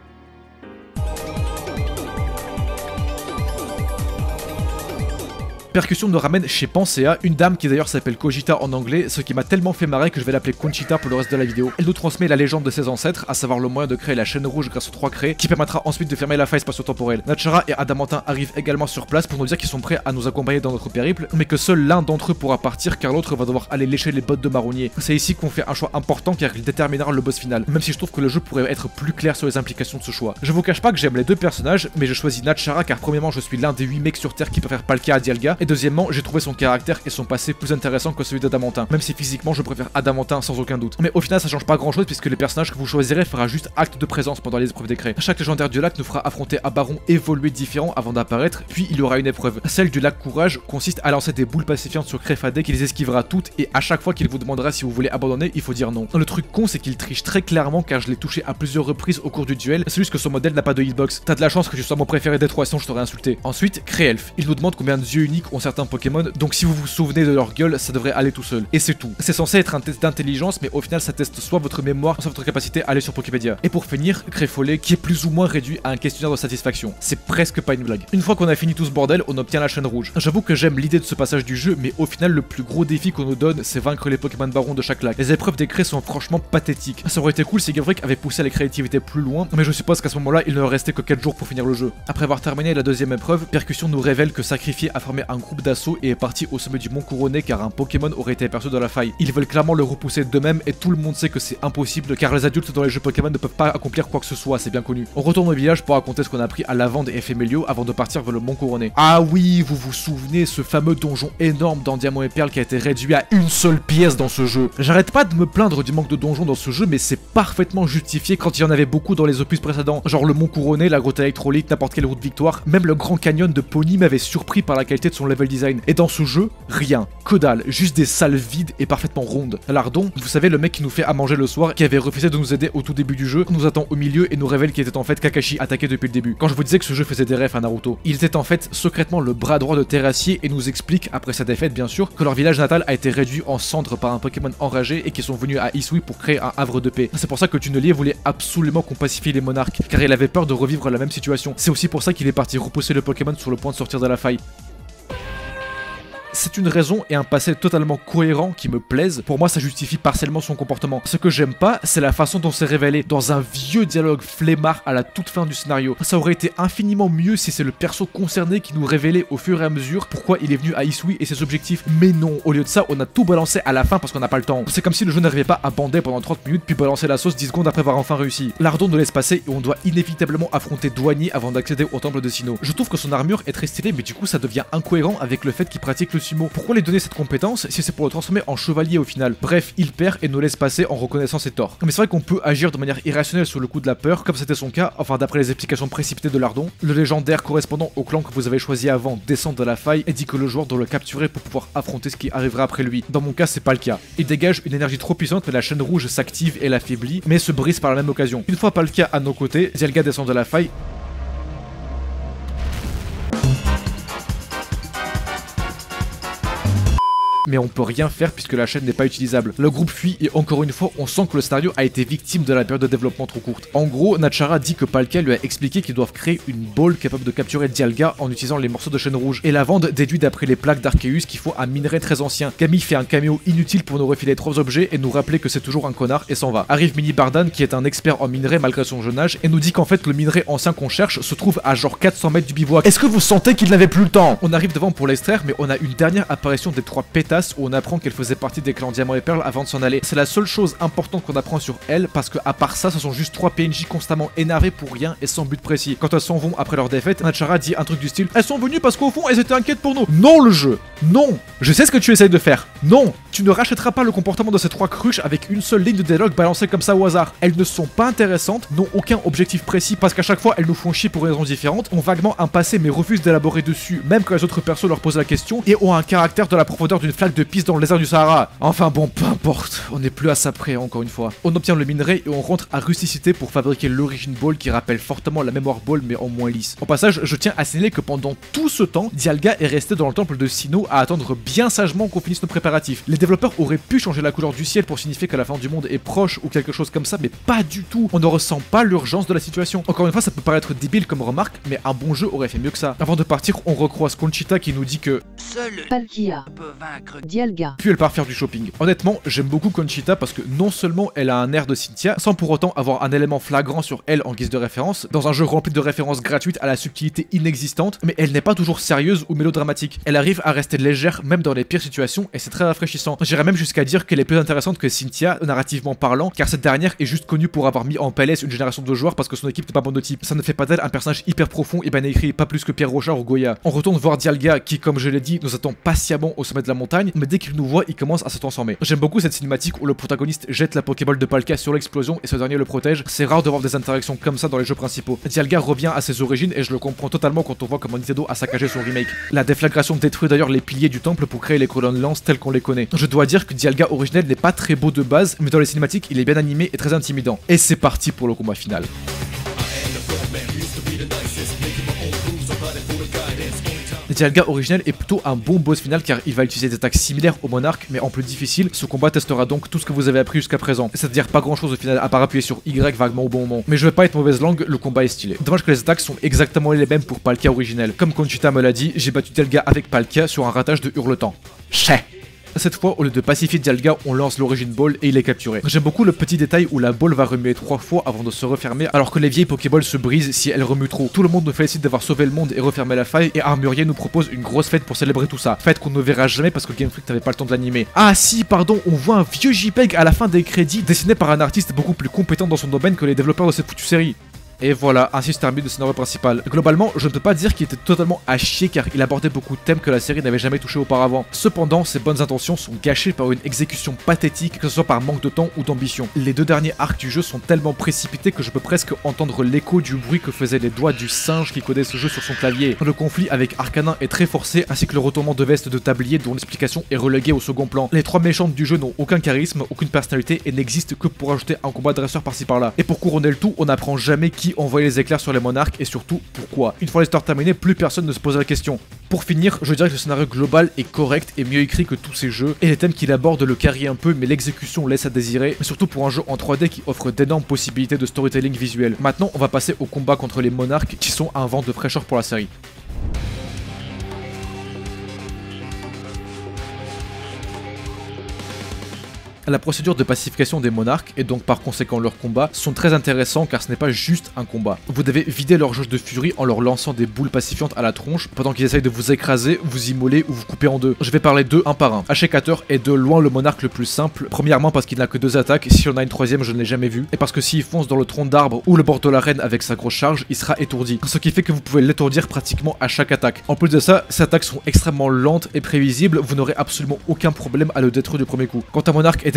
Percussion nous ramène chez Pansea, une dame qui d'ailleurs s'appelle Cogita en anglais, ce qui m'a tellement fait marrer que je vais l'appeler Conchita pour le reste de la vidéo. Elle nous transmet la légende de ses ancêtres, à savoir le moyen de créer la chaîne rouge grâce aux 3 craies, qui permettra ensuite de fermer la faille spatio-temporelle. Natchara et Adamantin arrivent également sur place pour nous dire qu'ils sont prêts à nous accompagner dans notre périple, mais que seul l'un d'entre eux pourra partir car l'autre va devoir aller lécher les bottes de marronnier. C'est ici qu'on fait un choix important car il déterminera le boss final, même si je trouve que le jeu pourrait être plus clair sur les implications de ce choix. Je vous cache pas que j'aime les deux personnages, mais je choisis Natchara car premièrement je suis l'un des 8 mecs sur Terre qui préfèrent Palkia à Dialga, et deuxièmement j'ai trouvé son caractère et son passé plus intéressant que celui d'Adamantin, même si physiquement je préfère Adamantin sans aucun doute. Mais au final ça change pas grand chose puisque les personnages que vous choisirez fera juste acte de présence pendant les épreuves des craies. Chaque légendaire du lac nous fera affronter un baron évolué différent avant d'apparaître, puis il y aura une épreuve. Celle du lac Courage consiste à lancer des boules pacifiantes sur Créfadé qui les esquivera toutes et à chaque fois qu'il vous demandera si vous voulez abandonner, il faut dire non. Le truc con c'est qu'il triche très clairement car je l'ai touché à plusieurs reprises au cours du duel, c'est juste que son modèle n'a pas de hitbox. T'as de la chance que tu sois mon préféré des 3 sinon je t'aurais insulté. Ensuite, Créelf. Il nous demande combien de yeux uniques ont certains Pokémon, donc si vous vous souvenez de leur gueule, ça devrait aller tout seul. Et c'est tout. C'est censé être un test d'intelligence, mais au final ça teste soit votre mémoire, soit votre capacité à aller sur Poképédia. Et pour finir, Créfollet, qui est plus ou moins réduit à un questionnaire de satisfaction. C'est presque pas une blague. Une fois qu'on a fini tout ce bordel, on obtient la chaîne rouge. J'avoue que j'aime l'idée de ce passage du jeu, mais au final le plus gros défi qu'on nous donne, c'est vaincre les Pokémon barons de chaque lac. Les épreuves des craies sont franchement pathétiques. Ça aurait été cool si Game Freak avait poussé la créativité plus loin, mais je suppose qu'à ce moment-là, il ne restait que 4 jours pour finir le jeu. Après avoir terminé la deuxième épreuve, Percussion nous révèle que Sacrifié a formé un groupe d'assaut et est parti au sommet du mont Couronné car un Pokémon aurait été aperçu dans la faille. Ils veulent clairement le repousser d'eux-mêmes et tout le monde sait que c'est impossible car les adultes dans les jeux Pokémon ne peuvent pas accomplir quoi que ce soit, c'est bien connu. On retourne au village pour raconter ce qu'on a appris à Lavande et Ephémélio avant de partir vers le mont Couronné. Ah oui, vous vous souvenez, ce fameux donjon énorme dans Diamant et Perle qui a été réduit à une seule pièce dans ce jeu. J'arrête pas de me plaindre du manque de donjons dans ce jeu, mais c'est parfaitement justifié quand il y en avait beaucoup dans les opus précédents. Genre le mont Couronné, la grotte électrolyte, n'importe quelle route victoire, même le Grand Canyon de Pony m'avait surpris par la qualité de son level design. Et dans ce jeu, rien, que dalle, juste des salles vides et parfaitement rondes. Lardon, vous savez, le mec qui nous fait à manger le soir, qui avait refusé de nous aider au tout début du jeu, nous attend au milieu et nous révèle qu'il était en fait Kakashi attaqué depuis le début. Quand je vous disais que ce jeu faisait des refs à Naruto, il était en fait secrètement le bras droit de Terrassier et nous explique, après sa défaite bien sûr, que leur village natal a été réduit en cendres par un Pokémon enragé et qu'ils sont venus à Isui pour créer un havre de paix. C'est pour ça que Tunelier voulait absolument qu'on pacifie les monarques, car il avait peur de revivre la même situation. C'est aussi pour ça qu'il est parti repousser le Pokémon sur le point de sortir de la faille. C'est une raison et un passé totalement cohérent qui me plaisent. Pour moi, ça justifie partiellement son comportement. Ce que j'aime pas, c'est la façon dont c'est révélé dans un vieux dialogue flemmard à la toute fin du scénario. Ça aurait été infiniment mieux si c'est le perso concerné qui nous révélait au fur et à mesure pourquoi il est venu à Isui et ses objectifs. Mais non, au lieu de ça, on a tout balancé à la fin parce qu'on n'a pas le temps. C'est comme si le jeu n'arrivait pas à bander pendant 30 minutes puis balancer la sauce 10 secondes après avoir enfin réussi. Lardon nous laisse passer et on doit inévitablement affronter Douanier avant d'accéder au temple de Sinnoh. Je trouve que son armure est très stylée, mais du coup ça devient incohérent avec le fait qu'il pratique le sumo. Pourquoi lui donner cette compétence si c'est pour le transformer en chevalier au final? Bref, il perd et nous laisse passer en reconnaissant ses torts. Mais c'est vrai qu'on peut agir de manière irrationnelle sur le coup de la peur, comme c'était son cas, enfin d'après les explications précipitées de Lardon. Le légendaire correspondant au clan que vous avez choisi avant descend de la faille et dit que le joueur doit le capturer pour pouvoir affronter ce qui arrivera après lui. Dans mon cas, c'est pas le cas. Il dégage une énergie trop puissante que la chaîne rouge s'active et l'affaiblit, mais se brise par la même occasion. Une fois Palkia à nos côtés, Dialga descend de la faille. mais on peut rien faire puisque la chaîne n'est pas utilisable. Le groupe fuit et encore une fois on sent que le scénario a été victime de la période de développement trop courte. En gros, Natchara dit que Palkia lui a expliqué qu'ils doivent créer une ball capable de capturer Dialga en utilisant les morceaux de chaîne rouge, et la vente déduit d'après les plaques d'Arceus qu'il faut un minerai très ancien. Camille fait un caméo inutile pour nous refiler 3 objets et nous rappeler que c'est toujours un connard et s'en va. Arrive Mini Bardan qui est un expert en minerai malgré son jeune âge et nous dit qu'en fait le minerai ancien qu'on cherche se trouve à genre 400 mètres du bivouac. Est-ce que vous sentez qu'il n'avait plus le temps? On arrive devant pour l'extraire, mais on a une dernière apparition des 3 pétasses où on apprend qu'elle faisait partie des clans Diamant et Perle avant de s'en aller. C'est la seule chose importante qu'on apprend sur elle parce que à part ça, ce sont juste 3 PNJ constamment énervés pour rien et sans but précis. Quand elles s'en vont après leur défaite, Natchara dit un truc du style: elles sont venues parce qu'au fond elles étaient inquiètes pour nous. Non le jeu, non. Je sais ce que tu essayes de faire. Non, tu ne rachèteras pas le comportement de ces 3 cruches avec une seule ligne de dialogue balancée comme ça au hasard. Elles ne sont pas intéressantes, n'ont aucun objectif précis parce qu'à chaque fois elles nous font chier pour des raisons différentes, ont vaguement un passé mais refusent d'élaborer dessus même quand les autres persos leur posent la question, et ont un caractère de la profondeur d'une flaque de pisse dans le désert du Sahara. Enfin bon, peu importe, on n'est plus à ça près encore une fois. On obtient le minerai et on rentre à Rusticité pour fabriquer l'Origin Ball qui rappelle fortement la Mémoire Ball mais en moins lisse. Au passage, je tiens à signaler que pendant tout ce temps, Dialga est resté dans le temple de Sinnoh à attendre bien sagement qu'on finisse nos préparatifs. Les développeurs auraient pu changer la couleur du ciel pour signifier que la fin du monde est proche ou quelque chose comme ça, mais pas du tout. On ne ressent pas l'urgence de la situation. Encore une fois, ça peut paraître débile comme remarque, mais un bon jeu aurait fait mieux que ça. Avant de partir, on recroise Conchita qui nous dit que seul Palkia peut vaincre Dialga. puis elle part faire du shopping. Honnêtement, j'aime beaucoup Conchita parce que non seulement elle a un air de Cynthia, sans pour autant avoir un élément flagrant sur elle en guise de référence, dans un jeu rempli de références gratuites à la subtilité inexistante, mais elle n'est pas toujours sérieuse ou mélodramatique. Elle arrive à rester légère même dans les pires situations et c'est très rafraîchissant. J'irais même jusqu'à dire qu'elle est plus intéressante que Cynthia, narrativement parlant, car cette dernière est juste connue pour avoir mis en PLS une génération de joueurs parce que son équipe n'est pas bonne de type. Ça ne fait pas d'elle un personnage hyper profond et bien écrit, pas plus que Pierre Rochard ou Goya. On retourne voir Dialga qui, comme je l'ai dit, nous attend patiemment au sommet de la montagne, mais dès qu'il nous voit, il commence à se transformer. J'aime beaucoup cette cinématique où le protagoniste jette la Pokéball de Palkia sur l'explosion et ce dernier le protège. C'est rare de voir des interactions comme ça dans les jeux principaux. Dialga revient à ses origines et je le comprends totalement quand on voit comment Nintendo a saccagé son remake. La déflagration détruit d'ailleurs les piliers du temple pour créer les colonnes lance telles qu'on les connaît. Je dois dire que Dialga originel n'est pas très beau de base, mais dans les cinématiques il est bien animé et très intimidant. Et c'est parti pour le combat final. Dialga originel est plutôt un bon boss final car il va utiliser des attaques similaires au monarque mais en plus difficile. Ce combat testera donc tout ce que vous avez appris jusqu'à présent, c'est-à-dire pas grand chose au final à part appuyer sur Y vaguement au bon moment. Mais je vais pas être mauvaise langue, le combat est stylé. Dommage que les attaques sont exactement les mêmes pour Palkia originel. Comme Conchita me l'a dit, j'ai battu Dialga avec Palkia sur un ratage de hurletant. Chais. Cette fois, au lieu de pacifier Dialga, on lance l'Origin Ball et il est capturé. J'aime beaucoup le petit détail où la ball va remuer 3 fois avant de se refermer, alors que les vieilles Pokéballs se brisent si elles remuent trop. Tout le monde nous félicite d'avoir sauvé le monde et refermé la faille, et Armurier nous propose une grosse fête pour célébrer tout ça. Fête qu'on ne verra jamais parce que Game Freak n'avait pas le temps de l'animer. Ah si, pardon, on voit un vieux JPEG à la fin des crédits, dessiné par un artiste beaucoup plus compétent dans son domaine que les développeurs de cette foutue série. Et voilà, ainsi se termine le scénario principal. Globalement, je ne peux pas dire qu'il était totalement à chier car il abordait beaucoup de thèmes que la série n'avait jamais touché auparavant. Cependant, ses bonnes intentions sont gâchées par une exécution pathétique, que ce soit par manque de temps ou d'ambition. Les 2 derniers arcs du jeu sont tellement précipités que je peux presque entendre l'écho du bruit que faisaient les doigts du singe qui codait ce jeu sur son clavier. Le conflit avec Arcanin est très forcé, ainsi que le retournement de veste de tablier dont l'explication est reléguée au second plan. Les 3 méchantes du jeu n'ont aucun charisme, aucune personnalité et n'existent que pour ajouter un combat de dresseur par-ci par-là. Et pour couronner le tout, on n'apprend jamais qui envoyer les éclairs sur les monarques et surtout pourquoi. Une fois l'histoire terminée, plus personne ne se pose la question. Pour finir, je dirais que le scénario global est correct et mieux écrit que tous ces jeux, et les thèmes qu'il aborde le carry un peu, mais l'exécution laisse à désirer, mais surtout pour un jeu en 3D qui offre d'énormes possibilités de storytelling visuel. Maintenant, on va passer au combat contre les monarques qui sont un vent de fraîcheur pour la série. La procédure de pacification des monarques, et donc par conséquent leurs combats, sont très intéressants car ce n'est pas juste un combat. Vous devez vider leur jauge de furie en leur lançant des boules pacifiantes à la tronche pendant qu'ils essayent de vous écraser, vous immoler ou vous couper en deux. Je vais parler d'eux un par un. Ashekator est de loin le monarque le plus simple, premièrement parce qu'il n'a que 2 attaques, si on a une 3ème je ne l'ai jamais vu, et parce que s'il fonce dans le tronc d'arbre ou le bord de l'arène avec sa grosse charge, il sera étourdi, ce qui fait que vous pouvez l'étourdir pratiquement à chaque attaque. En plus de ça, ces attaques sont extrêmement lentes et prévisibles, vous n'aurez absolument aucun problème à le détruire du premier coup. Quand un monarque est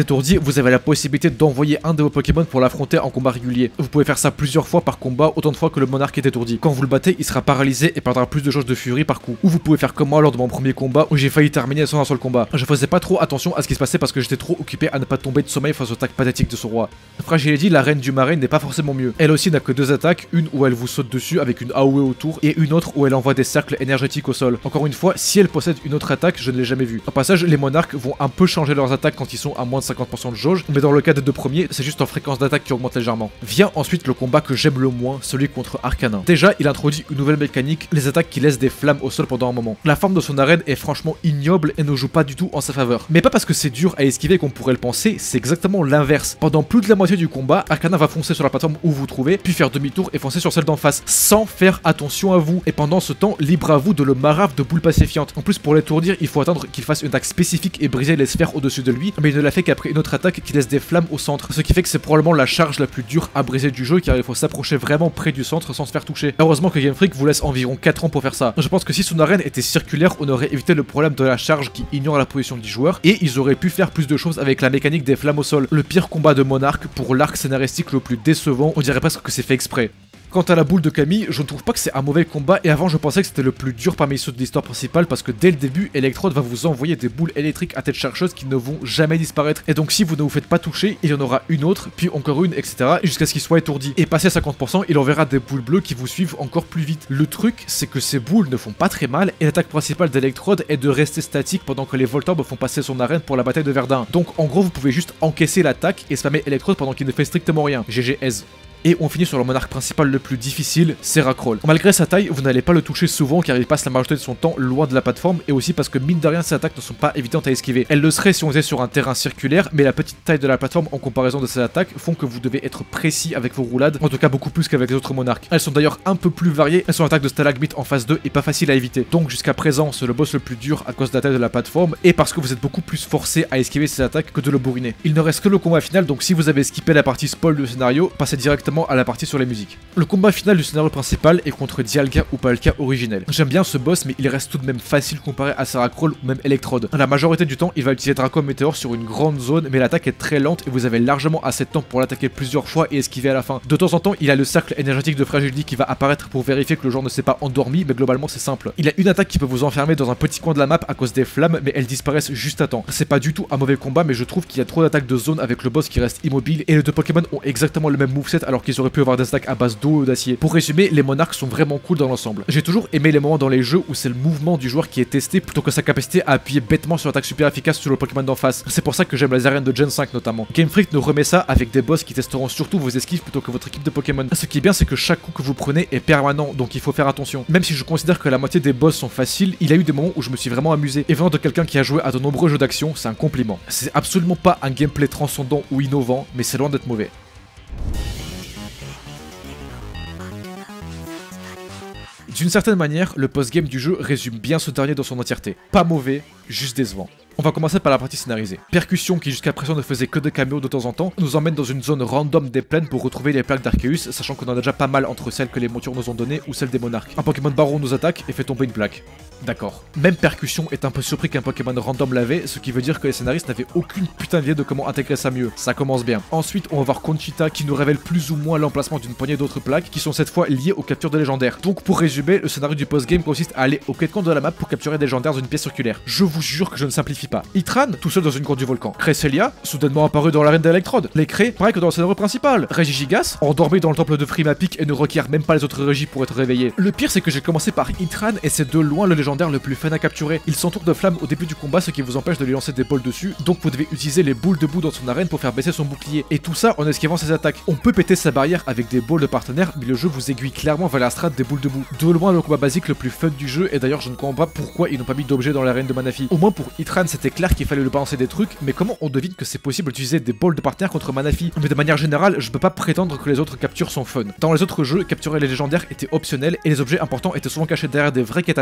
étourdi, vous avez la possibilité d'envoyer un de vos Pokémon pour l'affronter en combat régulier. Vous pouvez faire ça plusieurs fois par combat, autant de fois que le monarque est étourdi. Quand vous le battez, il sera paralysé et perdra plus de jauge de furie par coup. Ou vous pouvez faire comme moi lors de mon premier combat où j'ai failli terminer sans un seul combat. Je faisais pas trop attention à ce qui se passait parce que j'étais trop occupé à ne pas tomber de sommeil face aux attaques pathétiques de son roi. Fragility, la reine du marais, n'est pas forcément mieux. Elle aussi n'a que deux attaques, une où elle vous saute dessus avec une AOE autour et une autre où elle envoie des cercles énergétiques au sol. Encore une fois, si elle possède une autre attaque, je ne l'ai jamais vue. Au passage, les monarques vont un peu changer leurs attaques quand ils sont à moins de 50% de jauge, mais dans le cas des deux premiers, c'est juste en fréquence d'attaque qui augmente légèrement. Vient ensuite le combat que j'aime le moins, celui contre Arcanin. Déjà, il introduit une nouvelle mécanique, les attaques qui laissent des flammes au sol pendant un moment. La forme de son arène est franchement ignoble et ne joue pas du tout en sa faveur. Mais pas parce que c'est dur à esquiver qu'on pourrait le penser, c'est exactement l'inverse. Pendant plus de la moitié du combat, Arcanin va foncer sur la plateforme où vous vous trouvez, puis faire demi-tour et foncer sur celle d'en face, sans faire attention à vous. Et pendant ce temps, libre à vous de le marave de boules pacifiantes. En plus, pour l'étourdir, il faut attendre qu'il fasse une attaque spécifique et briser les sphères au-dessus de lui, mais il ne l'a fait qu'après une autre attaque qui laisse des flammes au centre. Ce qui fait que c'est probablement la charge la plus dure à briser du jeu, car il faut s'approcher vraiment près du centre sans se faire toucher. Heureusement que Game Freak vous laisse environ 4 ans pour faire ça. Je pense que si son arène était circulaire, on aurait évité le problème de la charge qui ignore la position du joueur, et ils auraient pu faire plus de choses avec la mécanique des flammes au sol. Le pire combat de Monarque pour l'arc scénaristique le plus décevant, on dirait presque que c'est fait exprès. Quant à la boule de Camille, je ne trouve pas que c'est un mauvais combat et avant je pensais que c'était le plus dur parmi ceux de l'histoire principale parce que dès le début, Electrode va vous envoyer des boules électriques à tête chercheuse qui ne vont jamais disparaître. Et donc si vous ne vous faites pas toucher, il y en aura une autre, puis encore une, etc. jusqu'à ce qu'il soit étourdi. Et passé 50%, il enverra des boules bleues qui vous suivent encore plus vite. Le truc, c'est que ces boules ne font pas très mal et l'attaque principale d'Electrode est de rester statique pendant que les Voltorbes font passer son arène pour la bataille de Verdun. Donc en gros, vous pouvez juste encaisser l'attaque et spammer Electrode pendant qu'il ne fait strictement rien. GG Ez. Et on finit sur le monarque principal le plus difficile, Seracrol. Malgré sa taille, vous n'allez pas le toucher souvent car il passe la majorité de son temps loin de la plateforme et aussi parce que mine de rien ses attaques ne sont pas évidentes à esquiver. Elles le seraient si on était sur un terrain circulaire, mais la petite taille de la plateforme en comparaison de ses attaques font que vous devez être précis avec vos roulades, en tout cas beaucoup plus qu'avec les autres monarques. Elles sont d'ailleurs un peu plus variées, elles sont attaques de stalagmite en phase 2 et pas facile à éviter. Donc jusqu'à présent, c'est le boss le plus dur à cause de la taille de la plateforme et parce que vous êtes beaucoup plus forcé à esquiver ses attaques que de le bourriner. Il ne reste que le combat final, donc si vous avez skippé la partie spoil du scénario, passez directement à la partie sur les musique. Le combat final du scénario principal est contre Dialga ou Palkia originel. J'aime bien ce boss mais il reste tout de même facile comparé à Seracrol ou même Electrode. La majorité du temps il va utiliser Draco Météore sur une grande zone mais l'attaque est très lente et vous avez largement assez de temps pour l'attaquer plusieurs fois et esquiver à la fin. De temps en temps il a le cercle énergétique de Fragility qui va apparaître pour vérifier que le joueur ne s'est pas endormi mais globalement c'est simple. Il a une attaque qui peut vous enfermer dans un petit coin de la map à cause des flammes mais elles disparaissent juste à temps. C'est pas du tout un mauvais combat mais je trouve qu'il y a trop d'attaques de zone avec le boss qui reste immobile et les deux Pokémon ont exactement le même moveset alors qu'ils auraient pu avoir des attaques à base d'eau ou d'acier. Pour résumer, les monarques sont vraiment cool dans l'ensemble. J'ai toujours aimé les moments dans les jeux où c'est le mouvement du joueur qui est testé plutôt que sa capacité à appuyer bêtement sur l'attaque super efficace sur le Pokémon d'en face. C'est pour ça que j'aime les arènes de Gen 5 notamment. Game Freak nous remet ça avec des boss qui testeront surtout vos esquives plutôt que votre équipe de Pokémon. Ce qui est bien c'est que chaque coup que vous prenez est permanent donc il faut faire attention. Même si je considère que la moitié des boss sont faciles, il y a eu des moments où je me suis vraiment amusé. Et venant de quelqu'un qui a joué à de nombreux jeux d'action, c'est un compliment. C'est absolument pas un gameplay transcendant ou innovant, mais c'est loin d'être mauvais. D'une certaine manière, le post-game du jeu résume bien ce dernier dans son entièreté. Pas mauvais, juste décevant. On va commencer par la partie scénarisée. Percussion, qui jusqu'à présent ne faisait que de caméos de temps en temps, nous emmène dans une zone random des plaines pour retrouver les plaques d'Arceus, sachant qu'on en a déjà pas mal entre celles que les montures nous ont données ou celles des monarques. Un Pokémon baron nous attaque et fait tomber une plaque. D'accord. Même Percussion est un peu surpris qu'un Pokémon random l'avait, ce qui veut dire que les scénaristes n'avaient aucune putain d'idée de comment intégrer ça mieux. Ça commence bien. Ensuite, on va voir Conchita qui nous révèle plus ou moins l'emplacement d'une poignée d'autres plaques qui sont cette fois liées aux captures de légendaires. Donc pour résumer, le scénario du post-game consiste à aller au quatre coins de la map pour capturer des légendaires dans une pièce circulaire. Je vous jure que je ne simplifie pas. Itran, tout seul dans une grotte du volcan. Cresselia, soudainement apparu dans l'arène d'Electrode. Les Cré, pareil que dans le scénario principal. Regigigas, endormi dans le temple de Frimapic et ne requiert même pas les autres régis pour être réveillé. Le pire c'est que j'ai commencé par Itran et c'est de loin le légendaire le plus fun à capturer. Il s'entoure de flammes au début du combat, ce qui vous empêche de lui lancer des bols dessus, donc vous devez utiliser les boules de boue dans son arène pour faire baisser son bouclier. Et tout ça en esquivant ses attaques. On peut péter sa barrière avec des balls de partenaires, mais le jeu vous aiguille clairement vers la strate des boules de boue. De loin le combat basique le plus fun du jeu, et d'ailleurs je ne comprends pas pourquoi ils n'ont pas mis d'objets dans l'arène de Manaphy. Au moins pour Itran c'était clair qu'il fallait le balancer des trucs, mais comment on devine que c'est possible d'utiliser des balls de partenaires contre Manaphy? Mais de manière générale, je peux pas prétendre que les autres captures sont fun. Dans les autres jeux, capturer les légendaires était optionnel et les objets importants étaient souvent cachés derrière des vraies quêtes annexes où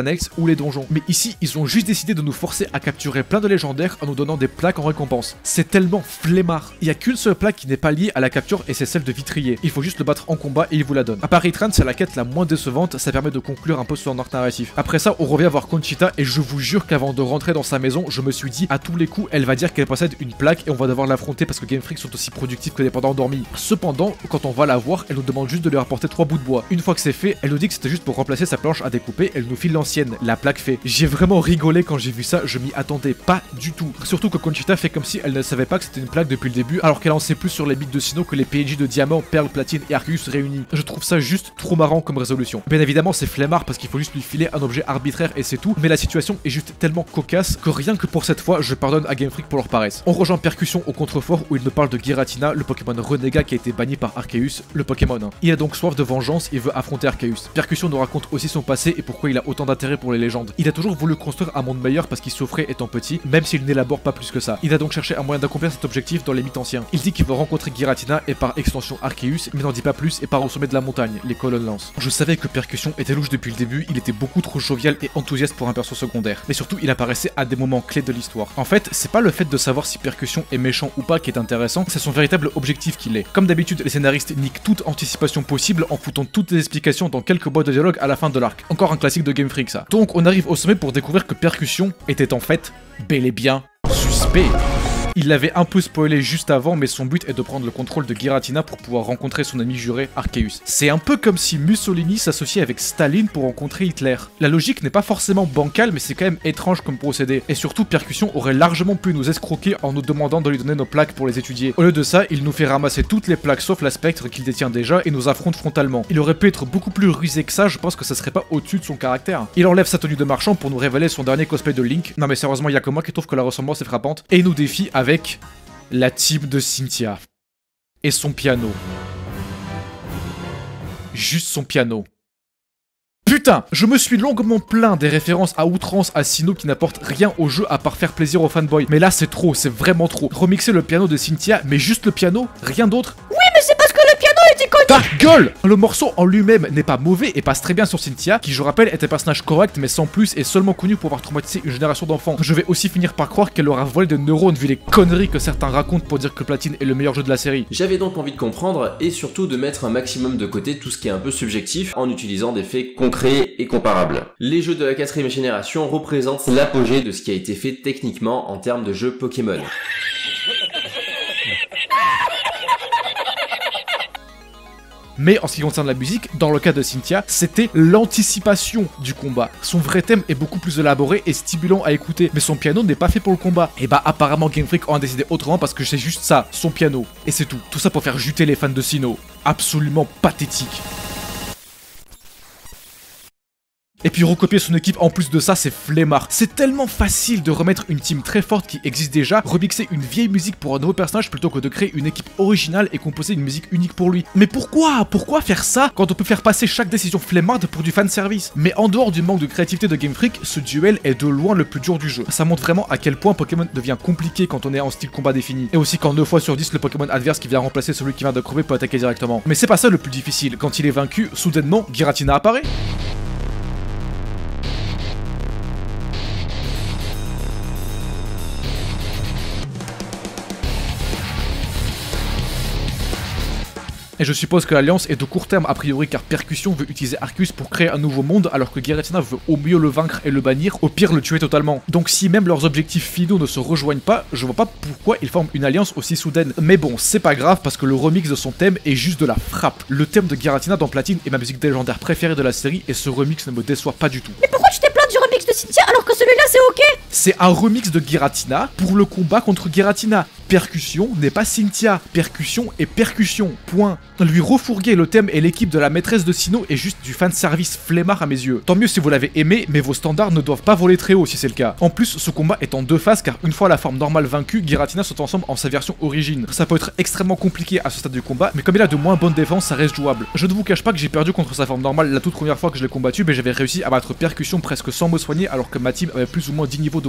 les donjons. Mais ici, ils ont juste décidé de nous forcer à capturer plein de légendaires en nous donnant des plaques en récompense. C'est tellement flemmard. Il y a qu'une seule plaque qui n'est pas liée à la capture et c'est celle de Vitrier. Il faut juste le battre en combat et il vous la donne. À Paris Train, c'est la quête la moins décevante, ça permet de conclure un peu son arc narratif. Après ça, on revient voir Conchita et je vous jure qu'avant de rentrer dans sa maison, je me suis dit à tous les coups, elle va dire qu'elle possède une plaque et on va devoir l'affronter parce que Game Freak sont aussi productifs que des pendants endormis. Cependant, quand on va la voir, elle nous demande juste de lui rapporter 3 bouts de bois. Une fois que c'est fait, elle nous dit que c'était juste pour remplacer sa planche à découper, elle nous file l'ancienne, la plaque fait. J'ai vraiment rigolé quand j'ai vu ça, je m'y attendais pas du tout. Surtout que Conchita fait comme si elle ne savait pas que c'était une plaque depuis le début, alors qu'elle en sait plus sur les mythes de Sinnoh que les PNJ de Diamant, Perle, Platine et Arceus réunis. Je trouve ça juste trop marrant comme résolution. Bien évidemment, c'est flemmard parce qu'il faut juste lui filer un objet arbitraire et c'est tout, mais la situation est juste tellement cocasse que rien que pour cette fois, je pardonne à Game Freak pour leur paresse. On rejoint Percussion au contrefort où il nous parle de Giratina, le Pokémon renégat qui a été banni par Arceus, le Pokémon. Il a donc soif de vengeance et veut affronter Arceus. Percussion nous raconte aussi son passé et pourquoi il a autant d'intérêt pour les légendes. Il a toujours voulu construire un monde meilleur parce qu'il souffrait étant petit, même s'il n'élabore pas plus que ça. Il a donc cherché un moyen d'accomplir cet objectif dans les mythes anciens. Il dit qu'il veut rencontrer Giratina et par extension Arceus, mais n'en dit pas plus et part au sommet de la montagne, les colonnes lancent. Je savais que Percussion était louche depuis le début, il était beaucoup trop jovial et enthousiaste pour un perso secondaire. Mais surtout, il apparaissait à des moments clés de l'histoire. En fait, c'est pas le fait de savoir si Percussion est méchant ou pas qui est intéressant, c'est son véritable objectif qu'il est. Comme d'habitude, les scénaristes niquent toute anticipation possible en foutant toutes les explications dans quelques boîtes de dialogue à la fin de l'arc. Encore un classique de Game Freak ça. Donc on arrive au sommet pour découvrir que Percussion était en fait bel et bien suspect. Il l'avait un peu spoilé juste avant, mais son but est de prendre le contrôle de Giratina pour pouvoir rencontrer son ami juré Arceus. C'est un peu comme si Mussolini s'associait avec Staline pour rencontrer Hitler. La logique n'est pas forcément bancale, mais c'est quand même étrange comme procédé. Et surtout, Percussion aurait largement pu nous escroquer en nous demandant de lui donner nos plaques pour les étudier. Au lieu de ça, il nous fait ramasser toutes les plaques sauf la spectre qu'il détient déjà et nous affronte frontalement. Il aurait pu être beaucoup plus rusé que ça, je pense que ça serait pas au-dessus de son caractère. Il enlève sa tenue de marchand pour nous révéler son dernier cosplay de Link. Non mais sérieusement, il y a que moi qui trouve que la ressemblance est frappante. Et il nous défie avec la team de Cynthia. Et son piano. Juste son piano. Putain, je me suis longuement plaint des références à outrance à Sinnoh qui n'apportent rien au jeu à part faire plaisir aux fanboys. Mais là c'est trop, c'est vraiment trop. Remixer le piano de Cynthia, mais juste le piano, rien d'autre. Oui, mais c'est parce que le piano était connu. Ta gueule! Le morceau en lui-même n'est pas mauvais et passe très bien sur Cynthia, qui je rappelle est un personnage correct mais sans plus et seulement connu pour avoir traumatisé une génération d'enfants. Je vais aussi finir par croire qu'elle aura volé des neurones vu les conneries que certains racontent pour dire que Platine est le meilleur jeu de la série. J'avais donc envie de comprendre et surtout de mettre un maximum de côté tout ce qui est un peu subjectif en utilisant des faits concrets et comparables. Les jeux de la 4ème génération représentent l'apogée de ce qui a été fait techniquement en termes de jeux Pokémon. Mais en ce qui concerne la musique, dans le cas de Cynthia, c'était l'anticipation du combat. Son vrai thème est beaucoup plus élaboré et stimulant à écouter, mais son piano n'est pas fait pour le combat. Et bah apparemment Game Freak en a décidé autrement parce que c'est juste ça, son piano. Et c'est tout. Tout ça pour faire juter les fans de Sinnoh. Absolument pathétique. Et puis recopier son équipe en plus de ça, c'est flemmard. C'est tellement facile de remettre une team très forte qui existe déjà, remixer une vieille musique pour un nouveau personnage plutôt que de créer une équipe originale et composer une musique unique pour lui. Mais pourquoi faire ça quand on peut faire passer chaque décision flemmarde pour du fanservice? Mais en dehors du manque de créativité de Game Freak, ce duel est de loin le plus dur du jeu. Ça montre vraiment à quel point Pokémon devient compliqué quand on est en style combat défini. Et aussi qu'en 9 fois sur 10, le Pokémon adverse qui vient remplacer celui qui vient de crever peut attaquer directement. Mais c'est pas ça le plus difficile. Quand il est vaincu, soudainement, Giratina apparaît. Et je suppose que l'alliance est de court terme a priori car Percussion veut utiliser Arceus pour créer un nouveau monde alors que Giratina veut au mieux le vaincre et le bannir, au pire le tuer totalement. Donc si même leurs objectifs finaux ne se rejoignent pas, je vois pas pourquoi ils forment une alliance aussi soudaine. Mais bon, c'est pas grave parce que le remix de son thème est juste de la frappe. Le thème de Giratina dans Platine est ma musique légendaire préférée de la série et ce remix ne me déçoit pas du tout. Mais pourquoi tu t'es plaint du remix de Cynthia alors que celui-là c'est ok? C'est un remix de Giratina pour le combat contre Giratina. Percussion n'est pas Cynthia, Percussion est Percussion, point. Lui refourguer le thème et l'équipe de la maîtresse de Sinnoh est juste du fanservice flemmard à mes yeux. Tant mieux si vous l'avez aimé, mais vos standards ne doivent pas voler très haut si c'est le cas. En plus, ce combat est en deux phases car une fois la forme normale vaincue, Giratina saute ensemble en sa version origine. Ça peut être extrêmement compliqué à ce stade du combat, mais comme il a de moins bonnes défenses, ça reste jouable. Je ne vous cache pas que j'ai perdu contre sa forme normale la toute première fois que je l'ai combattu, mais j'avais réussi à battre Percussion presque sans me soigner alors que ma team avait plus ou moins 10 niveaux de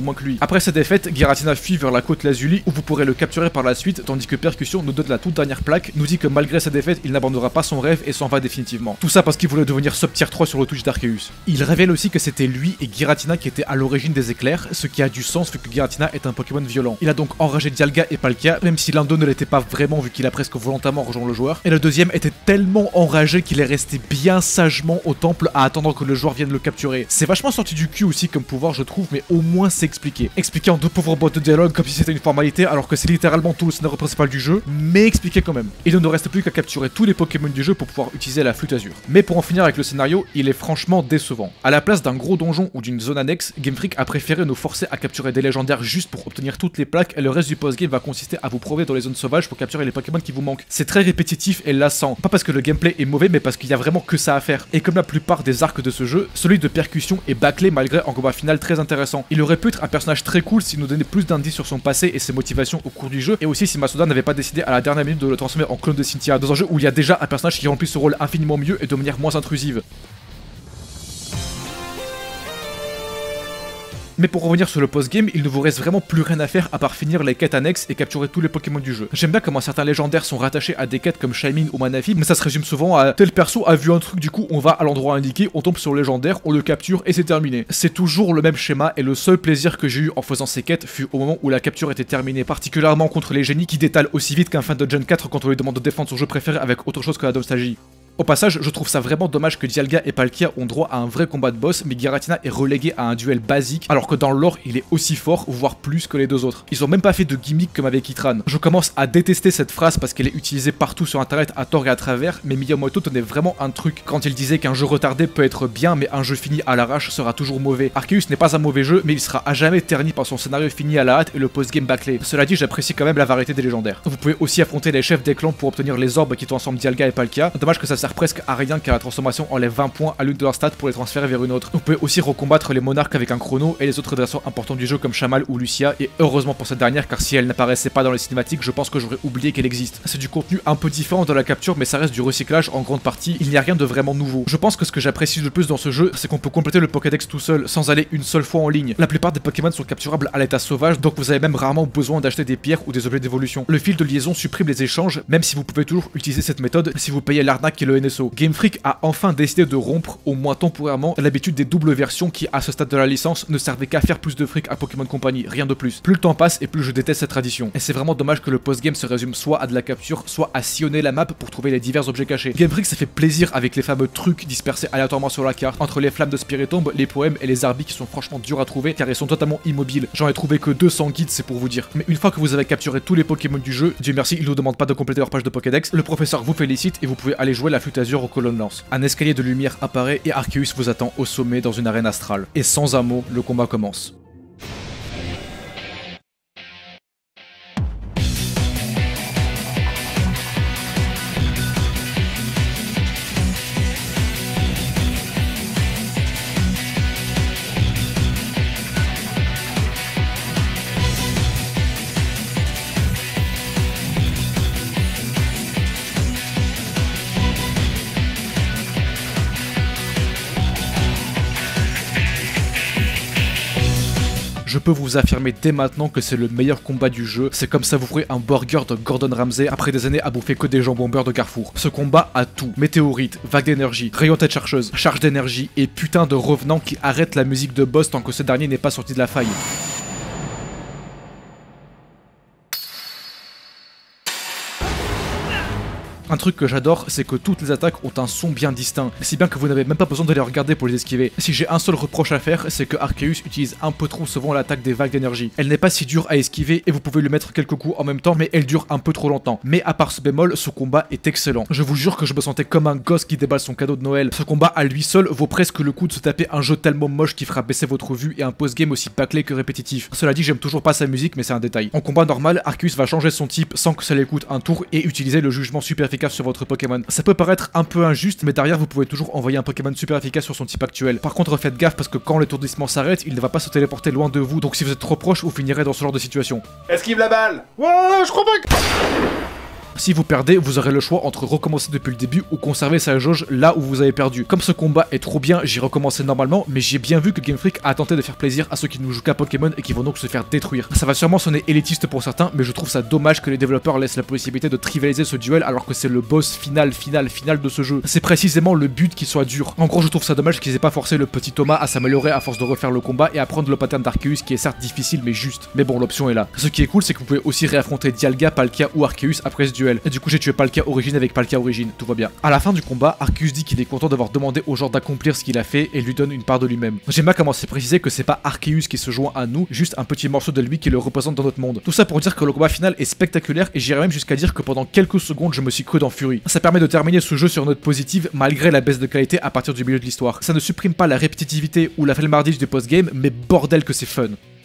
de moins que lui. Après cette défaite, Giratina fuit vers la côte Lazuli où vous pourrez le capturer par la suite, tandis que Percussion nous donne la toute dernière plaque, nous dit que malgré sa défaite, il n'abandonnera pas son rêve et s'en va définitivement. Tout ça parce qu'il voulait devenir sub tier 3 sur le Twitch d'Arceus. Il révèle aussi que c'était lui et Giratina qui étaient à l'origine des éclairs, ce qui a du sens vu que Giratina est un Pokémon violent. Il a donc enragé Dialga et Palkia, même si l'un d'eux ne l'était pas vraiment vu qu'il a presque volontairement rejoint le joueur. Et le deuxième était tellement enragé qu'il est resté bien sagement au temple à attendre que le joueur vienne le capturer. C'est vachement sorti du cul aussi comme pouvoir je trouve, mais au moins c'est expliqué. Expliqué en deux pauvres boîtes de dialogue comme si c'était une formalité alors que c'est littéralement tout le scénario principal du jeu, mais expliqué quand même. Il ne nous reste plus qu'à capturer tous les Pokémon du jeu pour pouvoir utiliser la flûte azur. Mais pour en finir avec le scénario, il est franchement décevant. À la place d'un gros donjon ou d'une zone annexe, Game Freak a préféré nous forcer à capturer des légendaires juste pour obtenir toutes les plaques et le reste du post-game va consister à vous promener dans les zones sauvages pour capturer les Pokémon qui vous manquent. C'est très répétitif et lassant, pas parce que le gameplay est mauvais mais parce qu'il y a vraiment que ça à faire. Et comme la plupart des arcs de ce jeu, celui de Percussion est bâclé malgré un combat final très intéressant. Il aurait pu être un personnage très cool s'il nous donnait plus d'indices sur son passé et ses motivations au cours du jeu, et aussi si Masuda n'avait pas décidé à la dernière minute de le transformer en clone de Cynthia, dans un jeu où il y a déjà un personnage qui remplit ce rôle infiniment mieux et de manière moins intrusive. Mais pour revenir sur le post-game, il ne vous reste vraiment plus rien à faire à part finir les quêtes annexes et capturer tous les Pokémon du jeu. J'aime bien comment certains légendaires sont rattachés à des quêtes comme Shaymin ou Manaphy, mais ça se résume souvent à tel perso a vu un truc, du coup on va à l'endroit indiqué, on tombe sur le légendaire, on le capture et c'est terminé. C'est toujours le même schéma et le seul plaisir que j'ai eu en faisant ces quêtes fut au moment où la capture était terminée, particulièrement contre les génies qui détalent aussi vite qu'un fan de Gen 4 quand on lui demande de défendre son jeu préféré avec autre chose que la nostalgie. Au passage, je trouve ça vraiment dommage que Dialga et Palkia ont droit à un vrai combat de boss, mais Giratina est relégué à un duel basique, alors que dans le lore, il est aussi fort, voire plus que les deux autres. Ils ont même pas fait de gimmick comme avec Itran. Je commence à détester cette phrase parce qu'elle est utilisée partout sur internet à tort et à travers, mais Miyamoto tenait vraiment un truc quand il disait qu'un jeu retardé peut être bien, mais un jeu fini à l'arrache sera toujours mauvais. Arceus n'est pas un mauvais jeu, mais il sera à jamais terni par son scénario fini à la hâte et le post-game bâclé. Cela dit, j'apprécie quand même la variété des légendaires. Vous pouvez aussi affronter les chefs des clans pour obtenir les orbes qui transforment Dialga et Palkia. Dommage que ça sert presque à rien car la transformation enlève 20 points à l'une de leurs stats pour les transférer vers une autre. Vous pouvez aussi recombattre les monarques avec un chrono et les autres dresseurs importants du jeu comme Shamal ou Lucia, et heureusement pour cette dernière car si elle n'apparaissait pas dans les cinématiques, je pense que j'aurais oublié qu'elle existe. C'est du contenu un peu différent de la capture mais ça reste du recyclage en grande partie, il n'y a rien de vraiment nouveau. Je pense que ce que j'apprécie le plus dans ce jeu, c'est qu'on peut compléter le Pokédex tout seul, sans aller une seule fois en ligne. La plupart des Pokémon sont capturables à l'état sauvage, donc vous avez même rarement besoin d'acheter des pierres ou des objets d'évolution. Le fil de liaison supprime les échanges, même si vous pouvez toujours utiliser cette méthode si vous payez l'arnaque et le NSO. Game Freak a enfin décidé de rompre, au moins temporairement, l'habitude des doubles versions qui, à ce stade de la licence, ne servaient qu'à faire plus de fric à Pokémon Company, rien de plus. Plus le temps passe et plus je déteste cette tradition. Et c'est vraiment dommage que le post-game se résume soit à de la capture, soit à sillonner la map pour trouver les divers objets cachés. Game Freak s'est fait plaisir avec les fameux trucs dispersés aléatoirement sur la carte, entre les flammes de Spiritomb, les poèmes et les arbis qui sont franchement durs à trouver car ils sont totalement immobiles. J'en ai trouvé que 200 guides, c'est pour vous dire. Mais une fois que vous avez capturé tous les Pokémon du jeu, Dieu merci, ils ne vous demandent pas de compléter leur page de Pokédex, le professeur vous félicite et vous pouvez aller jouer la flûte azur aux colonnes lance. Un escalier de lumière apparaît et Arceus vous attend au sommet dans une arène astrale. Et sans un mot, le combat commence. Je peux vous affirmer dès maintenant que c'est le meilleur combat du jeu, c'est comme ça vous ferez un burger de Gordon Ramsay après des années à bouffer que des jambons beurre de Carrefour. Ce combat a tout, météorite, vague d'énergie, rayon tête chercheuse, charge d'énergie et putain de revenant qui arrête la musique de boss tant que ce dernier n'est pas sorti de la faille. Un truc que j'adore, c'est que toutes les attaques ont un son bien distinct, si bien que vous n'avez même pas besoin de les regarder pour les esquiver. Si j'ai un seul reproche à faire, c'est que Arceus utilise un peu trop souvent l'attaque des vagues d'énergie. Elle n'est pas si dure à esquiver et vous pouvez lui mettre quelques coups en même temps, mais elle dure un peu trop longtemps. Mais à part ce bémol, ce combat est excellent. Je vous jure que je me sentais comme un gosse qui déballe son cadeau de Noël. Ce combat à lui seul vaut presque le coup de se taper un jeu tellement moche qui fera baisser votre vue et un post-game aussi bâclé que répétitif. Cela dit, j'aime toujours pas sa musique, mais c'est un détail. En combat normal, Arceus va changer son type sans que ça lui coûte un tour et utiliser le jugement super efficace sur votre Pokémon. Ça peut paraître un peu injuste, mais derrière vous pouvez toujours envoyer un Pokémon super efficace sur son type actuel. Par contre faites gaffe parce que quand l'étourdissement s'arrête, il ne va pas se téléporter loin de vous, donc si vous êtes trop proche, vous finirez dans ce genre de situation. Esquive la balle. Ouais, je crois pas que... Si vous perdez, vous aurez le choix entre recommencer depuis le début ou conserver sa jauge là où vous avez perdu. Comme ce combat est trop bien, j'ai recommencé normalement, mais j'ai bien vu que Game Freak a tenté de faire plaisir à ceux qui ne jouent qu'à Pokémon et qui vont donc se faire détruire. Ça va sûrement sonner élitiste pour certains, mais je trouve ça dommage que les développeurs laissent la possibilité de trivialiser ce duel alors que c'est le boss final de ce jeu. C'est précisément le but qu'il soit dur. En gros, je trouve ça dommage qu'ils aient pas forcé le petit Thomas à s'améliorer à force de refaire le combat et à prendre le pattern d'Arceus qui est certes difficile mais juste. Mais bon, l'option est là. Ce qui est cool, c'est que vous pouvez aussi réaffronter Dialga, Palkia ou Arceus après ce duel. Et du coup, j'ai tué Palkia Origine avec Palkia Origine, tout va bien. À la fin du combat, Arceus dit qu'il est content d'avoir demandé au genre d'accomplir ce qu'il a fait et lui donne une part de lui-même. J'aime bien comment c'est précisé que c'est pas Arceus qui se joint à nous, juste un petit morceau de lui qui le représente dans notre monde. Tout ça pour dire que le combat final est spectaculaire et j'irais même jusqu'à dire que pendant quelques secondes je me suis cru dans Fury. Ça permet de terminer ce jeu sur une note positive malgré la baisse de qualité à partir du milieu de l'histoire. Ça ne supprime pas la répétitivité ou la flemmardise du post-game, mais bordel que c'est fun.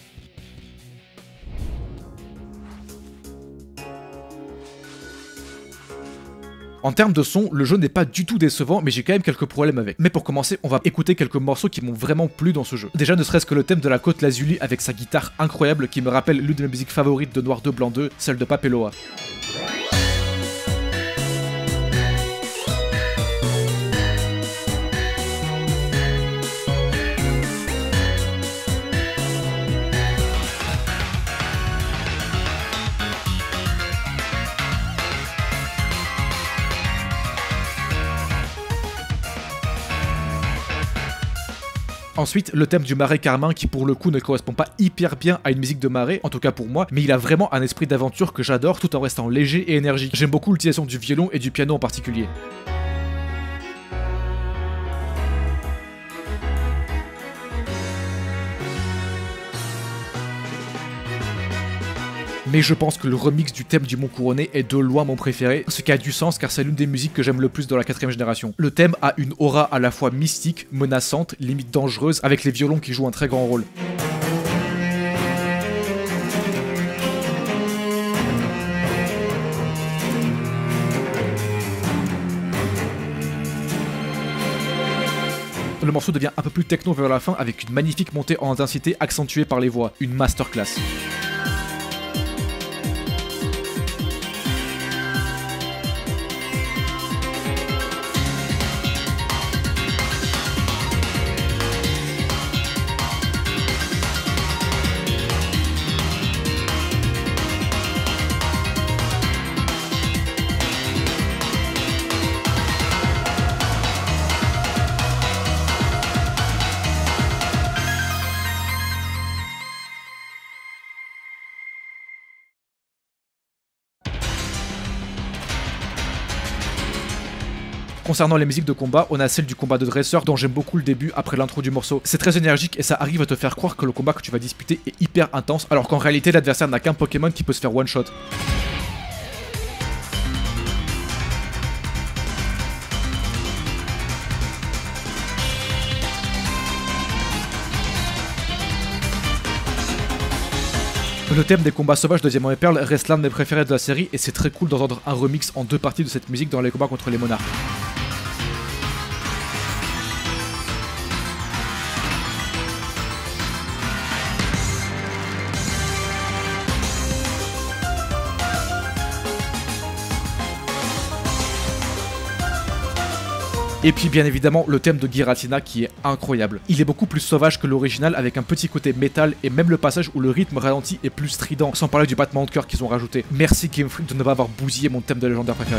En termes de son, le jeu n'est pas du tout décevant, mais j'ai quand même quelques problèmes avec. Mais pour commencer, on va écouter quelques morceaux qui m'ont vraiment plu dans ce jeu. Déjà, ne serait-ce que le thème de la Côte Lazuli avec sa guitare incroyable qui me rappelle l'une de mes musiques favorites de Noir 2 Blanc 2, celle de Papeloa. Ensuite, le thème du marais carmin qui pour le coup ne correspond pas hyper bien à une musique de marais, en tout cas pour moi, mais il a vraiment un esprit d'aventure que j'adore tout en restant léger et énergique. J'aime beaucoup l'utilisation du violon et du piano en particulier. Mais je pense que le remix du thème du Mont Couronné est de loin mon préféré, ce qui a du sens car c'est l'une des musiques que j'aime le plus dans la 4ème génération. Le thème a une aura à la fois mystique, menaçante, limite dangereuse, avec les violons qui jouent un très grand rôle. Le morceau devient un peu plus techno vers la fin avec une magnifique montée en intensité accentuée par les voix, une masterclass. Concernant les musiques de combat, on a celle du combat de dresseur dont j'aime beaucoup le début après l'intro du morceau. C'est très énergique et ça arrive à te faire croire que le combat que tu vas disputer est hyper intense alors qu'en réalité l'adversaire n'a qu'un Pokémon qui peut se faire one shot. Le thème des combats sauvages de Diamant et Perle reste l'un de mes préférés de la série et c'est très cool d'entendre un remix en 2 parties de cette musique dans les combats contre les monarques. Et puis bien évidemment le thème de Giratina qui est incroyable. Il est beaucoup plus sauvage que l'original avec un petit côté métal et même le passage où le rythme ralenti est plus strident, sans parler du battement de cœur qu'ils ont rajouté. Merci Game Freak de ne pas avoir bousillé mon thème de légendaire préféré.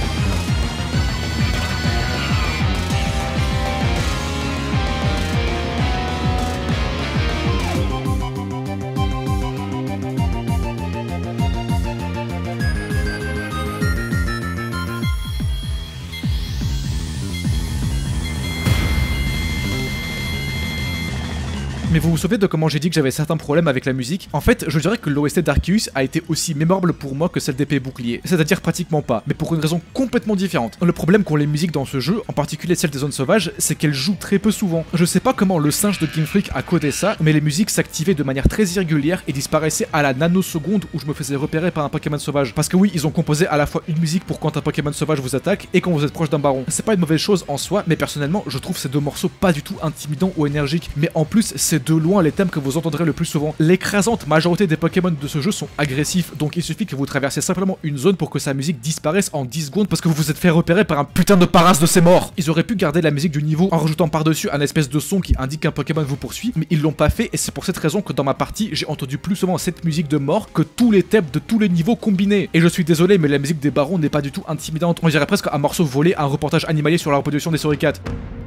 Mais vous vous souvenez de comment j'ai dit que j'avais certains problèmes avec la musique? En fait, je dirais que l'OST d'Arceus a été aussi mémorable pour moi que celle d'Épée Bouclier. C'est-à-dire pratiquement pas, mais pour une raison complètement différente. Le problème qu'ont les musiques dans ce jeu, en particulier celle des zones sauvages, c'est qu'elles jouent très peu souvent. Je sais pas comment le singe de Game Freak a codé ça, mais les musiques s'activaient de manière très irrégulière et disparaissaient à la nanoseconde où je me faisais repérer par un Pokémon sauvage. Parce que oui, ils ont composé à la fois une musique pour quand un Pokémon sauvage vous attaque et quand vous êtes proche d'un baron. C'est pas une mauvaise chose en soi, mais personnellement, je trouve ces deux morceaux pas du tout intimidants ou énergiques. Mais en plus, ces c'est de loin les thèmes que vous entendrez le plus souvent. L'écrasante majorité des Pokémon de ce jeu sont agressifs, donc il suffit que vous traversiez simplement une zone pour que sa musique disparaisse en 10 secondes parce que vous vous êtes fait repérer par un putain de Paras de ses morts. Ils auraient pu garder la musique du niveau en rajoutant par-dessus un espèce de son qui indique qu'un Pokémon vous poursuit, mais ils l'ont pas fait et c'est pour cette raison que dans ma partie, j'ai entendu plus souvent cette musique de mort que tous les thèmes de tous les niveaux combinés. Et je suis désolé, mais la musique des barons n'est pas du tout intimidante. On dirait presque un morceau volé à un reportage animalier sur la reproduction des suricates.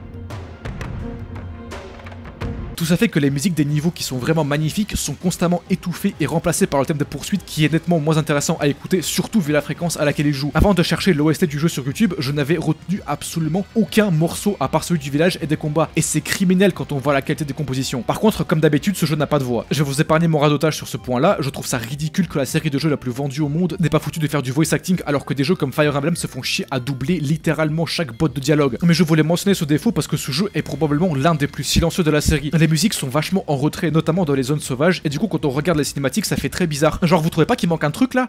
Tout ça fait que les musiques des niveaux qui sont vraiment magnifiques sont constamment étouffées et remplacées par le thème de poursuite qui est nettement moins intéressant à écouter, surtout vu la fréquence à laquelle il joue. Avant de chercher l'OST du jeu sur YouTube, je n'avais retenu absolument aucun morceau à part celui du village et des combats, et c'est criminel quand on voit la qualité des compositions. Par contre, comme d'habitude, ce jeu n'a pas de voix. Je vais vous épargner mon radotage sur ce point-là, je trouve ça ridicule que la série de jeux la plus vendue au monde n'ait pas foutu de faire du voice acting alors que des jeux comme Fire Emblem se font chier à doubler littéralement chaque botte de dialogue. Mais je voulais mentionner ce défaut parce que ce jeu est probablement l'un des plus silencieux de la série. Les musiques sont vachement en retrait, notamment dans les zones sauvages, et du coup quand on regarde les cinématiques ça fait très bizarre. Genre vous trouvez pas qu'il manque un truc là ?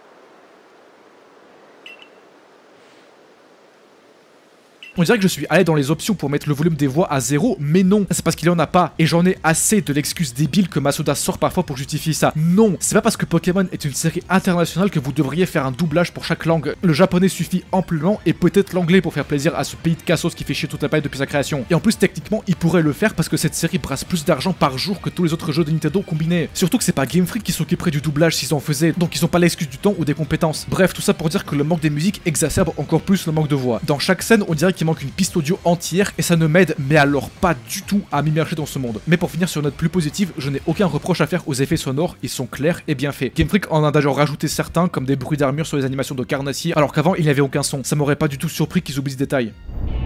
On dirait que je suis allé dans les options pour mettre le volume des voix à 0, mais non, c'est parce qu'il y en a pas. Et j'en ai assez de l'excuse débile que Masuda sort parfois pour justifier ça. Non, c'est pas parce que Pokémon est une série internationale que vous devriez faire un doublage pour chaque langue. Le japonais suffit amplement et peut-être l'anglais pour faire plaisir à ce pays de cassos qui fait chier toute la paille depuis sa création. Et en plus techniquement il pourrait le faire parce que cette série brasse plus d'argent par jour que tous les autres jeux de Nintendo combinés. Surtout que c'est pas Game Freak qui s'occuperait du doublage s'ils en faisaient, donc ils ont pas l'excuse du temps ou des compétences. Bref, tout ça pour dire que le manque des musiques exacerbe encore plus le manque de voix. Dans chaque scène on dirait qu'il manque une piste audio entière et ça ne m'aide mais alors pas du tout à m'immerger dans ce monde. Mais pour finir sur une note plus positive, je n'ai aucun reproche à faire aux effets sonores, ils sont clairs et bien faits. Game Freak en a d'ailleurs rajouté certains comme des bruits d'armure sur les animations de Carnassier alors qu'avant il n'y avait aucun son. Ça m'aurait pas du tout surpris qu'ils oublient ce détail.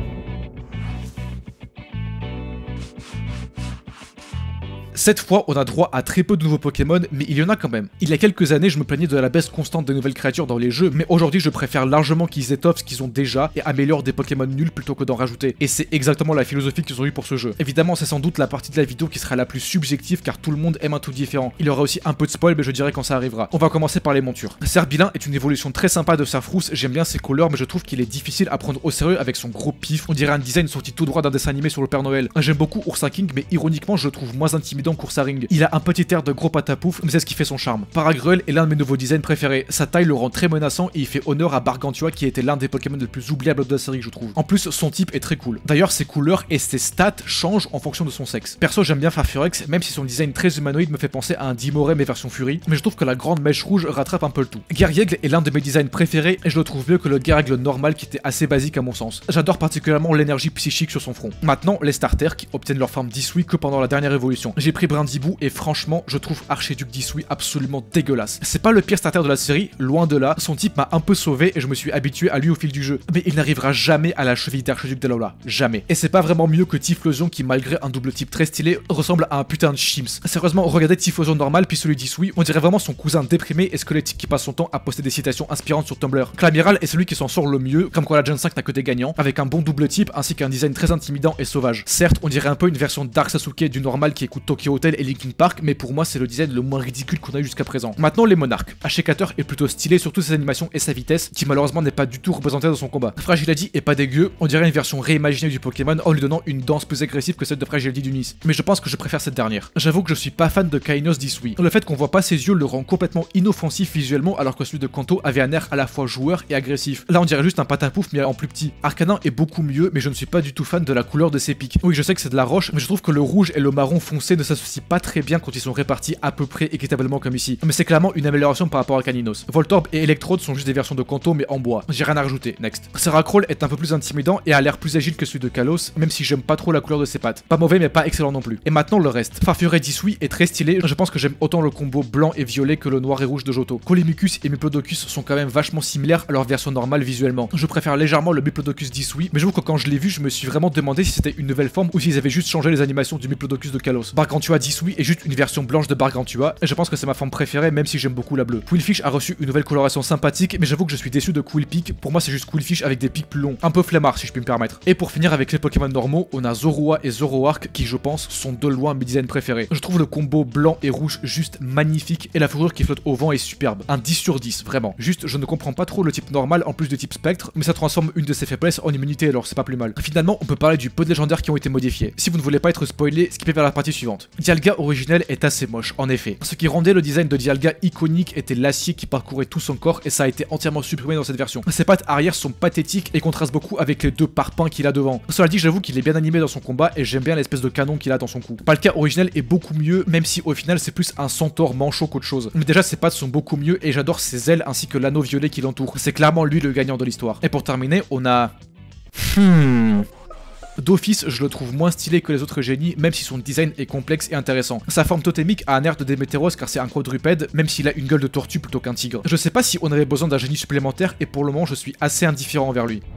Cette fois, on a droit à très peu de nouveaux Pokémon, mais il y en a quand même. Il y a quelques années, je me plaignais de la baisse constante des nouvelles créatures dans les jeux, mais aujourd'hui, je préfère largement qu'ils étoffent ce qu'ils ont déjà et améliorent des Pokémon nuls plutôt que d'en rajouter. Et c'est exactement la philosophie qu'ils ont eue pour ce jeu. Évidemment, c'est sans doute la partie de la vidéo qui sera la plus subjective car tout le monde aime un tout différent. Il y aura aussi un peu de spoil, mais je dirais quand ça arrivera. On va commencer par les montures. Serbilin est une évolution très sympa de Sarfrousse, j'aime bien ses couleurs, mais je trouve qu'il est difficile à prendre au sérieux avec son gros pif. On dirait un design sorti tout droit d'un dessin animé sur le Père Noël. J'aime beaucoup Ursaking, mais ironiquement, je le trouve moins intimidant qu'Ursaring. Il a un petit air de gros patapouf, mais c'est ce qui fait son charme. Paragruel est l'un de mes nouveaux designs préférés. Sa taille le rend très menaçant et il fait honneur à Bargantua qui était l'un des Pokémon les plus oubliables de la série, je trouve. En plus, son type est très cool. D'ailleurs, ses couleurs et ses stats changent en fonction de son sexe. Perso, j'aime bien Farfurex, même si son design très humanoïde me fait penser à un Dimoré mais version Fury, mais je trouve que la grande mèche rouge rattrape un peu le tout. Garriègle est l'un de mes designs préférés et je le trouve mieux que le Garriègle normal qui était assez basique à mon sens. J'adore particulièrement l'énergie psychique sur son front. Maintenant, les starters qui obtiennent leur forme d'Isui que pendant la dernière évolution. J'ai pris Brindibou et franchement, je trouve Archiduc d'Isui absolument dégueulasse. C'est pas le pire starter de la série, loin de là, son type m'a un peu sauvé et je me suis habitué à lui au fil du jeu. Mais il n'arrivera jamais à la cheville d'Archiduc d'Alola, jamais. Et c'est pas vraiment mieux que Typhlosion qui, malgré un double type très stylé, ressemble à un putain de Shims. Sérieusement, regardez Typhlosion normal puis celui d'Isui, on dirait vraiment son cousin déprimé et squelettique qui passe son temps à poster des citations inspirantes sur Tumblr. Clamiral est celui qui s'en sort le mieux, comme quoi la Gen 5 n'a que des gagnants, avec un bon double type ainsi qu'un design très intimidant et sauvage. Certes, on dirait un peu une version Dark Sasuke du normal qui écoute Tokyo Hotel et Linkin Park, mais pour moi c'est le design le moins ridicule qu'on a eu jusqu'à présent. Maintenant les monarques. Ashikator est plutôt stylé, surtout ses animations et sa vitesse, qui malheureusement n'est pas du tout représentée dans son combat. Fragility est pas dégueu, on dirait une version réimaginée du Pokémon en lui donnant une danse plus agressive que celle de Fragility d'Unis. Mais je pense que je préfère cette dernière. J'avoue que je suis pas fan de Kainos d'Isui. Le fait qu'on voit pas ses yeux le rend complètement inoffensif visuellement alors que celui de Kanto avait un air à la fois joueur et agressif. Là on dirait juste un patapouf mais en plus petit. Arcanin est beaucoup mieux mais je ne suis pas du tout fan de la couleur de ses pics. Oui je sais que c'est de la roche mais je trouve que le rouge et le marron foncé ne s'associent pas très bien quand ils sont répartis à peu près équitablement comme ici. Mais c'est clairement une amélioration par rapport à Caninos. Voltorb et Electrode sont juste des versions de Kanto mais en bois. J'ai rien à rajouter, next. Seracroll est un peu plus intimidant et a l'air plus agile que celui de Kalos, même si j'aime pas trop la couleur de ses pattes. Pas mauvais mais pas excellent non plus. Et maintenant le reste. Farfuret d'Isui est très stylé, je pense que j'aime autant le combo blanc et violet que le noir et rouge de Johto. Colimicus et Miplodocus sont quand même vachement similaires à leur version normale visuellement. Je préfère légèrement le Miplodocus d'Isui, mais j'avoue que quand je l'ai vu, je me suis vraiment demandé si c'était une nouvelle forme ou s'ils avaient juste changé les animations du Miplodocus de Kalos. Bargantua d'Isui est juste une version blanche de Bargantua, et je pense que c'est ma forme préférée même si j'aime beaucoup la bleue. Quillfish a reçu une nouvelle coloration sympathique, mais j'avoue que je suis déçu de Quillpick. Pour moi c'est juste Quillfish avec des pics plus longs, un peu flemmard si je puis me permettre. Et pour finir avec les Pokémon normaux, on a Zorua et Zoroark qui je pense sont de loin mes designs préférés. Je trouve le combo blanc et rouge juste magnifique et la fourrure qui flotte au vent est superbe. Un 10 sur 10 vraiment. Juste je ne comprends pas trop le type normal en plus de type spectre, mais ça transforme une de ses faiblesses en immunité alors c'est pas plus mal. Finalement on peut parler du peu de légendaires qui ont été modifiés. Si vous ne voulez pas être spoilé, skippez vers la partie suivante. suivante. Dialga originel est assez moche, en effet. Ce qui rendait le design de Dialga iconique était l'acier qui parcourait tout son corps et ça a été entièrement supprimé dans cette version. Ses pattes arrière sont pathétiques et contrastent beaucoup avec les 2 parpaings qu'il a devant. Cela dit, j'avoue qu'il est bien animé dans son combat et j'aime bien l'espèce de canon qu'il a dans son cou. Palkia originel est beaucoup mieux, même si au final c'est plus un centaure manchot qu'autre chose. Mais déjà ses pattes sont beaucoup mieux et j'adore ses ailes ainsi que l'anneau violet qui l'entoure. C'est clairement lui le gagnant de l'histoire. Et pour terminer, on a... D'office, je le trouve moins stylé que les autres génies, même si son design est complexe et intéressant. Sa forme totémique a un air de Démétéros car c'est un quadrupède, même s'il a une gueule de tortue plutôt qu'un tigre. Je sais pas si on avait besoin d'un génie supplémentaire et pour le moment je suis assez indifférent envers lui.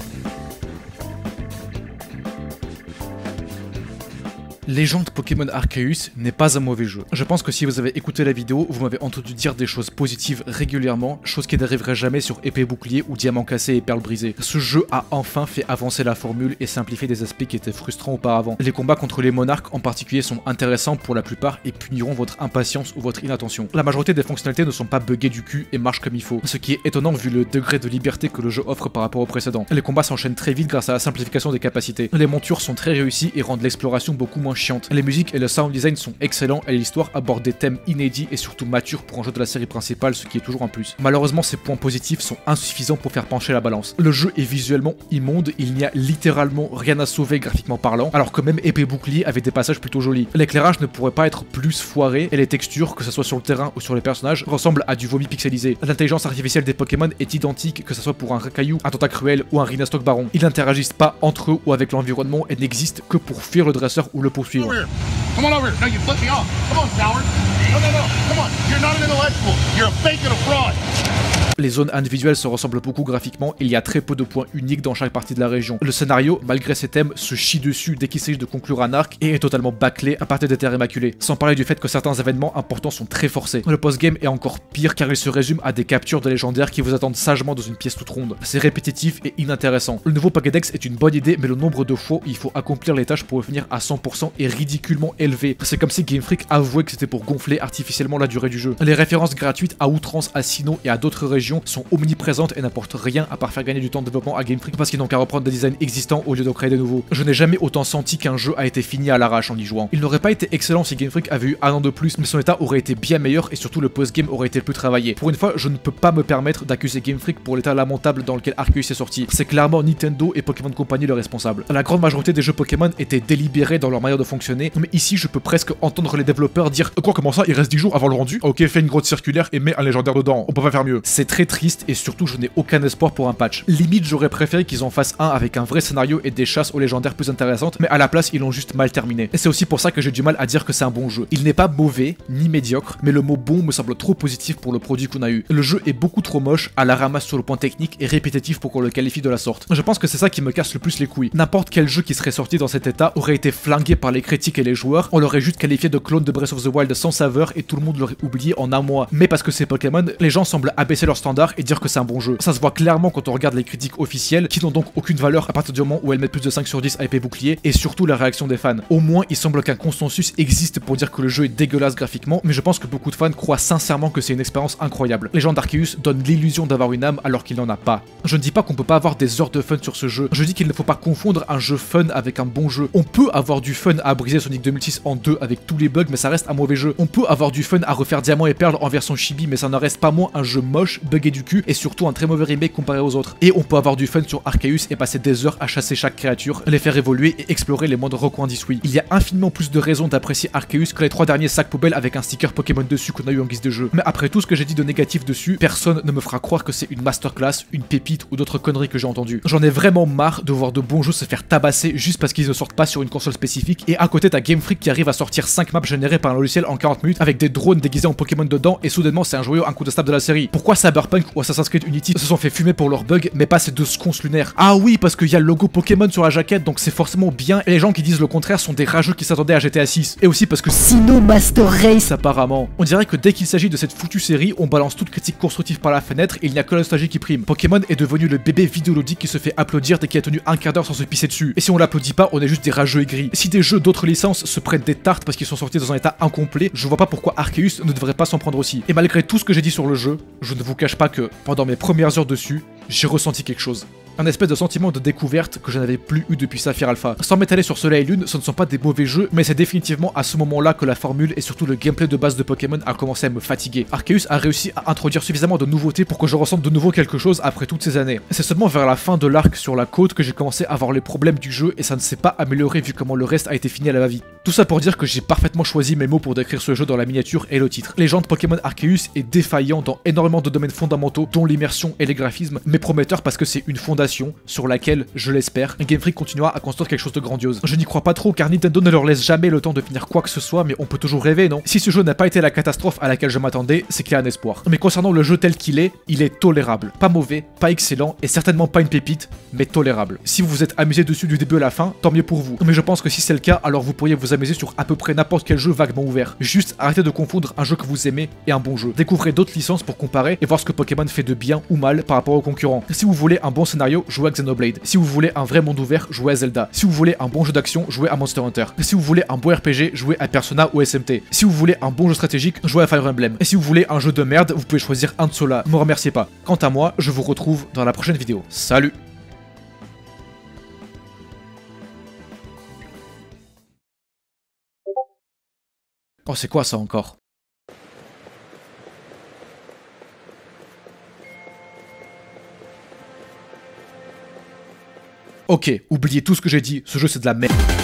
Légende Pokémon Arceus n'est pas un mauvais jeu. Je pense que si vous avez écouté la vidéo, vous m'avez entendu dire des choses positives régulièrement, chose qui n'arriverait jamais sur Épée Bouclier ou Diamant Cassé et Perle Brisée. Ce jeu a enfin fait avancer la formule et simplifier des aspects qui étaient frustrants auparavant. Les combats contre les monarques en particulier sont intéressants pour la plupart et puniront votre impatience ou votre inattention. La majorité des fonctionnalités ne sont pas buggées du cul et marchent comme il faut, ce qui est étonnant vu le degré de liberté que le jeu offre par rapport au précédent. Les combats s'enchaînent très vite grâce à la simplification des capacités. Les montures sont très réussies et rendent l'exploration beaucoup moins chiante. Les musiques et le sound design sont excellents et l'histoire aborde des thèmes inédits et surtout matures pour un jeu de la série principale, ce qui est toujours un plus. Malheureusement, ces points positifs sont insuffisants pour faire pencher la balance. Le jeu est visuellement immonde, il n'y a littéralement rien à sauver graphiquement parlant, alors que même Épée Bouclier avait des passages plutôt jolis. L'éclairage ne pourrait pas être plus foiré et les textures, que ce soit sur le terrain ou sur les personnages, ressemblent à du vomi pixelisé. L'intelligence artificielle des Pokémon est identique, que ce soit pour un Rakayu, un Tentacruel ou un Rhinastock Baron. Ils n'interagissent pas entre eux ou avec l'environnement et n'existent que pour fuir le dresseur ou le poursuivre. Come on over here. No, you flipped me off. Come on, coward. No. Come on. You're not an intellectual. You're a fake and a fraud. Les zones individuelles se ressemblent beaucoup graphiquement, il y a très peu de points uniques dans chaque partie de la région. Le scénario, malgré ses thèmes, se chie dessus dès qu'il s'agit de conclure un arc et est totalement bâclé à partir des terres immaculées. Sans parler du fait que certains événements importants sont très forcés. Le post-game est encore pire car il se résume à des captures de légendaires qui vous attendent sagement dans une pièce toute ronde. C'est répétitif et inintéressant. Le nouveau Pokédex est une bonne idée, mais le nombre de fois où il faut accomplir les tâches pour revenir à 100% est ridiculement élevé. C'est comme si Game Freak avouait que c'était pour gonfler artificiellement la durée du jeu. Les références gratuites à outrance à Sinnoh et à d'autres régions sont omniprésentes et n'apportent rien à part faire gagner du temps de développement à Game Freak parce qu'ils n'ont qu'à reprendre des designs existants au lieu de créer des nouveaux. Je n'ai jamais autant senti qu'un jeu a été fini à l'arrache en y jouant. Il n'aurait pas été excellent si Game Freak avait eu un an de plus, mais son état aurait été bien meilleur et surtout le post-game aurait été plus travaillé. Pour une fois, je ne peux pas me permettre d'accuser Game Freak pour l'état lamentable dans lequel Arceus est sorti. C'est clairement Nintendo et Pokémon Company le responsable. La grande majorité des jeux Pokémon étaient délibérés dans leur manière de fonctionner, mais ici je peux presque entendre les développeurs dire quoi, comment ça, il reste 10 jours avant le rendu? Ok, fais une grotte circulaire et mets un légendaire dedans, on peut pas faire mieux. C'est très triste et surtout je n'ai aucun espoir pour un patch. Limite j'aurais préféré qu'ils en fassent un avec un vrai scénario et des chasses aux légendaires plus intéressantes, mais à la place ils l'ont juste mal terminé. Et c'est aussi pour ça que j'ai du mal à dire que c'est un bon jeu. Il n'est pas mauvais, ni médiocre, mais le mot bon me semble trop positif pour le produit qu'on a eu. Le jeu est beaucoup trop moche, à la ramasse sur le point technique et répétitif pour qu'on le qualifie de la sorte. Je pense que c'est ça qui me casse le plus les couilles. N'importe quel jeu qui serait sorti dans cet état aurait été flingué par les critiques et les joueurs, on l'aurait juste qualifié de clone de Breath of the Wild sans saveur et tout le monde l'aurait oublié en un mois. Mais parce que c'est Pokémon, les gens semblent abaisser leurs standards et dire que c'est un bon jeu. Ça se voit clairement quand on regarde les critiques officielles, qui n'ont donc aucune valeur à partir du moment où elles mettent plus de 5 sur 10 à Épée Bouclier, et surtout la réaction des fans. Au moins, il semble qu'un consensus existe pour dire que le jeu est dégueulasse graphiquement, mais je pense que beaucoup de fans croient sincèrement que c'est une expérience incroyable. Les gens d'Arceus donnent l'illusion d'avoir une âme alors qu'il n'en a pas. Je ne dis pas qu'on peut pas avoir des heures de fun sur ce jeu, je dis qu'il ne faut pas confondre un jeu fun avec un bon jeu. On peut avoir du fun à briser Sonic 2006 en deux avec tous les bugs, mais ça reste un mauvais jeu. On peut avoir du fun à refaire Diamant et Perle en version chibi, mais ça n'en reste pas moins un jeu moche, buggé du cul, et surtout un très mauvais remake comparé aux autres. Et on peut avoir du fun sur Arceus et passer des heures à chasser chaque créature, les faire évoluer et explorer les moindres recoins d'Isui. Il y a infiniment plus de raisons d'apprécier Arceus que les 3 derniers sacs poubelles avec un sticker Pokémon dessus qu'on a eu en guise de jeu. Mais après tout ce que j'ai dit de négatif dessus, personne ne me fera croire que c'est une masterclass, une pépite ou d'autres conneries que j'ai entendues. J'en ai vraiment marre de voir de bons jeux se faire tabasser juste parce qu'ils ne sortent pas sur une console spécifique, et à côté t'as Game Freak qui arrive à sortir 5 maps générées par un logiciel en 40 minutes avec des drones déguisés en Pokémon dedans et soudainement c'est un joyau incontestable de la série. Pourquoi Cyberpunk ou Assassin's Creed Unity se sont fait fumer pour leurs bugs mais pas ces deux sconces lunaires? Ah oui, parce qu'il y a le logo Pokémon sur la jaquette donc c'est forcément bien, et les gens qui disent le contraire sont des rageux qui s'attendaient à GTA 6. Et aussi parce que Sinnoh Master Race apparemment. On dirait que dès qu'il s'agit de cette foutue série, on balance toute critique constructive par la fenêtre et il n'y a que la nostalgie qui prime. Pokémon est devenu le bébé vidéoludique qui se fait applaudir dès qu'il a tenu un quart d'heure sans se pisser dessus. Et si on l'applaudit pas, on est juste des rageux aigris. Si des jeux d'autres licences se prennent des tartes parce qu'ils sont sortis dans un état incomplet, je vois pas pourquoi Arceus ne devrait pas s'en prendre aussi. Et malgré tout ce que j'ai dit sur le jeu, je ne vous cache pas que pendant mes premières heures dessus, j'ai ressenti quelque chose. Un espèce de sentiment de découverte que je n'avais plus eu depuis Saphir Alpha. Sans m'étaler sur Soleil et Lune, ce ne sont pas des mauvais jeux, mais c'est définitivement à ce moment-là que la formule et surtout le gameplay de base de Pokémon a commencé à me fatiguer. Arceus a réussi à introduire suffisamment de nouveautés pour que je ressente de nouveau quelque chose après toutes ces années. C'est seulement vers la fin de l'arc sur la côte que j'ai commencé à voir les problèmes du jeu et ça ne s'est pas amélioré vu comment le reste a été fini à la va-vite. Tout ça pour dire que j'ai parfaitement choisi mes mots pour décrire ce jeu dans la miniature et le titre. Légende Pokémon Arceus est défaillant dans énormément de domaines fondamentaux dont l'immersion et les graphismes, mais prometteur parce que c'est une fondation sur laquelle, je l'espère, Game Freak continuera à construire quelque chose de grandiose. Je n'y crois pas trop car Nintendo ne leur laisse jamais le temps de finir quoi que ce soit, mais on peut toujours rêver, non? Si ce jeu n'a pas été la catastrophe à laquelle je m'attendais, c'est qu'il y a un espoir. Mais concernant le jeu tel qu'il est, il est tolérable. Pas mauvais, pas excellent et certainement pas une pépite, mais tolérable. Si vous vous êtes amusé dessus du début à la fin, tant mieux pour vous. Mais je pense que si c'est le cas, alors vous pourriez vous amuser sur à peu près n'importe quel jeu vaguement ouvert. Juste arrêtez de confondre un jeu que vous aimez et un bon jeu. Découvrez d'autres licences pour comparer et voir ce que Pokémon fait de bien ou mal par rapport aux concurrents. Si vous voulez un bon scénario, jouez à Xenoblade. Si vous voulez un vrai monde ouvert, jouez à Zelda. Si vous voulez un bon jeu d'action, jouez à Monster Hunter. Si vous voulez un bon RPG, jouez à Persona ou SMT. Si vous voulez un bon jeu stratégique, jouez à Fire Emblem. Et si vous voulez un jeu de merde, vous pouvez choisir un de ceux-là. Ne me remerciez pas. Quant à moi, je vous retrouve dans la prochaine vidéo. Salut! Oh, c'est quoi ça encore? Ok, oubliez tout ce que j'ai dit, ce jeu c'est de la merde.